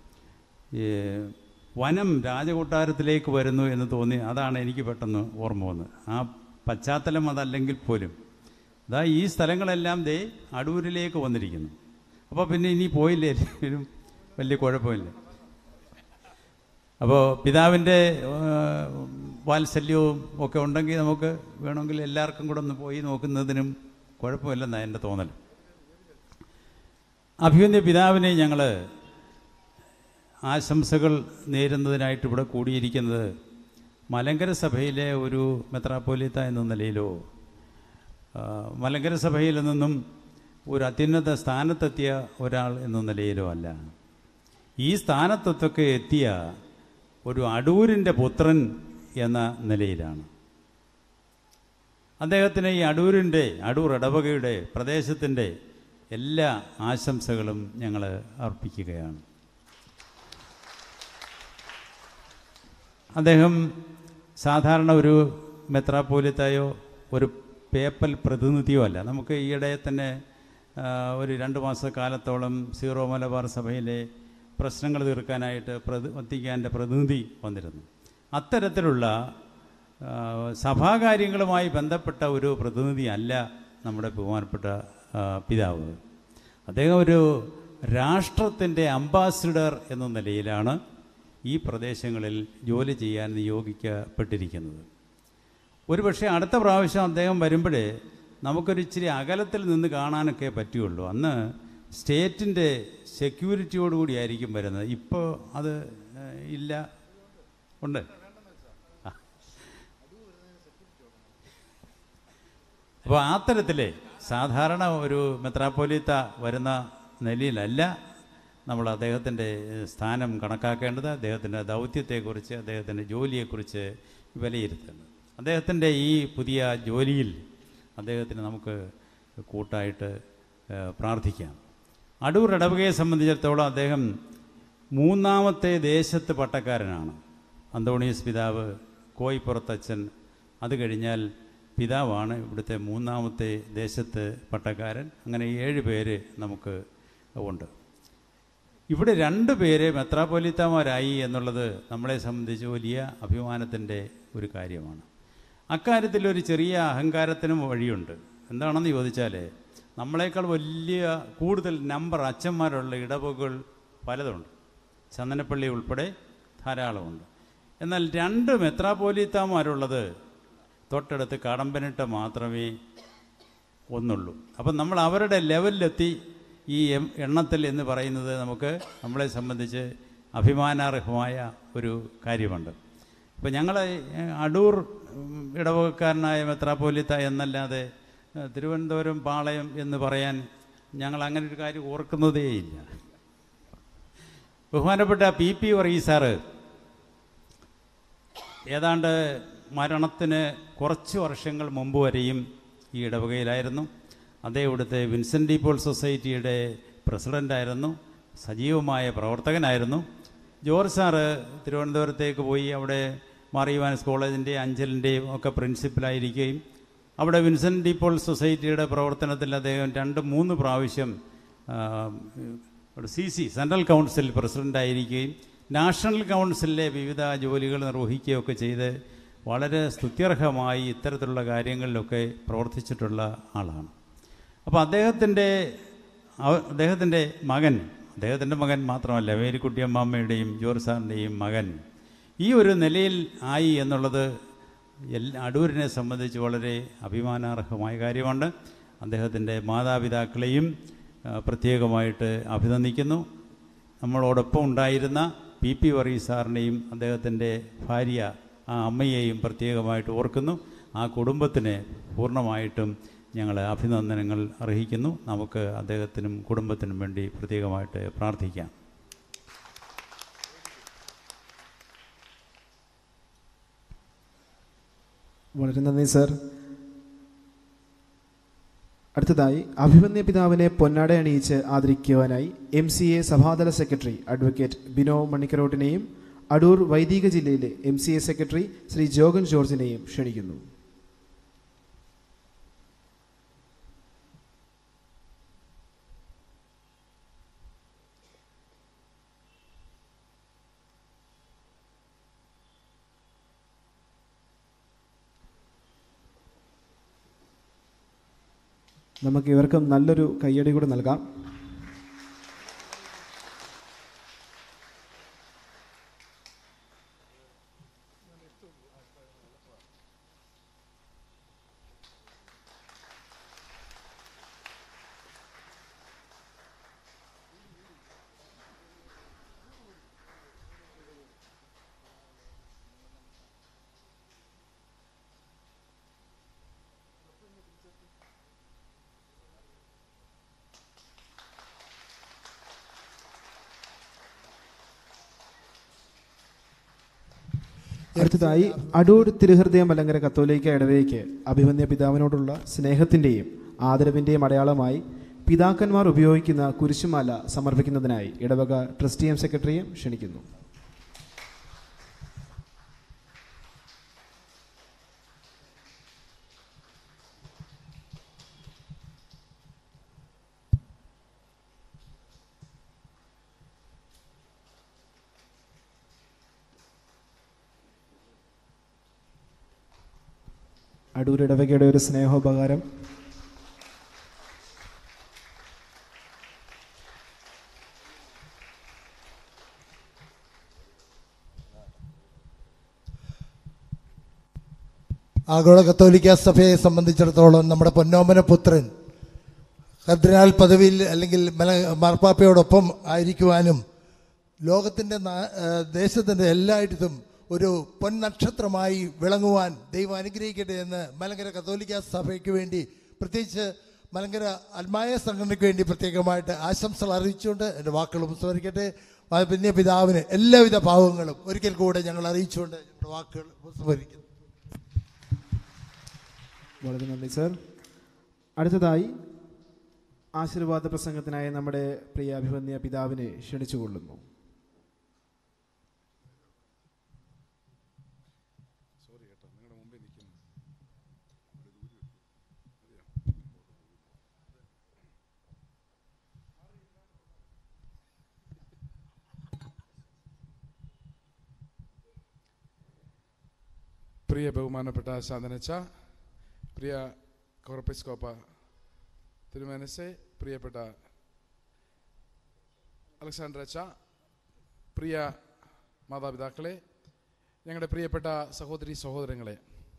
വനം രാജകൊട്ടാരത്തിലേക്ക് വരുന്നു എന്ന് തോന്നി. അതാണ് എനിക്ക് പെട്ടെന്ന് ഓർമ്മ വന്നത്. ആ പശ്ചാത്തലം അതല്ലെങ്കിൽ പോലും അതാ ഈ സ്ഥലങ്ങളെല്ലാം ദേ അടൂരിലേക്ക് വന്നിരിക്കുന്നു. അപ്പോൾ പിന്നെ ഇനി പോയില്ലേ വലിയ കുഴപ്പമില്ല. അപ്പോൾ പിതാവിൻ്റെ വാത്സല്യവും ഒക്കെ ഉണ്ടെങ്കിൽ നമുക്ക് വേണമെങ്കിൽ എല്ലാവർക്കും കൂടെ ഒന്ന് പോയി നോക്കുന്നതിനും കുഴപ്പമില്ലെന്നാണ് എൻ്റെ തോന്നൽ. അഭിവന്ദ്യ പിതാവിനെ ഞങ്ങൾ ആശംസകൾ നേരുന്നതിനായിട്ട് ഇവിടെ കൂടിയിരിക്കുന്നത് മലങ്കര സഭയിലെ ഒരു മെത്രാപ്പോലീത്ത എന്ന നിലയിലോ മലങ്കര സഭയിൽ നിന്നും ഒരു അത്യുന്നത സ്ഥാനത്തെത്തിയ ഒരാൾ എന്ന നിലയിലോ അല്ല. ഈ സ്ഥാനത്തൊക്കെ എത്തിയ ഒരു അടൂരിൻ്റെ പുത്രൻ എന്ന നിലയിലാണ്. അദ്ദേഹത്തിന് ഈ അടൂരിൻ്റെ അടൂർ ഇടവകയുടെ പ്രദേശത്തിൻ്റെ എല്ലാ ആശംസകളും ഞങ്ങൾ അർപ്പിക്കുകയാണ്. അദ്ദേഹം സാധാരണ ഒരു മെത്രാപ്പോലിത്തായോ ഒരു പേപ്പൽ പ്രതിനിധിയോ അല്ല. നമുക്ക് ഈയിടെ തന്നെ ഒരു രണ്ട് മാസക്കാലത്തോളം സീറോ മലബാർ സഭയിലെ പ്രശ്നങ്ങൾ തീർക്കാനായിട്ട് പ്രതി വത്തിക്കാൻ്റെ പ്രതിനിധി വന്നിരുന്നു. അത്തരത്തിലുള്ള സഭാകാര്യങ്ങളുമായി ബന്ധപ്പെട്ട ഒരു പ്രതിനിധി അല്ല നമ്മുടെ ബഹുമാനപ്പെട്ട പിതാവ്. അദ്ദേഹം ഒരു രാഷ്ട്രത്തിൻ്റെ അംബാസിഡർ എന്ന നിലയിലാണ് ഈ പ്രദേശങ്ങളിൽ ജോലി ചെയ്യാൻ നിയോഗിക്കപ്പെട്ടിരിക്കുന്നത്. ഒരുപക്ഷെ അടുത്ത പ്രാവശ്യം അദ്ദേഹം വരുമ്പോഴേ നമുക്കൊരു ഇച്ചിരി അകലത്തിൽ നിന്ന് കാണാനൊക്കെ പറ്റുകയുള്ളൂ. അന്ന് സ്റ്റേറ്റിൻ്റെ സെക്യൂരിറ്റിയോടുകൂടി ആയിരിക്കും വരുന്നത്. ഇപ്പോൾ അത് ഇല്ല. ഉണ്ട്. അപ്പോൾ ആ തരത്തിലെ സാധാരണ ഒരു മെത്രാപ്പോലീത്ത വരുന്ന നിലയിലല്ല നമ്മൾ അദ്ദേഹത്തിൻ്റെ സ്ഥാനം കണക്കാക്കേണ്ടത്. അദ്ദേഹത്തിൻ്റെ ദൗത്യത്തെക്കുറിച്ച് അദ്ദേഹത്തിൻ്റെ ജോലിയെക്കുറിച്ച് വിലയിരുത്തേണ്ടത്. അദ്ദേഹത്തിൻ്റെ ഈ പുതിയ ജോലിയിൽ അദ്ദേഹത്തിന് നമുക്ക് കൂട്ടായിട്ട് പ്രാർത്ഥിക്കാം. അടൂർ ഇടവകയെ സംബന്ധിച്ചിടത്തോളം അദ്ദേഹം മൂന്നാമത്തെ ദേശത്ത് പട്ടക്കാരനാണ്. അന്തോണീസ് പിതാവ്, കോയിപ്പുറത്തച്ഛൻ, അത് കഴിഞ്ഞാൽ പിതാവാണ് ഇവിടുത്തെ മൂന്നാമത്തെ ദേശത്ത് പട്ടക്കാരൻ. അങ്ങനെ ഏഴ് പേര് നമുക്ക് ഉണ്ട്. ഇവിടെ രണ്ട് പേര് മെത്രാപ്പൊലീത്തമാരായി എന്നുള്ളത് നമ്മളെ സംബന്ധിച്ച് വലിയ അഭിമാനത്തിൻ്റെ ഒരു കാര്യമാണ്. അക്കാര്യത്തിൽ ഒരു ചെറിയ അഹങ്കാരത്തിനും വഴിയുണ്ട്. എന്താണെന്ന് ചോദിച്ചാൽ നമ്മളെക്കാൾ വലിയ കൂടുതൽ നമ്പർ അച്ഛന്മാരുള്ള ഇടവകകൾ പലതുണ്ട്. ചന്ദനപ്പള്ളി ഉൾപ്പെടെ ധാരാളമുണ്ട്. എന്നാൽ രണ്ട് മെത്രാപ്പൊലീത്തമാരുള്ളത് തൊട്ടടുത്ത് കടമ്പനിട്ട മാത്രമേ ഒന്നുള്ളൂ. അപ്പം നമ്മൾ അവരുടെ ലെവലിലെത്തി ഈ എണ്ണത്തിൽ എന്ന് പറയുന്നത് നമുക്ക് നമ്മളെ സംബന്ധിച്ച് അഭിമാനാർഹമായ ഒരു കാര്യമുണ്ട്. ഇപ്പം ഞങ്ങൾ അടൂർ ഇടവകക്കാരനായ മെത്രാപ്പൊലീത്ത എന്നല്ലാതെ തിരുവനന്തപുരം പാളയം എന്ന് പറയാൻ ഞങ്ങൾ അങ്ങനെ ഒരു കാര്യം ഓർക്കുന്നതേയില്ല. ബഹുമാനപ്പെട്ട പി പി വർഗീസാറ് ഏതാണ്ട് മരണത്തിന് കുറച്ച് വർഷങ്ങൾ മുമ്പ് വരെയും ഈ ഇടവകയിലായിരുന്നു. അദ്ദേഹം ഇവിടുത്തെ വിൻസെൻ്റ് ഡി പോൾ സൊസൈറ്റിയുടെ പ്രസിഡൻ്റായിരുന്നു, സജീവമായ പ്രവർത്തകനായിരുന്നു. ജോർജ് സാറ് തിരുവനന്തപുരത്തേക്ക് പോയി അവിടെ മാർ ഇവാൻസ് കോളേജിൻ്റെയും അഞ്ചലിൻ്റെയും ഒക്കെ പ്രിൻസിപ്പലായിരിക്കുകയും അവിടെ വിൻസെൻ്റ് ഡി പോൾ സൊസൈറ്റിയുടെ പ്രവർത്തനത്തിൽ അദ്ദേഹം രണ്ട് മൂന്ന് പ്രാവശ്യം സി സി സെൻട്രൽ കൗൺസിൽ പ്രസിഡൻ്റായിരിക്കുകയും നാഷണൽ കൗൺസിലിലെ വിവിധ ജോലികൾ നിർവഹിക്കുകയൊക്കെ ചെയ്ത് വളരെ സ്തുത്യർഹമായി ഇത്തരത്തിലുള്ള കാര്യങ്ങളിലൊക്കെ പ്രവർത്തിച്ചിട്ടുള്ള ആളാണ്. അപ്പോൾ അദ്ദേഹത്തിൻ്റെ അദ്ദേഹത്തിൻ്റെ മകൻ അദ്ദേഹത്തിൻ്റെ മകൻ മാത്രമല്ല, മേരിക്കുട്ടിയമ്മാമ്മയുടെയും ജോർജ് സാറിൻ്റെയും മകൻ ഈ ഒരു നിലയിൽ ആയി എന്നുള്ളത് എല്ലാ അടൂരിനെ സംബന്ധിച്ച് വളരെ അഭിമാനാർഹമായ കാര്യമാണ്. അദ്ദേഹത്തിൻ്റെ മാതാപിതാക്കളെയും പ്രത്യേകമായിട്ട് അഭിനന്ദിക്കുന്നു. നമ്മളോടൊപ്പം ഉണ്ടായിരുന്ന പി പി വർഗീസ് സാറിനെയും അദ്ദേഹത്തിൻ്റെ ഭാര്യ ആ അമ്മയെയും പ്രത്യേകമായിട്ട് ഓർക്കുന്നു. ആ കുടുംബത്തിന് പൂർണ്ണമായിട്ടും ഞങ്ങൾ അഭിനന്ദനങ്ങൾ അർഹിക്കുന്നു. നമുക്ക് അദ്ദേഹത്തിനും കുടുംബത്തിനും വേണ്ടി പ്രത്യേകമായിട്ട് പ്രാർത്ഥിക്കാം.
വളരെ നന്ദി സർ. അടുത്തതായി അഭിമന്യ പിതാവിനെ പൊന്നാട അണിയിച്ച് ആദരിക്കുവാനായി എം സി എ സഭാതല സെക്രട്ടറി അഡ്വക്കേറ്റ് ബിനോ മണിക്കരോട്ടിനെയും അടൂർ വൈദിക ജില്ലയിലെ M C A secretary Shri Jogan ജോർജിനെയും ക്ഷണിക്കുന്നു. നമുക്ക് ഇവർക്കും നല്ലൊരു കയ്യടി കൂടെ നൽകാം. അടുത്തതായി അടൂർ തിരുഹൃദയ മലങ്കര കത്തോലിക്ക ഇടവകയ്ക്ക് അഭിമന്യ പിതാവിനോടുള്ള സ്നേഹത്തിൻ്റെയും ആദരവിൻ്റെയും അടയാളമായി പിതാക്കന്മാർ ഉപയോഗിക്കുന്ന കുരിശുമാല സമർപ്പിക്കുന്നതിനായി ഇടവക ട്രസ്റ്റി എം സെക്രട്ടറിയെ ക്ഷണിക്കുന്നു. അടൂർ ഇടവകയുടെ ഒരു സ്നേഹോപകാരം.
ആഗോള കത്തോലിക്ക സഭയെ സംബന്ധിച്ചിടത്തോളം നമ്മുടെ പൊന്നോമന പുത്രൻ കർദിനാൾ പദവിയിൽ അല്ലെങ്കിൽ മാർപ്പാപ്പയോടൊപ്പം ആയിരിക്കുവാനും ലോകത്തിൻ്റെ ദേശത്തിൻ്റെ എല്ലായിടത്തും ഒരു പൊന്നക്ഷത്രമായി വിളങ്ങുവാൻ ദൈവം അനുഗ്രഹിക്കട്ടെ എന്ന് മലങ്കര കത്തോലിക്ക സഭയ്ക്ക് വേണ്ടി, പ്രത്യേകിച്ച് മലങ്കര ആത്മായ സംഘടനയ്ക്ക് വേണ്ടി പ്രത്യേകമായിട്ട് ആശംസകൾ അറിയിച്ചുകൊണ്ട് എൻ്റെ വാക്കുകൾ ഉപസ്മരിക്കട്ടെ. പിന്നെ പിതാവിന് എല്ലാവിധ ഭാവങ്ങളും ഒരിക്കൽ കൂടെ ഞങ്ങൾ അറിയിച്ചുകൊണ്ട് ഞങ്ങളുടെ വാക്കുകൾ ഉപസ്മരിക്കുന്നു.
വളരെ നന്ദി സർ. അടുത്തതായി ആശീർവാദ പ്രസംഗത്തിനായി നമ്മുടെ പ്രിയ അഭിമന്യ പിതാവിനെ ക്ഷണിച്ചുകൊള്ളുന്നു.
പ്രിയ ബഹുമാനപ്പെട്ട ശാന്തനച്ച, പ്രിയ കോർപ്പിസ്കോപ്പ തിരുമനസെ, പ്രിയപ്പെട്ട അലക്സാണ്ടർ അച്ച, പ്രിയ മാതാപിതാക്കളെ, ഞങ്ങളുടെ പ്രിയപ്പെട്ട സഹോദരി സഹോദരങ്ങളെ,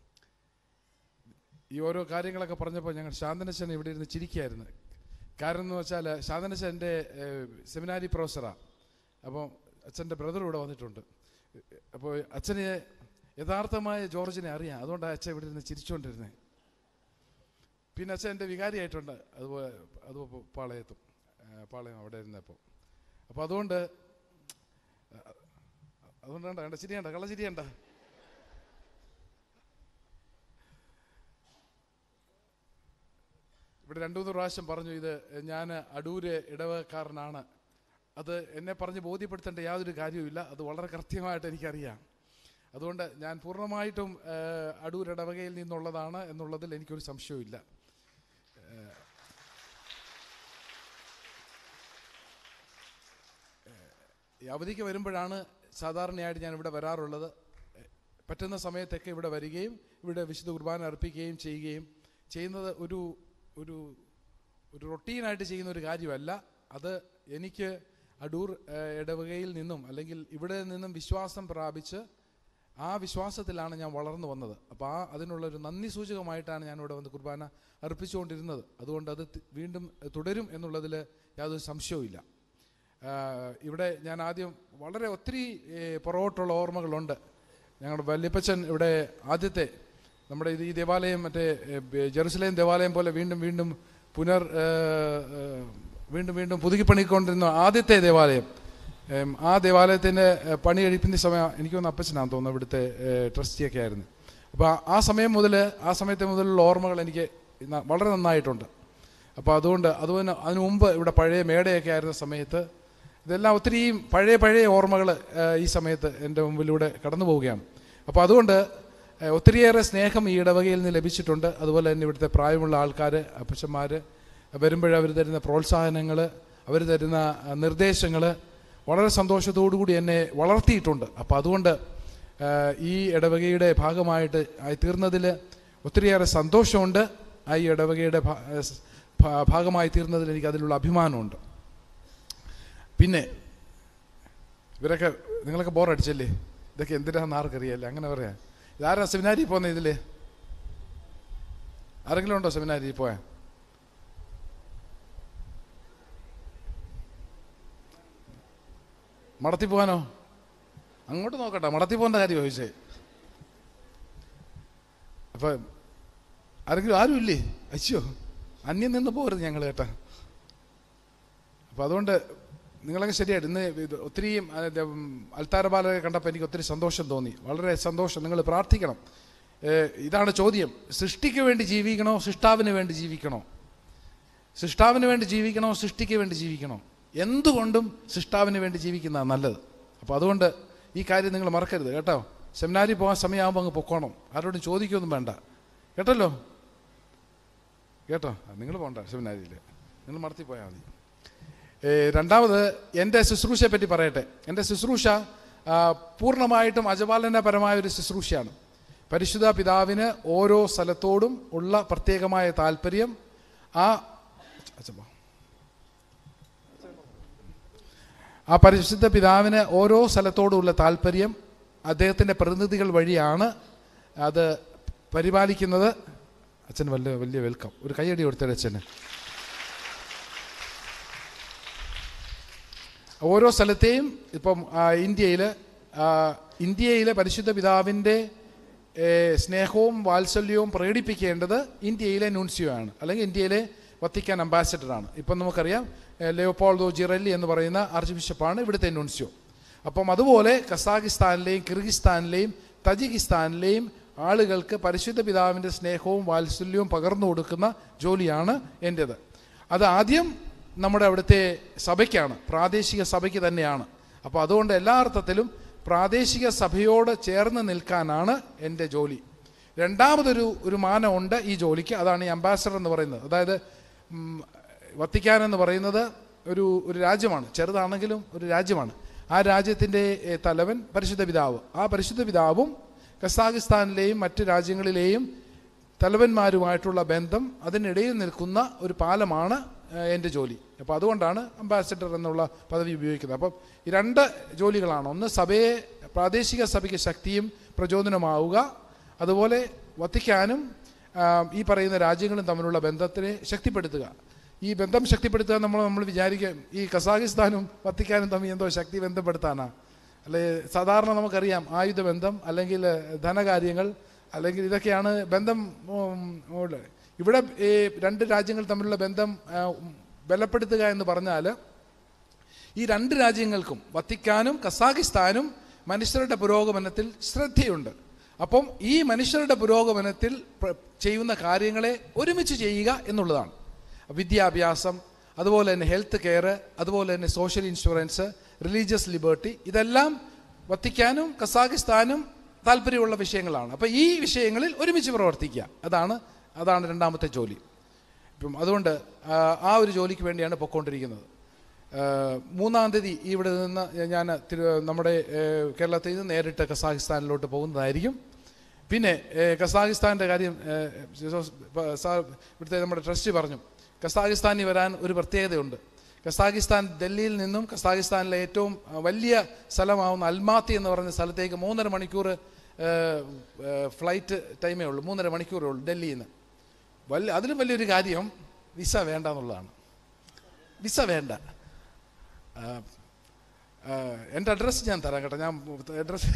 ഈ ഓരോ കാര്യങ്ങളൊക്കെ പറഞ്ഞപ്പോൾ ഞങ്ങൾ ശാന്തനച്ചൻ ഇവിടെ ഇരുന്ന് ചിരിക്കുകയായിരുന്നു. കാരണം എന്ന് വെച്ചാൽ ശാന്തനച്ചൻ എൻ്റെ സെമിനാരി പ്രൊഫസറാണ്. അപ്പോൾ അച്ഛൻ്റെ ബ്രദർ ഇവിടെ വന്നിട്ടുണ്ട്. അപ്പോൾ അച്ഛനെ യഥാർത്ഥമായ ജോർജിനെ അറിയാം. അതുകൊണ്ടാണ് അച്ഛൻ ഇവിടെ ഇരുന്ന് ചിരിച്ചുകൊണ്ടിരുന്നത്. പിന്നെ അച്ഛൻ എൻ്റെ വികാരിയായിട്ടുണ്ട്. അതുപോലെ അതുപോലെ പാളയത്തും പാളയം അവിടെ ഇരുന്നപ്പോൾ. അപ്പോൾ അതുകൊണ്ട് അതുകൊണ്ട് വേണ്ട വേണ്ട ചിരിയണ്ട, കള്ള ചിരിയണ്ട. ഇവിടെ രണ്ടു മൂന്ന് പ്രാവശ്യം പറഞ്ഞു ഇത് ഞാൻ അടൂര് ഇടവക്കാരനാണ്. അത് എന്നെ പറഞ്ഞ് ബോധ്യപ്പെടുത്തേണ്ട യാതൊരു കാര്യവുമില്ല. അത് വളരെ കൃത്യമായിട്ട് എനിക്കറിയാം. അതുകൊണ്ട് ഞാൻ പൂർണ്ണമായിട്ടും അടൂർ ഇടവകയിൽ നിന്നുള്ളതാണ് എന്നുള്ളതിൽ എനിക്കൊരു സംശയവുമില്ല. ഈ അവധിക്ക് വരുമ്പോഴാണ് സാധാരണയായിട്ട് ഞാൻ ഇവിടെ വരാറുള്ളത്. പറ്റുന്ന സമയത്തൊക്കെ ഇവിടെ വരികയും ഇവിടെ വിശുദ്ധ കുർബാന അർപ്പിക്കുകയും ചെയ്യുകയും ചെയ്യുന്നത് ഒരു ഒരു ഒരു റൊട്ടീനായിട്ട് ചെയ്യുന്ന ഒരു കാര്യമല്ല. അത് എനിക്ക് അടൂർ ഇടവകയിൽ നിന്നും അല്ലെങ്കിൽ ഇവിടെ നിന്നും വിശ്വാസം പ്രാപിച്ച് ആ വിശ്വാസത്തിലാണ് ഞാൻ വളർന്നു വന്നത്. അപ്പോൾ ആ അതിനുള്ളൊരു നന്ദി സൂചകമായിട്ടാണ് ഞാനിവിടെ വന്ന് കുർബാന അർപ്പിച്ചുകൊണ്ടിരുന്നത്. അതുകൊണ്ട് അത് വീണ്ടും തുടരും എന്നുള്ളതിൽ യാതൊരു സംശയവുമില്ല. ഇവിടെ ഞാൻ ആദ്യം വളരെ ഒത്തിരി പുറകോട്ടുള്ള ഓർമ്മകളുണ്ട്. ഞങ്ങളുടെ വല്യപ്പച്ചൻ ഇവിടെ ആദ്യത്തെ നമ്മുടെ ഇത് ഈ ദേവാലയം മറ്റേ ജെറുസലേം ദേവാലയം പോലെ വീണ്ടും വീണ്ടും പുനർ വീണ്ടും വീണ്ടും പുതുക്കിപ്പണിക്കൊണ്ടിരുന്ന ആദ്യത്തെ ദേവാലയം, ആ ദേവാലയത്തിൻ്റെ പണി കഴിപ്പിൻ്റെ സമയം എനിക്ക് തോന്നുന്നു അപ്പച്ചനാണെന്ന് തോന്നുന്നു ഇവിടുത്തെ ട്രസ്റ്റിയൊക്കെ ആയിരുന്നു. അപ്പോൾ ആ സമയം മുതൽ ആ സമയത്തെ മുതലുള്ള ഓർമ്മകൾ എനിക്ക് വളരെ നന്നായിട്ടുണ്ട്. അപ്പോൾ അതുകൊണ്ട് അതുപോലെ അതിനു മുമ്പ് ഇവിടെ പഴയ മേടയൊക്കെ ആയിരുന്ന സമയത്ത് ഇതെല്ലാം ഒത്തിരിയും പഴയ പഴയ ഓർമ്മകൾ ഈ സമയത്ത് എൻ്റെ മുമ്പിലൂടെ കടന്നു പോവുകയാണ്. അപ്പോൾ അതുകൊണ്ട് ഒത്തിരിയേറെ സ്നേഹം ഈ ഇടവകയിൽ നിന്ന് ലഭിച്ചിട്ടുണ്ട്. അതുപോലെ തന്നെ ഇവിടുത്തെ പ്രായമുള്ള ആൾക്കാർ, അപ്പച്ചന്മാർ വരുമ്പോഴവർ തരുന്ന പ്രോത്സാഹനങ്ങൾ, അവർ തരുന്ന നിർദ്ദേശങ്ങൾ വളരെ സന്തോഷത്തോടുകൂടി എന്നെ വളർത്തിയിട്ടുണ്ട്. അപ്പോൾ അതുകൊണ്ട് ഈ ഇടവകയുടെ ഭാഗമായിട്ട് ആയി തീർന്നതിൽ ഒത്തിരിയേറെ സന്തോഷമുണ്ട്. ആ ഈ ഇടവകയുടെ ഭാഗമായി തീർന്നതിൽ എനിക്ക് അതിലുള്ള അഭിമാനമുണ്ട്. പിന്നെ ഇവരൊക്കെ നിങ്ങളൊക്കെ ബോറടിച്ചല്ലേ? ഇതൊക്കെ എന്തിനാണെന്ന് ആർക്കറിയാല്ലേ? അങ്ങനെ പറയാം. ഇതാരാ സെമിനാരിൽ പോകുന്നത്? ഇതിൽ ആരെങ്കിലും ഉണ്ടോ സെമിനാരിൽ പോയാൽ? മടത്തി പോകാനോ? അങ്ങോട്ട് നോക്കട്ടെ, മടത്തി പോകേണ്ട കാര്യം ചോദിച്ചേ. അപ്പം ആരെങ്കിലും ആരും ഇല്ലേ? അയ്യോ, അന്യം നിന്ന് പോകരുത് ഞങ്ങൾ കേട്ടാ. അപ്പം അതുകൊണ്ട് നിങ്ങളൊക്കെ ശരിയായിട്ട് ഇന്ന് ഒത്തിരിയും അൽത്താരബാലയെ കണ്ടപ്പോൾ എനിക്ക് ഒത്തിരി സന്തോഷം തോന്നി. വളരെ സന്തോഷം. നിങ്ങൾ പ്രാർത്ഥിക്കണം. ഇതാണ് ചോദ്യം. സൃഷ്ടിക്ക് വേണ്ടി ജീവിക്കണോ, സൃഷ്ടാവിന് വേണ്ടി ജീവിക്കണോ? സൃഷ്ടാവിന് വേണ്ടി ജീവിക്കണോ, സൃഷ്ടിക്ക് വേണ്ടി ജീവിക്കണോ? എന്തുകൊണ്ടും സൃഷ്ടാവിന് വേണ്ടി ജീവിക്കുന്നതാണ് നല്ലത്. അപ്പോൾ അതുകൊണ്ട് ഈ കാര്യം നിങ്ങൾ മറക്കരുത് കേട്ടോ. സെമിനാരിൽ പോകാൻ സമയമാകുമ്പോൾ അങ്ങ് പൊക്കോണം. ആരോടും ചോദിക്കൊന്നും വേണ്ട കേട്ടല്ലോ. കേട്ടോ, നിങ്ങൾ പോകണ്ട സെമിനാരിയിൽ, നിങ്ങൾ മടത്തി പോയാൽ മതി. രണ്ടാമത് എൻ്റെ ശുശ്രൂഷയെ പറ്റി പറയട്ടെ. എൻ്റെ ശുശ്രൂഷ പൂർണ്ണമായിട്ടും അജപാലനപരമായ ഒരു ശുശ്രൂഷയാണ്. പരിശുദ്ധ പിതാവിന് ഓരോ സ്ഥലത്തോടും ഉള്ള പ്രത്യേകമായ താല്പര്യം, ആ ആ പരിശുദ്ധ പിതാവിന് ഓരോ സ്ഥലത്തോടുമുള്ള താല്പര്യം അദ്ദേഹത്തിൻ്റെ പ്രതിനിധികൾ വഴിയാണ് അത് പരിപാലിക്കുന്നത്. അച്ഛൻ വലിയ വലിയ വെൽക്കം. ഒരു കൈയടി കൊടുത്തേ അച്ഛന്. ഓരോ സ്ഥലത്തെയും ഇപ്പം ഇന്ത്യയിൽ ഇന്ത്യയിലെ പരിശുദ്ധ പിതാവിൻ്റെ സ്നേഹവും വാത്സല്യവും പ്രകടിപ്പിക്കേണ്ടത് ഇന്ത്യയിലെ നൂൻസിയോ ആണ്, അല്ലെങ്കിൽ ഇന്ത്യയിലെ വത്തിക്കാൻ അംബാസഡറാണ്. ഇപ്പം നമുക്കറിയാം ലിയോപോൾഡോ ജിറല്ലി എന്ന് പറയുന്ന ആർച്ച് ബിഷപ്പാണ് ഇവിടുത്തെ നൂൻസിയോ. അപ്പം അതുപോലെ കസാഖിസ്ഥാനിലെയും കിർഗിസ്ഥാനിലെയും തജിക്കിസ്ഥാനിലെയും ആളുകൾക്ക് പരിശുദ്ധ പിതാവിൻ്റെ സ്നേഹവും വാത്സല്യവും പകർന്നു കൊടുക്കുന്ന ജോലിയാണ് എൻ്റേത്. അത് ആദ്യം നമ്മുടെ അവിടുത്തെ സഭയ്ക്കാണ്, പ്രാദേശിക സഭയ്ക്ക് തന്നെയാണ്. അപ്പോൾ അതുകൊണ്ട് എല്ലാ അർത്ഥത്തിലും പ്രാദേശിക സഭയോട് ചേർന്ന് നിൽക്കാനാണ് എൻ്റെ ജോലി. രണ്ടാമതൊരു ഒരു മാനമുണ്ട് ഈ ജോലിക്ക്, അതാണ് ഈ അംബാസഡർ എന്ന് പറയുന്നത്. അതായത് വത്തിക്കാൻ എന്ന് പറയുന്നത് ഒരു ഒരു രാജ്യമാണ്, ചെറുതാണെങ്കിലും ഒരു രാജ്യമാണ്. ആ രാജ്യത്തിൻ്റെ തലവൻ പരിശുദ്ധ പിതാവ്. ആ പരിശുദ്ധ പിതാവും കസാഖിസ്ഥാനിലെയും മറ്റ് രാജ്യങ്ങളിലെയും തലവന്മാരുമായിട്ടുള്ള ബന്ധം, അതിനിടയിൽ നിൽക്കുന്ന ഒരു പാലമാണ് എൻ്റെ ജോലി. അപ്പോൾ അതുകൊണ്ടാണ് അംബാസഡർ എന്നുള്ള പദവി ഉപയോഗിക്കുന്നത്. അപ്പം ഈ രണ്ട് ജോലികളാണ്. ഒന്ന് സഭയെ, പ്രാദേശിക സഭയ്ക്ക് ശക്തിയും പ്രചോദനമാവുക, അതുപോലെ വത്തിക്കാനും ഈ പറയുന്ന രാജ്യങ്ങളും തമ്മിലുള്ള ബന്ധത്തിനെ ശക്തിപ്പെടുത്തുക. ഈ ബന്ധം ശക്തിപ്പെടുത്തുക നമ്മൾ നമ്മൾ വിചാരിക്കുക ഈ കസാഖിസ്ഥാനും വത്തിക്കാനും തമ്മിൽ എന്തോ ശക്തി ബന്ധപ്പെടുത്താനാ? അല്ലെ, സാധാരണ നമുക്കറിയാം ആയുധബന്ധം അല്ലെങ്കിൽ ധനകാര്യങ്ങൾ അല്ലെങ്കിൽ ഇതൊക്കെയാണ് ബന്ധം. ഇവിടെ ഈ രണ്ട് രാജ്യങ്ങൾ തമ്മിലുള്ള ബന്ധം ബലപ്പെടുത്തുക എന്ന് പറഞ്ഞാൽ ഈ രണ്ട് രാജ്യങ്ങൾക്കും, വത്തിക്കാനും കസാഖിസ്ഥാനും, മനുഷ്യരുടെ പുരോഗമനത്തിൽ ശ്രദ്ധയുണ്ട്. അപ്പം ഈ മനുഷ്യരുടെ പുരോഗമനത്തിൽ ചെയ്യുന്ന കാര്യങ്ങളെ ഒരുമിച്ച് ചെയ്യുക എന്നുള്ളതാണ്. വിദ്യാഭ്യാസം, അതുപോലെ തന്നെ ഹെൽത്ത് കെയർ, അതുപോലെ തന്നെ സോഷ്യൽ ഇൻഷുറൻസ്, റിലീജിയസ് ലിബർട്ടി, ഇതെല്ലാം വത്തിക്കാനും കസാഖിസ്ഥാനും താല്പര്യമുള്ള വിഷയങ്ങളാണ്. അപ്പോൾ ഈ വിഷയങ്ങളിൽ ഒരുമിച്ച് പ്രവർത്തിക്കുക, അതാണ് അതാണ് രണ്ടാമത്തെ ജോലി. ഇപ്പം അതുകൊണ്ട് ആ ഒരു ജോലിക്ക് വേണ്ടിയാണ് പൊയ്ക്കൊണ്ടിരിക്കുന്നത്. മൂന്നാം തീയതി ഇവിടെ നിന്ന് ഞാൻ തിരു നമ്മുടെ കേരളത്തിൽ നിന്ന് നേരിട്ട് കസാഖിസ്ഥാനിലോട്ട് പോകുന്നതായിരിക്കും. പിന്നെ കസാഖിസ്ഥാൻ്റെ കാര്യം ഇവിടുത്തെ നമ്മുടെ ട്രസ്റ്റ് പറഞ്ഞു. കസാഖിസ്ഥാനിൽ വരാൻ ഒരു പ്രത്യേകതയുണ്ട്. കസാഖിസ്ഥാൻ ഡൽഹിയിൽ നിന്നും കസാഖിസ്ഥാനിലെ ഏറ്റവും വലിയ സ്ഥലമാവുന്ന അൽമാത്തി എന്ന് പറയുന്ന സ്ഥലത്തേക്ക് മൂന്നര മണിക്കൂർ ഫ്ലൈറ്റ് ടൈമേ ഉള്ളൂ, മൂന്നര മണിക്കൂറേ ഉള്ളൂ ഡൽഹിയിൽ നിന്ന്. വലിയ അതിലും വലിയൊരു കാര്യം വിസ വേണ്ട എന്നുള്ളതാണ്. വിസ വേണ്ട. എൻ്റെ അഡ്രസ്സ് ഞാൻ തരാം കേട്ടോ, ഞാൻ അഡ്രസ്സ്.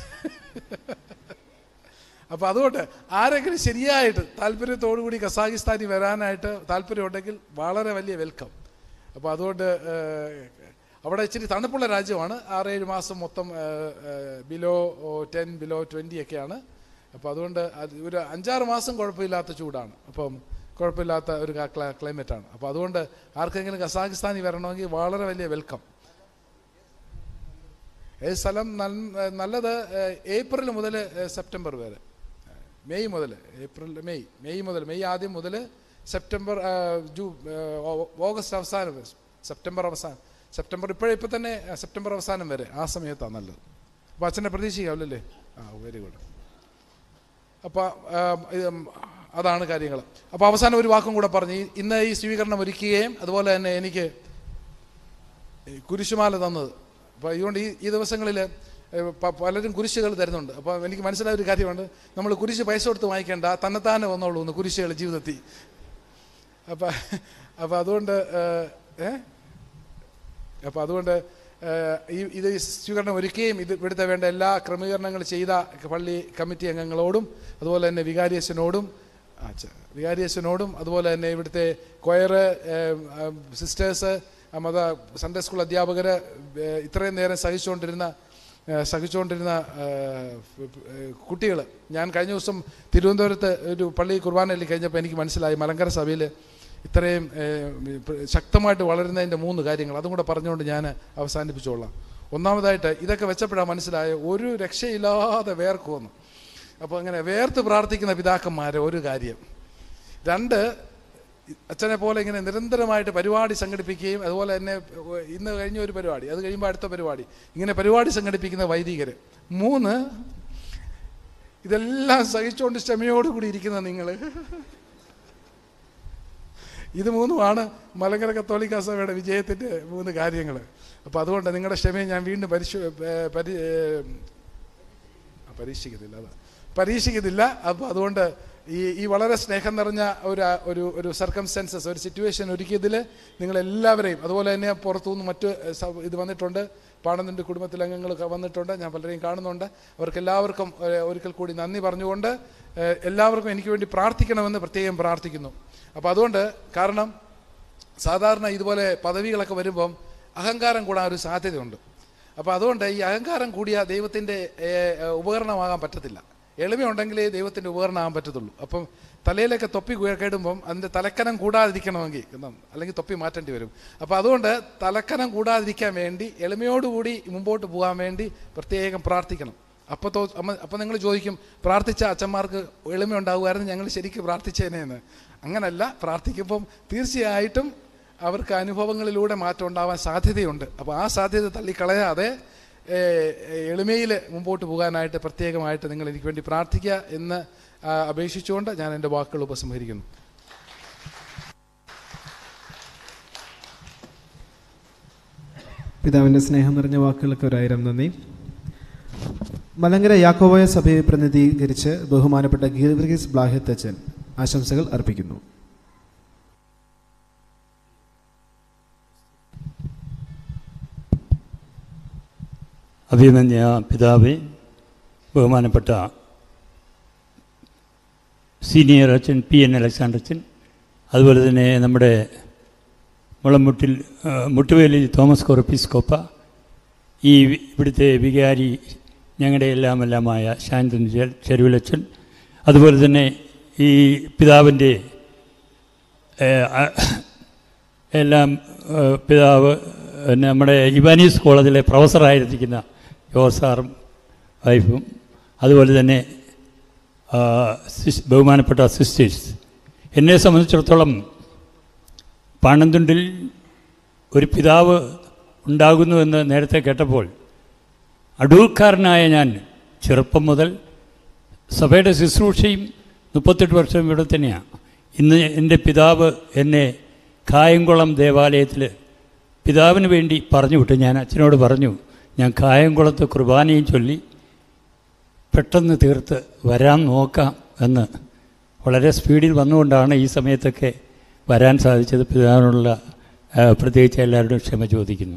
അപ്പോൾ അതുകൊണ്ട് ആരെങ്കിലും ശരിയായിട്ട് താല്പര്യത്തോടു കൂടി കസാഖിസ്ഥാനിൽ വരാനായിട്ട് താല്പര്യമുണ്ടെങ്കിൽ വളരെ വലിയ വെൽക്കം. അപ്പോൾ അതുകൊണ്ട് അവിടെ ഇച്ചിരി തണുപ്പുള്ള രാജ്യമാണ്. ആറേഴ് മാസം മൊത്തം ബിലോ ടെൻ ബിലോ ട്വൻറ്റി ഒക്കെയാണ്. അപ്പോൾ അതുകൊണ്ട് അത് ഒരു അഞ്ചാറ് മാസം കുഴപ്പമില്ലാത്ത ചൂടാണ്, അപ്പം കുഴപ്പമില്ലാത്ത ഒരു ക്ലൈമറ്റാണ്. അപ്പോൾ അതുകൊണ്ട് ആർക്കെങ്കിലും കസാഖിസ്ഥാനിൽ വരണമെങ്കിൽ വളരെ വലിയ വെൽക്കം. ഏത് സ്ഥലം നല്ലത്? ഏപ്രിൽ മുതൽ സെപ്റ്റംബർ വരെ, മെയ് മുതൽ ഏപ്രിൽ മെയ് മെയ് മുതൽ മെയ് ആദ്യം മുതൽ സെപ്റ്റംബർ ജൂ ഓഗസ്റ്റ് അവസാനം, സെപ്റ്റംബർ അവസാനം, സെപ്റ്റംബർ ഇപ്പോഴേ ഇപ്പം തന്നെ സെപ്റ്റംബർ അവസാനം വരെ ആ സമയത്താണ് നല്ലത്. അപ്പോൾ അച്ഛനെ പ്രതീക്ഷിക്കാമല്ലേ? ആ വെരി ഗുഡ്. അപ്പോൾ അതാണ് കാര്യങ്ങൾ. അപ്പോൾ അവസാനം ഒരു വാക്കും കൂടെ പറഞ്ഞ് ഇന്ന് ഈ സ്വീകരണം ഒരുക്കുകയും അതുപോലെ തന്നെ എനിക്ക് കുരിശുമാല തന്നത്. അപ്പോൾ അതുകൊണ്ട് ഈ ഈ ദിവസങ്ങളിൽ പലരും കുരിശുകൾ തരുന്നുണ്ട്. അപ്പോൾ എനിക്ക് മനസ്സിലായ ഒരു കാര്യമുണ്ട്, നമ്മൾ കുരിശ് പൈസ കൊടുത്ത് വാങ്ങിക്കേണ്ട, തന്നെത്താനെ വന്നോളൂ എന്ന് കുരിശുകൾ ജീവിതത്തിൽ. അപ്പം അപ്പോൾ അതുകൊണ്ട് ഏ അപ്പോൾ അതുകൊണ്ട് ഈ ഇത് സ്വീകരണം ഒരുക്കുകയും ഇത് ഇവിടുത്തെ വേണ്ട എല്ലാ ക്രമീകരണങ്ങൾ ചെയ്ത പള്ളി കമ്മിറ്റി അംഗങ്ങളോടും അതുപോലെ തന്നെ വികാരിയച്ഛനോടും വികാരിയച്ഛനോടും അതുപോലെ തന്നെ ഇവിടുത്തെ കൊയറ് സിസ്റ്റേഴ്സ് മത സൺഡേ സ്കൂൾ അധ്യാപകർ ഇത്രയും നേരം സഹിച്ചുകൊണ്ടിരുന്ന സഹിച്ചുകൊണ്ടിരുന്ന കുട്ടികൾ. ഞാൻ കഴിഞ്ഞ ദിവസം തിരുവനന്തപുരത്ത് ഒരു പള്ളി കുർബാനയിൽ കഴിഞ്ഞപ്പോൾ എനിക്ക് മനസ്സിലായി മലങ്കര സഭയിൽ ഇത്രയും ശക്തമായിട്ട് വളരുന്നതിൻ്റെ മൂന്ന് കാര്യങ്ങൾ. അതും കൂടെ പറഞ്ഞുകൊണ്ട് ഞാൻ അവസാനിപ്പിച്ചോളാം. ഒന്നാമതായിട്ട് ഇതൊക്കെ വെച്ചപ്പോഴാണ് മനസ്സിലായ ഒരു രക്ഷയില്ലാതെ വേർക്കുമെന്ന്. അപ്പോൾ അങ്ങനെ വേർത്ത് പ്രാർത്ഥിക്കുന്ന പിതാക്കന്മാരെ ഒരു കാര്യം. രണ്ട്, അച്ഛനെ പോലെ ഇങ്ങനെ നിരന്തരമായിട്ട് പരിപാടി സംഘടിപ്പിക്കുകയും അതുപോലെ തന്നെ ഇന്ന് കഴിഞ്ഞ ഒരു പരിപാടി, അത് കഴിയുമ്പോൾ അടുത്ത പരിപാടി, ഇങ്ങനെ പരിപാടി സംഘടിപ്പിക്കുന്ന വൈദികർ. മൂന്ന്, ഇതെല്ലാം സഹിച്ചുകൊണ്ട് ക്ഷമയോടുകൂടി ഇരിക്കുന്ന നിങ്ങൾ. ഇത് മൂന്നുമാണ് മലങ്കര കത്തോലിക്ക സഭയുടെ വിജയത്തിൻ്റെ മൂന്ന് കാര്യങ്ങൾ. അപ്പോൾ അതുകൊണ്ട് നിങ്ങളുടെ ക്ഷമയെ ഞാൻ വീണ്ടും പരിശോ പരി പരീക്ഷിക്കുന്നില്ല അതാ പരീക്ഷിക്കുന്നില്ല അപ്പോൾ അതുകൊണ്ട് ഈ ഈ വളരെ സ്നേഹം നിറഞ്ഞ ഒരു ഒരു ഒരു സർക്കംസ്റ്റൻസസ്, ഒരു സിറ്റുവേഷൻ ഒരുക്കിയതിൽ നിങ്ങളെല്ലാവരെയും, അതുപോലെ തന്നെ പുറത്തുനിന്ന് മറ്റ് ഇത് വന്നിട്ടുണ്ട്, പാണന്തിൻ്റെ കുടുംബത്തിലെ അംഗങ്ങൾ വന്നിട്ടുണ്ട്, ഞാൻ പലരെയും കാണുന്നുണ്ട്. അവർക്കെല്ലാവർക്കും ഒരിക്കൽ കൂടി നന്ദി പറഞ്ഞുകൊണ്ട് എല്ലാവർക്കും എനിക്ക് വേണ്ടി പ്രാർത്ഥിക്കണമെന്ന് പ്രത്യേകം പ്രാർത്ഥിക്കുന്നു. അപ്പോൾ അതുകൊണ്ട്, കാരണം സാധാരണ ഇതുപോലെ പദവികളൊക്കെ വരുമ്പം അഹങ്കാരം കൂടാൻ ഒരു സാധ്യതയുണ്ട്. അപ്പോൾ അതുകൊണ്ട് ഈ അഹങ്കാരം കൂടിയ ദൈവത്തിൻ്റെ ഉപകരണമാകാൻ പറ്റത്തില്ല. എളിമയുണ്ടെങ്കിലേ ദൈവത്തിൻ്റെ ഉപകരണമാകാൻ പറ്റത്തുള്ളൂ. അപ്പം തലയിലൊക്കെ തൊപ്പി കേടുമ്പം അതിൻ്റെ തലക്കനം കൂടാതിരിക്കണമെങ്കിൽ അല്ലെങ്കിൽ തൊപ്പി മാറ്റേണ്ടി വരും. അപ്പോൾ അതുകൊണ്ട് തലക്കനം കൂടാതിരിക്കാൻ വേണ്ടി എളിമയോടുകൂടി മുമ്പോട്ട് പോകാൻ വേണ്ടി പ്രത്യേകം പ്രാർത്ഥിക്കണം. അപ്പോൾ തോ അപ്പം നിങ്ങൾ ചോദിക്കും, പ്രാർത്ഥിച്ച അച്ഛന്മാർക്ക് എളിമയുണ്ടാകുമായിരുന്നു, ഞങ്ങൾ ശരിക്കും പ്രാർത്ഥിച്ചേനേന്ന്. അങ്ങനല്ല, പ്രാർത്ഥിക്കുമ്പം തീർച്ചയായിട്ടും അവർക്ക് അനുഭവങ്ങളിലൂടെ മാറ്റം ഉണ്ടാവാൻ സാധ്യതയുണ്ട്. അപ്പോൾ ആ സാധ്യത തള്ളിക്കളയാതെ എളിമയിൽ മുമ്പോട്ട് പോകാനായിട്ട് പ്രത്യേകമായിട്ട് നിങ്ങൾ എനിക്ക് വേണ്ടി പ്രാർത്ഥിക്കുക എന്ന് അപേക്ഷിച്ചുകൊണ്ട് ഞാൻ എൻ്റെ വാക്കുകൾ ഉപസംഹരിക്കുന്നു.
പിതാവിൻ്റെ സ്നേഹം നിറഞ്ഞ വാക്കുകൾക്ക് ഒരായിരം നന്ദി. മലങ്കര യാക്കോബായ സഭയെ പ്രതിനിധീകരിച്ച് ബഹുമാനപ്പെട്ട ഗീവർഗീസ് ബ്ലാഹത്തച്ഛൻ ആശംസകൾ അർപ്പിക്കുന്നു.
അഭിമന്യ പിതാവേ, ബഹുമാനപ്പെട്ട സീനിയർ അച്ഛൻ പി എൻ അലക്സാണ്ടർ അച്ഛൻ, അതുപോലെ തന്നെ നമ്മുടെ മുളമുട്ടിൽ മുട്ടുവേലി തോമസ് കോറപ്പിസ്കോപ്പ, ഈ ഇവിടുത്തെ വികാരി ഞങ്ങളുടെ എല്ലാം എല്ലാമായ ശാന്തൻ ചെരുവിലച്ഛൻ, അതുപോലെ തന്നെ ഈ പിതാവിൻ്റെ എല്ലാം പിതാവ് നമ്മുടെ ഇവാനീസ് കോളേജിലെ പ്രൊഫസറായിരിക്കുന്ന ജോസാറും വൈഫും, അതുപോലെ തന്നെ ബഹുമാനപ്പെട്ട സിസ്റ്റേഴ്സ്. എന്നെ സംബന്ധിച്ചിടത്തോളം പാണന്തുണ്ടിൽ ഒരു പിതാവ് ഉണ്ടാകുന്നുവെന്ന് നേരത്തെ കേട്ടപ്പോൾ അടൂർക്കാരനായ ഞാൻ ചെറുപ്പം മുതൽ സഭയുടെ ശുശ്രൂഷയും മുപ്പത്തെട്ട് വർഷം ഇവിടെ തന്നെയാണ്. ഇന്ന് എൻ്റെ പിതാവ് എന്നെ കായംകുളം ദേവാലയത്തിൽ പിതാവിന് വേണ്ടി പറഞ്ഞു വിട്ടു. ഞാൻ അച്ഛനോട് പറഞ്ഞു, ഞാൻ കായംകുളത്ത് കുർബാനയും ചൊല്ലി പെട്ടെന്ന് തീർത്ത് വരാൻ നോക്കാം എന്ന് വളരെ സ്പീഡിൽ വന്നുകൊണ്ടാണ് ഈ സമയത്തൊക്കെ വരാൻ സാധിച്ചത്. പിതാവിനുള്ള പ്രത്യേകിച്ച് എല്ലാവരുടെയും ക്ഷമ ചോദിക്കുന്നു.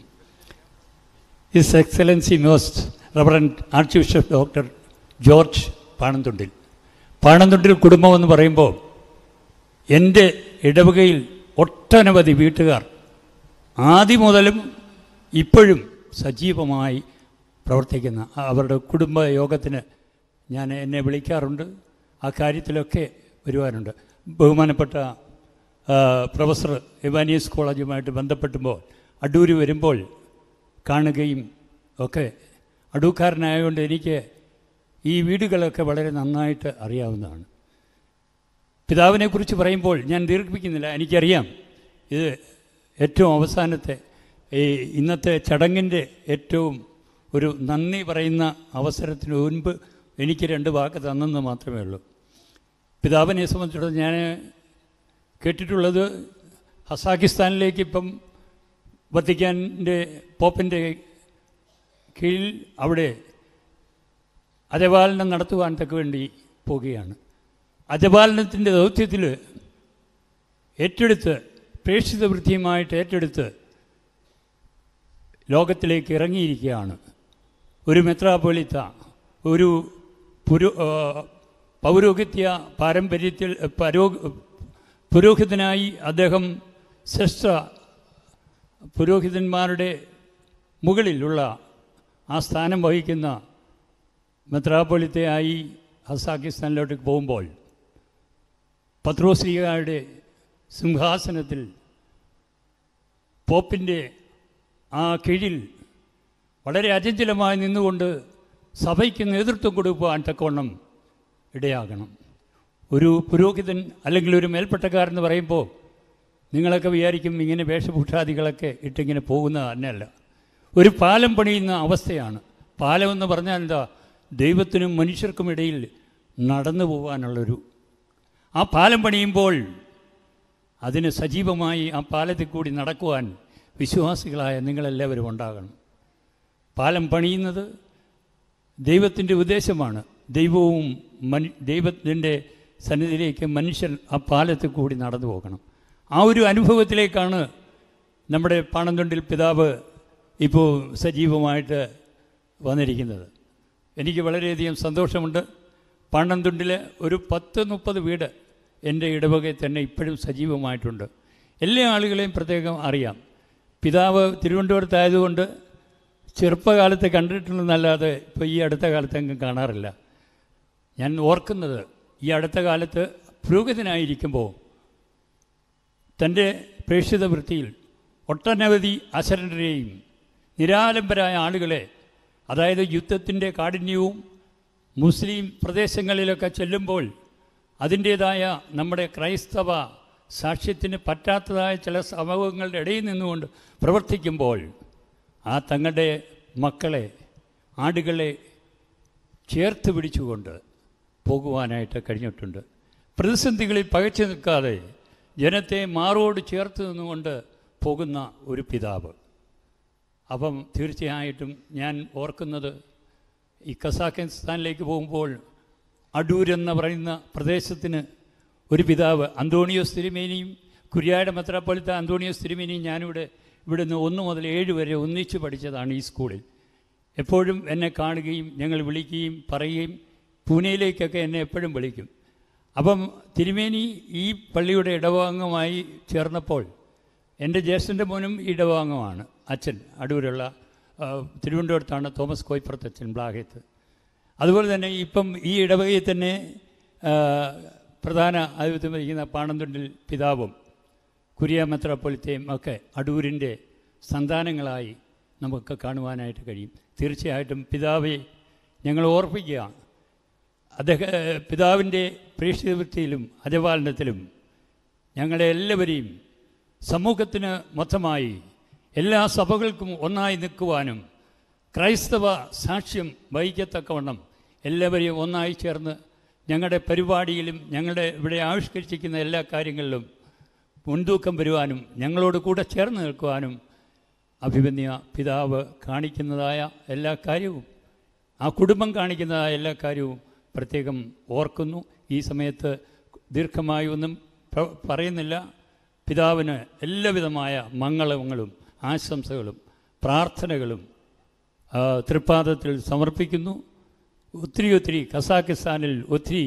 His excellency most reverend archbishop doctor George Panathundil. Panathundil കുടുംബമെന്ന് പറയുമ്പോൾ എൻ്റെ ഇടവകയിൽ ഒട്ടനവധി വീട്ടുകാർ ആദ്യം മുതലും ഇപ്പോഴും സജീവമായി പ്രവർത്തിക്കുന്ന അവരുടെ കുടുംബ യോഗത്തിന് ഞാൻ എന്നെ വിളിക്കാറുണ്ട്. ആ കാര്യത്തിലൊക്കെ വരുവാനുണ്ട്. ബഹുമാനപ്പെട്ട പ്രൊഫസർ എവാനിയസ് കോളേജുമായിട്ട് ബന്ധപ്പെട്ടുമ്പോൾ അടൂർ വരുമ്പോൾ കാണുകയും ഒക്കെ അടൂക്കാരനായതുകൊണ്ട് എനിക്ക് ഈ വീടുകളൊക്കെ വളരെ നന്നായിട്ട് അറിയാവുന്നതാണ്. പിതാവിനെക്കുറിച്ച് പറയുമ്പോൾ ഞാൻ ദീർഘിപ്പിക്കുന്നില്ല. എനിക്കറിയാം ഇത് ഏറ്റവും അവസാനത്തെ ഈ ഇന്നത്തെ ചടങ്ങിൻ്റെ ഏറ്റവും ഒരു നന്ദി പറയുന്ന അവസരത്തിന് മുൻപ് എനിക്ക് രണ്ട് വാക്ക് തന്നെന്ന് മാത്രമേ ഉള്ളൂ. പിതാവിനെ സംബന്ധിച്ചിടത്തോളം ഞാൻ കേട്ടിട്ടുള്ളത് ഹസാക്കിസ്ഥാനിലേക്ക് ഇപ്പം വത്തിക്കാൻ്റെ പോപ്പിൻ്റെ കീഴിൽ അവിടെ അജപാലനം നടത്തുവാൻ തക്ക വേണ്ടി പോവുകയാണ്. അജപാലനത്തിൻ്റെ ദൗത്യത്തിൽ ഏറ്റെടുത്ത് പ്രേക്ഷിത വൃത്തിയുമായിട്ട് ഏറ്റെടുത്ത് ലോകത്തിലേക്ക് ഇറങ്ങിയിരിക്കുകയാണ്. ഒരു മെത്രാപ്പൊലീത്ത, ഒരു പുരോ പൗരോഹിത്യ പാരമ്പര്യത്തിൽ പരോ പുരോഹിതനായി അദ്ദേഹം ശ്രേഷ്ഠ പുരോഹിതന്മാരുടെ മുകളിലുള്ള ആ സ്ഥാനം വഹിക്കുന്ന മെത്രാപ്പൊലീത്തയായി ഹസാക്കിസ്ഥാനിലോട്ട് പോകുമ്പോൾ പത്രോസ്ലീഹായുടെ സിംഹാസനത്തിൽ പോപ്പിൻ്റെ ആ കീഴിൽ വളരെ അചഞ്ചലമായി നിന്നുകൊണ്ട് സഭയ്ക്ക് നേതൃത്വം കൊടുക്കുവാൻ തക്കവണ്ണം ഇടയാകണം. ഒരു പുരോഹിതൻ അല്ലെങ്കിൽ ഒരു മേൽപ്പെട്ടക്കാരെന്ന് പറയുമ്പോൾ നിങ്ങളൊക്കെ വിചാരിക്കും ഇങ്ങനെ വേഷഭൂഷാദികളൊക്കെ ഇട്ടിങ്ങനെ പോകുന്നത് തന്നെയല്ല. ഒരു പാലം പണിയുന്ന അവസ്ഥയാണ്. പാലം എന്ന് പറഞ്ഞാൽ എന്താ? ദൈവത്തിനും മനുഷ്യർക്കും ഇടയിൽ നടന്നു പോകാനുള്ളൊരു ആ പാലം പണിയുമ്പോൾ അതിന് സജീവമായി ആ പാലത്തിൽ കൂടി നടക്കുവാൻ വിശ്വാസികളായ നിങ്ങളെല്ലാവരും ഉണ്ടാകണം. പാലം പണിയുന്നത് ദൈവത്തിൻ്റെ ഉദ്ദേശമാണ്. ദൈവവും മനു ദൈവത്തിൻ്റെ സന്നിധിയിലേക്ക് മനുഷ്യൻ ആ പാലത്തിൽ കൂടി നടന്നു പോകണം. ആ ഒരു അനുഭവത്തിലേക്കാണ് നമ്മുടെ പാണന്തുണ്ടിൽ പിതാവ് ഇപ്പോൾ സജീവമായിട്ട് വന്നിരിക്കുന്നത്. എനിക്ക് വളരെയധികം സന്തോഷമുണ്ട്. പാണന്തുണ്ടിൽ ഒരു പത്ത് മുപ്പത് വീട് എൻ്റെ ഇടവകയിൽ തന്നെ ഇപ്പോഴും സജീവമായിട്ടുണ്ട്. എല്ലാ ആളുകളെയും പ്രത്യേകം അറിയാം. പിതാവ് തിരുവനന്തപുരത്തായതുകൊണ്ട് ചെറുപ്പകാലത്ത് കണ്ടിട്ടുണ്ടെന്നല്ലാതെ ഇപ്പോൾ ഈ അടുത്ത കാലത്ത് അങ്ങ് കാണാറില്ല. ഞാൻ ഓർക്കുന്നത് ഈ അടുത്ത കാലത്ത് പുരോഹിതനായിരിക്കുമ്പോൾ തൻ്റെ പ്രേക്ഷിത വൃത്തിയിൽ ഒട്ടനവധി അശരണരെയും നിരാലംബരായ ആളുകളെ, അതായത് യുദ്ധത്തിൻ്റെ കാഠിന്യവും മുസ്ലിം പ്രദേശങ്ങളിലൊക്കെ ചെല്ലുമ്പോൾ അതിൻ്റേതായ നമ്മുടെ ക്രൈസ്തവ സാക്ഷ്യത്തിന് പറ്റാത്തതായ ചില സമൂഹങ്ങളുടെ ഇടയിൽ നിന്നുകൊണ്ട് പ്രവർത്തിക്കുമ്പോൾ ആ തങ്ങളുടെ മക്കളെ, ആടുകളെ ചേർത്ത് പിടിച്ചുകൊണ്ട് പോകുവാനായിട്ട് കഴിഞ്ഞിട്ടുണ്ട്. പ്രതിസന്ധികളിൽ പകച്ചു നിൽക്കാതെ ജനത്തെ മാറോട് ചേർത്ത് നിന്നുകൊണ്ട് പോകുന്ന ഒരു പിതാവ്. അപ്പം തീർച്ചയായിട്ടും ഞാൻ ഓർക്കുന്നത് ഈ കസാഖിസ്ഥാനിലേക്ക് പോകുമ്പോൾ അടൂർ എന്ന് പറയുന്ന പ്രദേശത്തിന് ഒരു പിതാവ് അന്തോണിയോസ് തിരുമേനിയും കുര്യായുടെ മെത്രാപ്പൊലീത്ത അന്തോണിയോസ് തിരുമേനിയും ഞാനിവിടെ ഇവിടുന്ന് ഒന്ന് മുതൽ ഏഴ് വരെ ഒന്നിച്ച് പഠിച്ചതാണ് ഈ സ്കൂളിൽ. എപ്പോഴും എന്നെ കാണുകയും ഞങ്ങൾ വിളിക്കുകയും പറയുകയും പൂനെയിലേക്കൊക്കെ എന്നെ എപ്പോഴും വിളിക്കും. അപ്പം തിരുമേനി ഈ പള്ളിയുടെ ഇടവാംഗമായി ചേർന്നപ്പോൾ എൻ്റെ ജ്യേഷ്ഠൻ്റെ മോനും ഇടവാംഗമാണ്. അച്ഛൻ അടൂരുള്ള തിരുവനന്തപുരത്താണ് തോമസ് കോയിപ്പുറത്ത് അച്ഛൻ ബ്ലാഹേത്ത്. അതുപോലെ തന്നെ ഇപ്പം ഈ ഇടവകയിൽ തന്നെ പ്രധാന ആധിപത്യം വഹിക്കുന്ന പാണന്തുണ്ടിൽ പിതാവും കുര്യ മെത്രാപ്പൊലീത്തയും ഒക്കെ അടൂരിൻ്റെ സന്താനങ്ങളായി നമുക്ക് കാണുവാനായിട്ട് കഴിയും. തീർച്ചയായിട്ടും പിതാവെ ഞങ്ങൾ ഓർപ്പിക്കുക, അദ്ദേഹം പിതാവിൻ്റെ പ്രേക്ഷിതവൃത്തിയിലും അജപാലനത്തിലും ഞങ്ങളെ എല്ലാവരെയും സമൂഹത്തിന് മൊത്തമായി എല്ലാ സഭകൾക്കും ഒന്നായി നിൽക്കുവാനും ക്രൈസ്തവ സാക്ഷ്യം വഹിക്കത്തക്കവണ്ണം എല്ലാവരെയും ഒന്നായി ചേർന്ന് ഞങ്ങളുടെ പരിപാടിയിലും ഞങ്ങളുടെ ഇവിടെ ആവിഷ്കരിച്ചിരിക്കുന്ന എല്ലാ കാര്യങ്ങളിലും മുൻതൂക്കം വരുവാനും ഞങ്ങളോട് കൂടെ ചേർന്ന് നിൽക്കുവാനും അഭിമന്യ പിതാവ് കാണിക്കുന്നതായ എല്ലാ കാര്യവും ആ കുടുംബം കാണിക്കുന്ന എല്ലാ കാര്യവും പ്രത്യേകം ഓർക്കുന്നു. ഈ സമയത്ത് ദീർഘമായി ഒന്നും പറയുന്നില്ല. പിതാവിന് എല്ലാവിധമായ മംഗളങ്ങളും ആശംസകളും പ്രാർത്ഥനകളും തൃപ്പാദത്തിൽ സമർപ്പിക്കുന്നു. ഒത്തിരി ഒത്തിരി കസാക്കിസ്ഥാനിൽ ഒത്തിരി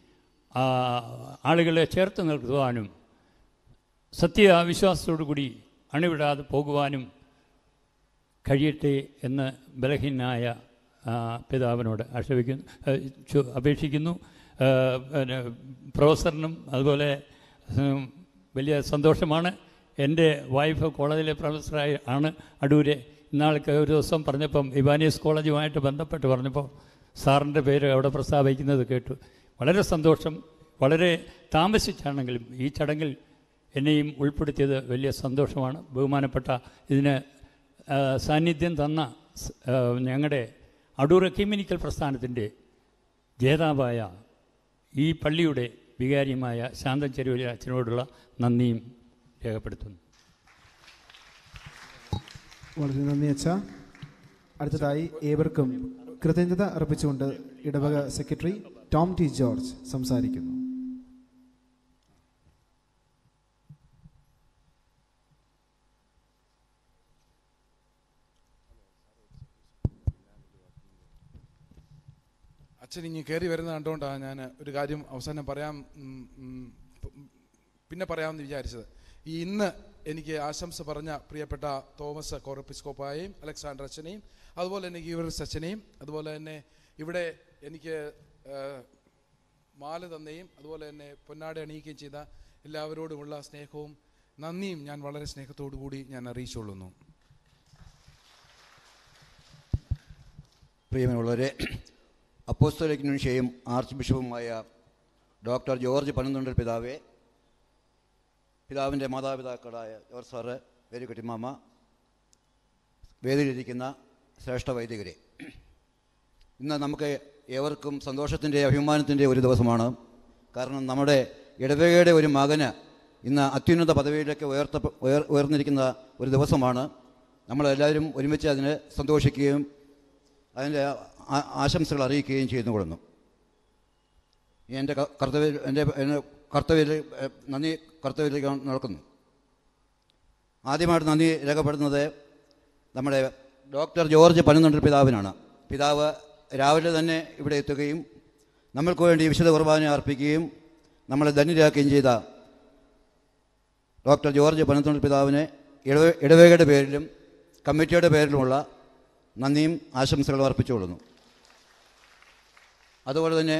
ആളുകളെ ചേർത്ത് നിർത്തുവാനും സത്യവിശ്വാസത്തോടു കൂടി അണിവിടാതെ പോകുവാനും കഴിയട്ടെ എന്ന് ബലഹീനായ പിതാവിനോട് ആക്ഷേപിക്കുന്നു അപേക്ഷിക്കുന്നു. പിന്നെ പ്രൊഫസറിനും അതുപോലെ വലിയ സന്തോഷമാണ്. എൻ്റെ വൈഫ് കോളേജിലെ പ്രൊഫസറായി ആണ് അടൂര്. ഇന്നാൾക്ക് ഒരു ദിവസം പറഞ്ഞപ്പം ഇവാനിയസ് കോളേജുമായിട്ട് ബന്ധപ്പെട്ട് പറഞ്ഞപ്പോൾ സാറിൻ്റെ പേര് അവിടെ പ്രസ്താവിക്കുന്നത് കേട്ടു. വളരെ സന്തോഷം. വളരെ താമസിച്ചാണെങ്കിലും ഈ ചടങ്ങിൽ എന്നെയും ഉൾപ്പെടുത്തിയത് വലിയ സന്തോഷമാണ്. ബഹുമാനപ്പെട്ട ഇതിന് സാന്നിധ്യം തന്ന ഞങ്ങളുടെ അടൂർ എക്യുമെനിക്കൽ പ്രസ്ഥാനത്തിൻ്റെ ജേതാവായ ഈ പള്ളിയുടെ വികാരിയുമായ ശാന്തൻ ചെരുവലി അച്ഛനോടുള്ള നന്ദിയും രേഖപ്പെടുത്തുന്നു.
വളരെ നന്ദി അച്ഛ. അടുത്തതായി ഏവർക്കും കൃതജ്ഞത അർപ്പിച്ചുകൊണ്ട് ഇടവക സെക്രട്ടറി ടോം ടി ജോർജ് സംസാരിക്കുന്നു.
അച്ഛൻ ഇനി കയറി വരുന്നത് കണ്ടുകൊണ്ടാണ് ഞാൻ ഒരു കാര്യം അവസാനം പറയാം പിന്നെ പറയാമെന്ന് വിചാരിച്ചത്. ഈ ഇന്ന് എനിക്ക് ആശംസ പറഞ്ഞ പ്രിയപ്പെട്ട തോമസ് കോറപ്പിസ്കോപ്പായെയും അലക്സാണ്ടർ അച്ഛനെയും അതുപോലെ തന്നെ ഗീവർസ് അച്ഛനെയും അതുപോലെ തന്നെ ഇവിടെ എനിക്ക് മാല തന്നെയും അതുപോലെ തന്നെ പൊന്നാട അണിയിക്കുകയും ചെയ്ത എല്ലാവരോടുമുള്ള സ്നേഹവും നന്ദിയും ഞാൻ വളരെ സ്നേഹത്തോടു കൂടി ഞാൻ അറിയിച്ചുകൊള്ളുന്നു.
പ്രിയമുള്ളവരെ, അപ്പോസ്തലിക് നുൻഷ്യയും ആർച്ച് ബിഷപ്പുമായ ഡോക്ടർ ജോർജ് പനന്തുണ്ടൽ പിതാവെ, പിതാവിൻ്റെ മാതാപിതാക്കളായ ജോർജ് സാറ്, വേലുക്കുട്ടിമാമ, വേദിയിലിരിക്കുന്ന ശ്രേഷ്ഠ വൈദികരെ, ഇന്ന് നമുക്ക് ഏവർക്കും സന്തോഷത്തിൻ്റെ അഭിമാനത്തിൻ്റെ ഒരു ദിവസമാണ്. കാരണം നമ്മുടെ ഇടവകയുടെ ഒരു മകന് ഇന്ന് അത്യുന്നത പദവിയിലേക്ക് ഉയർത്ത ഉയർ ഉയർന്നിരിക്കുന്ന ഒരു ദിവസമാണ്. നമ്മളെല്ലാവരും ഒരുമിച്ച് അതിന് സന്തോഷിക്കുകയും അതിൻ്റെ ആശംസകൾ അറിയിക്കുകയും ചെയ്തു കൊള്ളുന്നു. എൻ്റെ കർത്തവ്യ എൻ്റെ എൻ്റെ കർത്തവ്യത്തിൽ നന്ദി കർത്തവ്യത്തിലേക്ക് നടക്കുന്നു. ആദ്യമായിട്ട് നന്ദി രേഖപ്പെടുത്തുന്നത് നമ്മുടെ ഡോക്ടർ ജോർജ് പനന്തുണ്ടൽ പിതാവിനാണ്. പിതാവ് രാവിലെ തന്നെ ഇവിടെ എത്തുകയും നമ്മൾക്ക് വേണ്ടി വിശുദ്ധ കുർബാന അർപ്പിക്കുകയും നമ്മളെ ധന്യരാക്കുകയും ചെയ്ത ഡോക്ടർ ജോർജ് പനന്തുണ്ടൽ പിതാവിനെ ഇടവ ഇടവകയുടെ പേരിലും കമ്മിറ്റിയുടെ പേരിലുമുള്ള നന്ദിയും ആശംസകളും അർപ്പിച്ചുകൊള്ളുന്നു. അതുപോലെ തന്നെ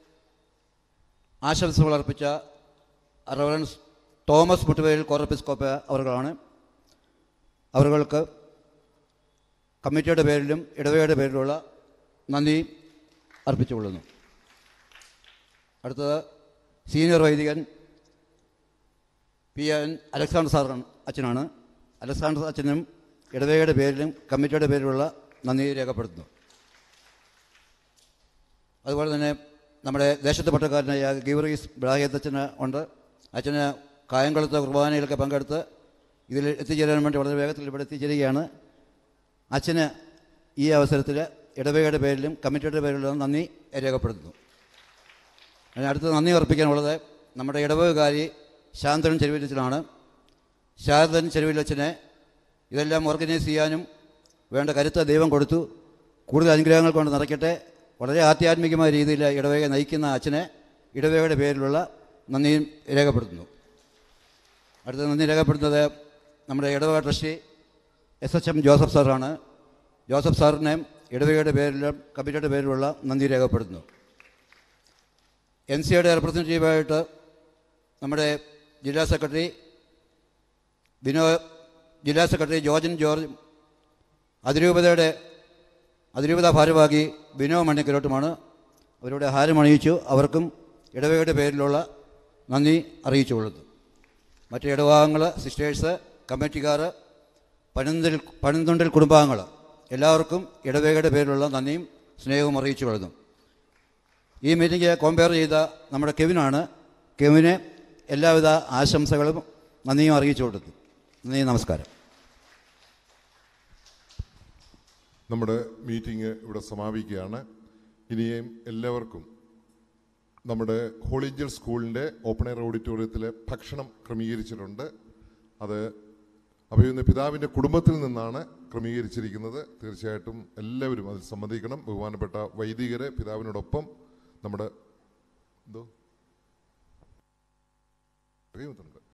ആശംസകൾ അർപ്പിച്ച റവറൻസ് തോമസ് മുട്ടുവേൽ കോറപ്പിസ്കോപ്പ അവർകളാണ്. അവർക്ക് കമ്മിറ്റിയുടെ പേരിലും ഇടവകയുടെ പേരിലുള്ള നന്ദി അർപ്പിച്ചുകൊള്ളുന്നു. അടുത്തത് സീനിയർ വൈദികൻ പി എൻ അലക്സാണ്ടർ സാർ അച്ഛനാണ്. അലക്സാണ്ടർ അച്ഛനും ഇടവകയുടെ പേരിലും കമ്മിറ്റിയുടെ പേരിലുള്ള നന്ദി രേഖപ്പെടുത്തുന്നു. അതുപോലെ തന്നെ നമ്മുടെ ദേശത്തെ പട്ടക്കാരനായ ഗീവറീസ് ബ്രാഹിയത്ത് അച്ഛന് ഉണ്ട്. അച്ഛന് കായംകുളത്തെ കുർബാനയിലൊക്കെ പങ്കെടുത്ത് ഇതിൽ എത്തിച്ചേരാൻ വേണ്ടി വളരെ വേഗത്തിൽ ഇവിടെ എത്തിച്ചേരുകയാണ്. അച്ഛന് ഈ അവസരത്തിൽ ഇടവകയുടെ പേരിലും കമ്മിറ്റിയുടെ പേരിലുള്ള നന്ദി രേഖപ്പെടുത്തുന്നു. അടുത്ത നന്ദി അർപ്പിക്കാനുള്ളത് നമ്മുടെ ഇടവകകാരി ശാന്തൻ ചെരുവിലച്ചനാണ്. ശാന്തൻ ചെരുവിലച്ചനെ ഇതെല്ലാം ഓർഗനൈസ് ചെയ്യാനും വേണ്ട കരുത്ത് ദൈവം കൊടുത്തു. കൂടുതൽ അനുഗ്രഹങ്ങൾ കൊണ്ട് നിറയ്ക്കട്ടെ. വളരെ ആധ്യാത്മികമായ രീതിയിൽ ഇടവകയെ നയിക്കുന്ന അച്ഛനെ ഇടവകയുടെ പേരിലുള്ള നന്ദിയും രേഖപ്പെടുത്തുന്നു. അടുത്ത നന്ദി രേഖപ്പെടുത്തുന്നത് നമ്മുടെ ഇടവക trustee S H M Joseph സാറാണ്. ജോസഫ് സാറിനെ ഇടവകയുടെ പേരിലും കമ്മിറ്റിയുടെ പേരിലുള്ള നന്ദി രേഖപ്പെടുത്തുന്നു. എൻ സിയുടെ റെപ്രസെൻറ്റേറ്റീവായിട്ട് നമ്മുടെ ജില്ലാ സെക്രട്ടറി ബിനോ ജില്ലാ സെക്രട്ടറി ജോർജൻ ജോർജ്, അതിരൂപതയുടെ അതിരൂപത ഭാരവാഹി ബിനോ മണ്ണിക്കരോട്ടുമാണ്. അവരുടെ ഹാരമണിയിച്ചു. അവർക്കും ഇടവകയുടെ പേരിലുള്ള നന്ദി അറിയിച്ചുകൊള്ളുന്നു. മറ്റ് ഇടവകങ്ങൾ, സിസ്റ്റേഴ്സ്, കമ്മിറ്റിക്കാർ, പനന്തിൽ പനന്തുണ്ടൽ കുടുംബാംഗങ്ങൾ എല്ലാവർക്കും ഇടവകയുടെ പേരിലുള്ള നന്ദിയും സ്നേഹവും അറിയിച്ചുകൊള്ളുന്നു. ഈ മീറ്റിംഗ് കോമ്പയർ ചെയ്ത നമ്മുടെ കെവിനാണ്. കെവിന് എല്ലാവിധ ആശംസകളും നന്ദിയും അറിയിച്ചു കൊടുത്തു. നന്ദി, നമസ്കാരം.
നമ്മുടെ മീറ്റിംഗ് ഇവിടെ സമാപിക്കുകയാണ്. ഇനിയും എല്ലാവർക്കും നമ്മുടെ ഹോളിഞ്ചൽ സ്കൂളിൻ്റെ ഓപ്പൺ എയർ ഓഡിറ്റോറിയത്തിലെ ഭക്ഷണം ക്രമീകരിച്ചിട്ടുണ്ട്. അത് അഭിയുന്ന പിതാവിൻ്റെ കുടുംബത്തിൽ നിന്നാണ് ക്രമീകരിച്ചിരിക്കുന്നത്. തീർച്ചയായിട്ടും എല്ലാവരും അതിൽ സംബന്ധിക്കണം. ബഹുമാനപ്പെട്ട വൈദികരെ പിതാവിനോടൊപ്പം നമ്മുടെ എന്തോ